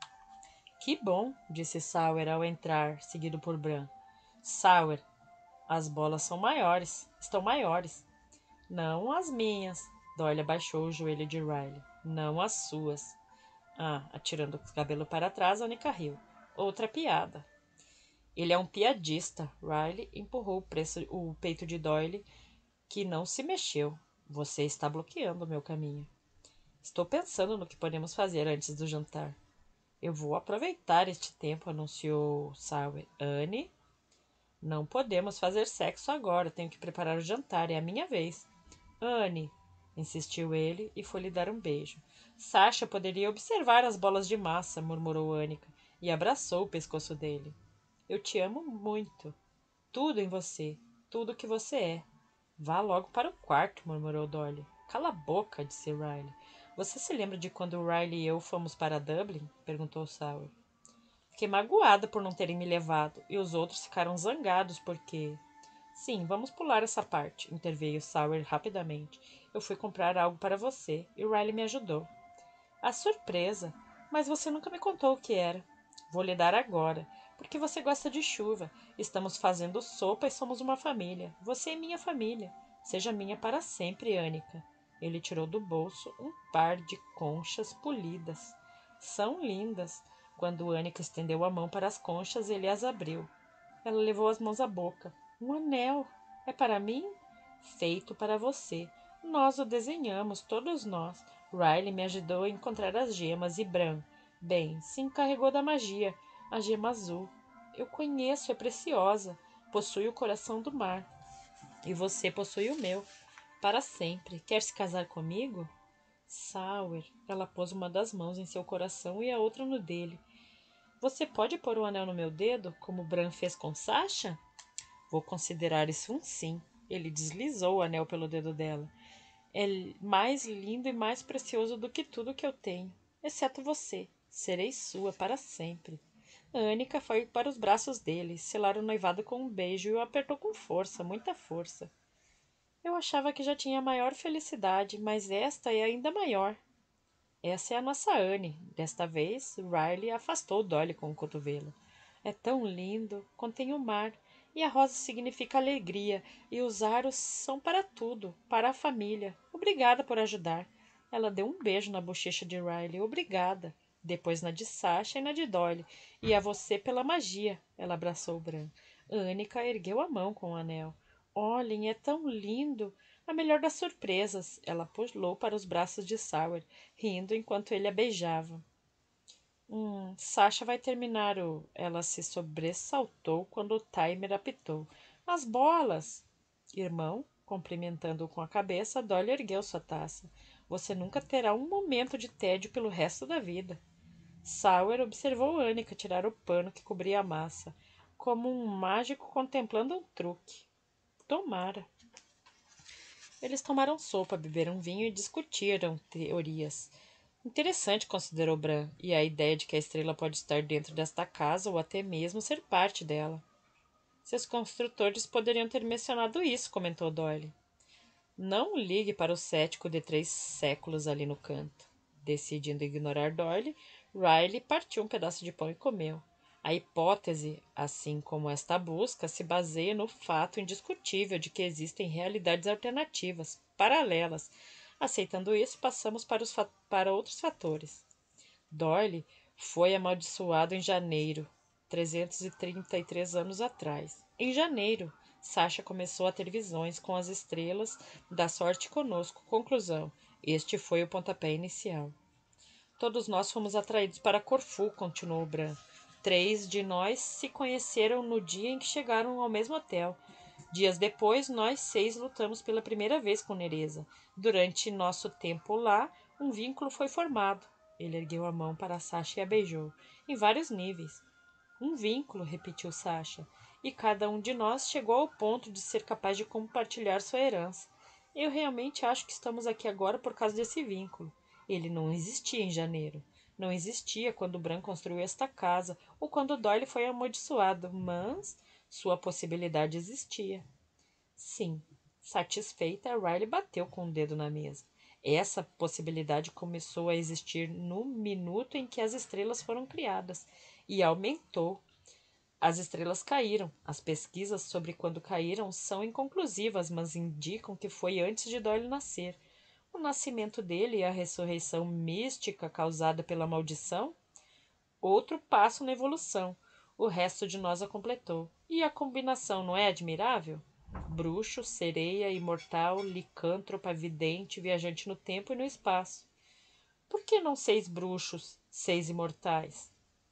Que bom, disse Sawyer ao entrar, seguido por Bran. Sawyer, as bolas são maiores, estão maiores. Não as minhas. Doyle abaixou o joelho de Riley. Não as suas. Ah, atirando o cabelo para trás, Annika riu. Outra piada. Ele é um piadista. Riley empurrou o, preço, o peito de Doyle, que não se mexeu. Você está bloqueando o meu caminho. Estou pensando no que podemos fazer antes do jantar. Eu vou aproveitar este tempo, anunciou Sawyer. Anne, não podemos fazer sexo agora. Tenho que preparar o jantar. É a minha vez. Anne, insistiu ele e foi lhe dar um beijo. Sasha poderia observar as bolas de massa, murmurou Annika, e abraçou o pescoço dele. Eu te amo muito. Tudo em você. Tudo que você é. Vá logo para o quarto, murmurou Doyle. Cala a boca, disse Riley. Você se lembra de quando Riley e eu fomos para Dublin? Perguntou Sawyer. Fiquei magoada por não terem me levado, e os outros ficaram zangados porque... Sim, vamos pular essa parte, interveio Sawyer rapidamente. Eu fui comprar algo para você, e Riley me ajudou. A surpresa! Mas você nunca me contou o que era. Vou lhe dar agora. Porque você gosta de chuva. Estamos fazendo sopa e somos uma família. Você é minha família. Seja minha para sempre, Annika. Ele tirou do bolso um par de conchas polidas. São lindas. Quando Annika estendeu a mão para as conchas, ele as abriu. Ela levou as mãos à boca. Um anel. É para mim? Feito para você. Nós o desenhamos, todos nós. Riley me ajudou a encontrar as gemas e Bran, bem, se encarregou da magia, a gema azul. Eu conheço, é preciosa. Possui o coração do mar. E você possui o meu. Para sempre. Quer se casar comigo? Sour. Ela pôs uma das mãos em seu coração e a outra no dele. Você pode pôr o anel no meu dedo, como Bran fez com Sasha? Vou considerar isso um sim. Ele deslizou o anel pelo dedo dela. É mais lindo e mais precioso do que tudo que eu tenho. Exceto você. Serei sua para sempre. Anica foi para os braços dele, selaram o noivado com um beijo e o apertou com força, muita força. Eu achava que já tinha maior felicidade, mas esta é ainda maior. Essa é a nossa Anne. Desta vez, Riley afastou Dolly com o cotovelo. É tão lindo, contém o mar, e a rosa significa alegria, e os aros são para tudo, para a família. Obrigada por ajudar. Ela deu um beijo na bochecha de Riley. Obrigada. Depois na de Sasha e na de Dolly. E a você pela magia. Ela abraçou o Bran. Annika ergueu a mão com o anel. Olhem, é tão lindo. A melhor das surpresas. Ela pulou para os braços de Sour, rindo enquanto ele a beijava. Hum, Sasha vai terminar o... Ela se sobressaltou quando o timer apitou. As bolas! Irmão, cumprimentando-o com a cabeça, Dolly ergueu sua taça. Você nunca terá um momento de tédio pelo resto da vida. Sour observou Annika tirar o pano que cobria a massa, como um mágico contemplando um truque. Tomara. Eles tomaram sopa, beberam vinho e discutiram teorias. Interessante, considerou Bran, e a ideia de que a estrela pode estar dentro desta casa ou até mesmo ser parte dela. Seus construtores poderiam ter mencionado isso, comentou Doyle. Não ligue para o cético de três séculos ali no canto. Decidindo ignorar Doyle, Riley partiu um pedaço de pão e comeu. A hipótese, assim como esta busca, se baseia no fato indiscutível de que existem realidades alternativas, paralelas. Aceitando isso, passamos para, os fa- para outros fatores. Doyle foi amaldiçoado em janeiro, trezentos e trinta e três anos atrás. Em janeiro, Sasha começou a ter visões com as estrelas da sorte conosco. Conclusão: este foi o pontapé inicial. Todos nós fomos atraídos para Corfu, continuou Bran. Três de nós se conheceram no dia em que chegaram ao mesmo hotel. Dias depois, nós seis lutamos pela primeira vez com Nereza. Durante nosso tempo lá, um vínculo foi formado. Ele ergueu a mão para Sasha e a beijou. Em vários níveis. Um vínculo, repetiu Sasha. E cada um de nós chegou ao ponto de ser capaz de compartilhar sua herança. Eu realmente acho que estamos aqui agora por causa desse vínculo. Ele não existia em janeiro. Não existia quando Bran construiu esta casa ou quando Doyle foi amaldiçoado, mas sua possibilidade existia. Sim. Satisfeita, Riley bateu com o dedo na mesa. Essa possibilidade começou a existir no minuto em que as estrelas foram criadas e aumentou. As estrelas caíram. As pesquisas sobre quando caíram são inconclusivas, mas indicam que foi antes de Doyle nascer. O nascimento dele e a ressurreição mística causada pela maldição? Outro passo na evolução. O resto de nós a completou. E a combinação não é admirável? Bruxo, sereia, imortal, licântropa, vidente, viajante no tempo e no espaço. Por que não seis bruxos, seis imortais?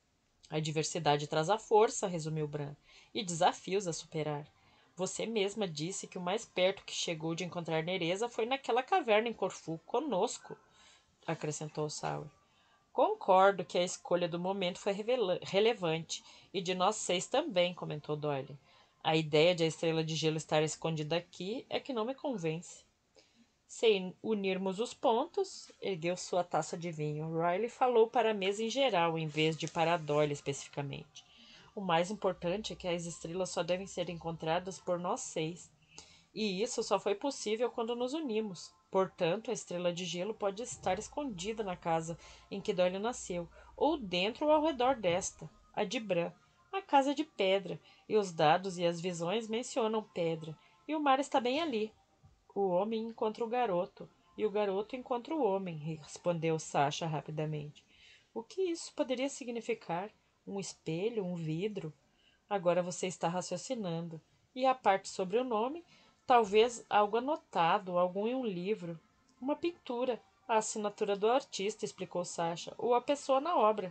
A diversidade traz a força, resumiu Bran, e desafios a superar. Você mesma disse que o mais perto que chegou de encontrar Nereza foi naquela caverna em Corfu, conosco, acrescentou Sour. Concordo que a escolha do momento foi relevante, e de nós seis também, comentou Doyle. A ideia de a estrela de gelo estar escondida aqui é que não me convence. Se unirmos os pontos, ergueu sua taça de vinho. Riley falou para a mesa em geral, em vez de para a Doyle especificamente. O mais importante é que as estrelas só devem ser encontradas por nós seis. E isso só foi possível quando nos unimos. Portanto, a estrela de gelo pode estar escondida na casa em que Doyle nasceu, ou dentro ou ao redor desta, a de Bran, a casa de pedra, e os dados e as visões mencionam pedra, e o mar está bem ali. O homem encontra o garoto, e o garoto encontra o homem, respondeu Sasha rapidamente. O que isso poderia significar? Um espelho? Um vidro? Agora você está raciocinando. E a parte sobre o nome? Talvez algo anotado, algum em um livro. Uma pintura. A assinatura do artista, explicou Sasha, ou a pessoa na obra.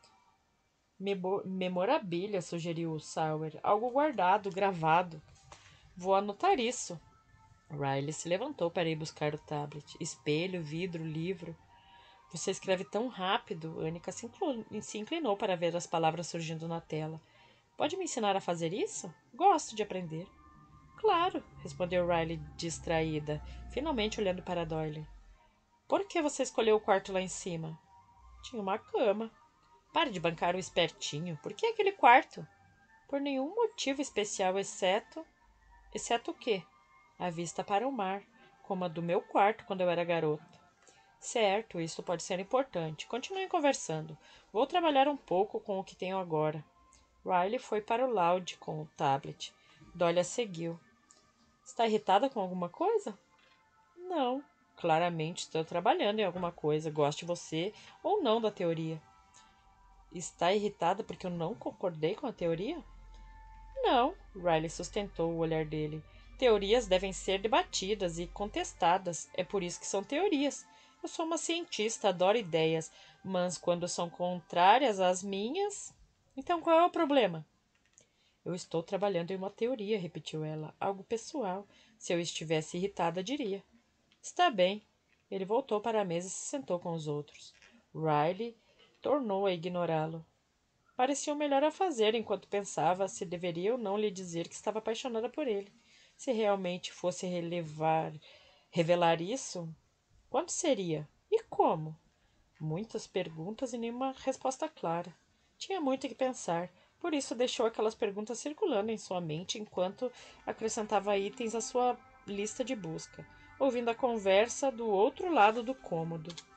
Memo memorabilia, sugeriu Sauer. Algo guardado, gravado. Vou anotar isso. Riley se levantou para ir buscar o tablet. Espelho, vidro, livro. Você escreve tão rápido. Annika se, se inclinou para ver as palavras surgindo na tela. Pode me ensinar a fazer isso? Gosto de aprender. Claro, respondeu Riley distraída, finalmente olhando para Doyle. Por que você escolheu o quarto lá em cima? Tinha uma cama. Pare de bancar o espertinho. Por que aquele quarto? Por nenhum motivo especial, exceto... Exceto o quê? A vista para o mar, como a do meu quarto quando eu era garota. Certo, isso pode ser importante. Continuem conversando. Vou trabalhar um pouco com o que tenho agora. Riley foi para o lounge com o tablet. Dolly a seguiu. Está irritada com alguma coisa? Não. Claramente estou trabalhando em alguma coisa, goste você ou não da teoria. Está irritada porque eu não concordei com a teoria? Não, Riley sustentou o olhar dele. Teorias devem ser debatidas e contestadas. É por isso que são teorias. Eu sou uma cientista, adoro ideias, mas quando são contrárias às minhas... Então qual é o problema? Eu estou trabalhando em uma teoria, repetiu ela. Algo pessoal. Se eu estivesse irritada, diria. Está bem. Ele voltou para a mesa e se sentou com os outros. Riley tornou a ignorá-lo. Parecia o melhor a fazer enquanto pensava se deveria ou não lhe dizer que estava apaixonada por ele. Se realmente fosse relevar, revelar isso, quando seria? E como? Muitas perguntas e nenhuma resposta clara. Tinha muito que pensar, por isso deixou aquelas perguntas circulando em sua mente enquanto acrescentava itens à sua lista de busca, ouvindo a conversa do outro lado do cômodo.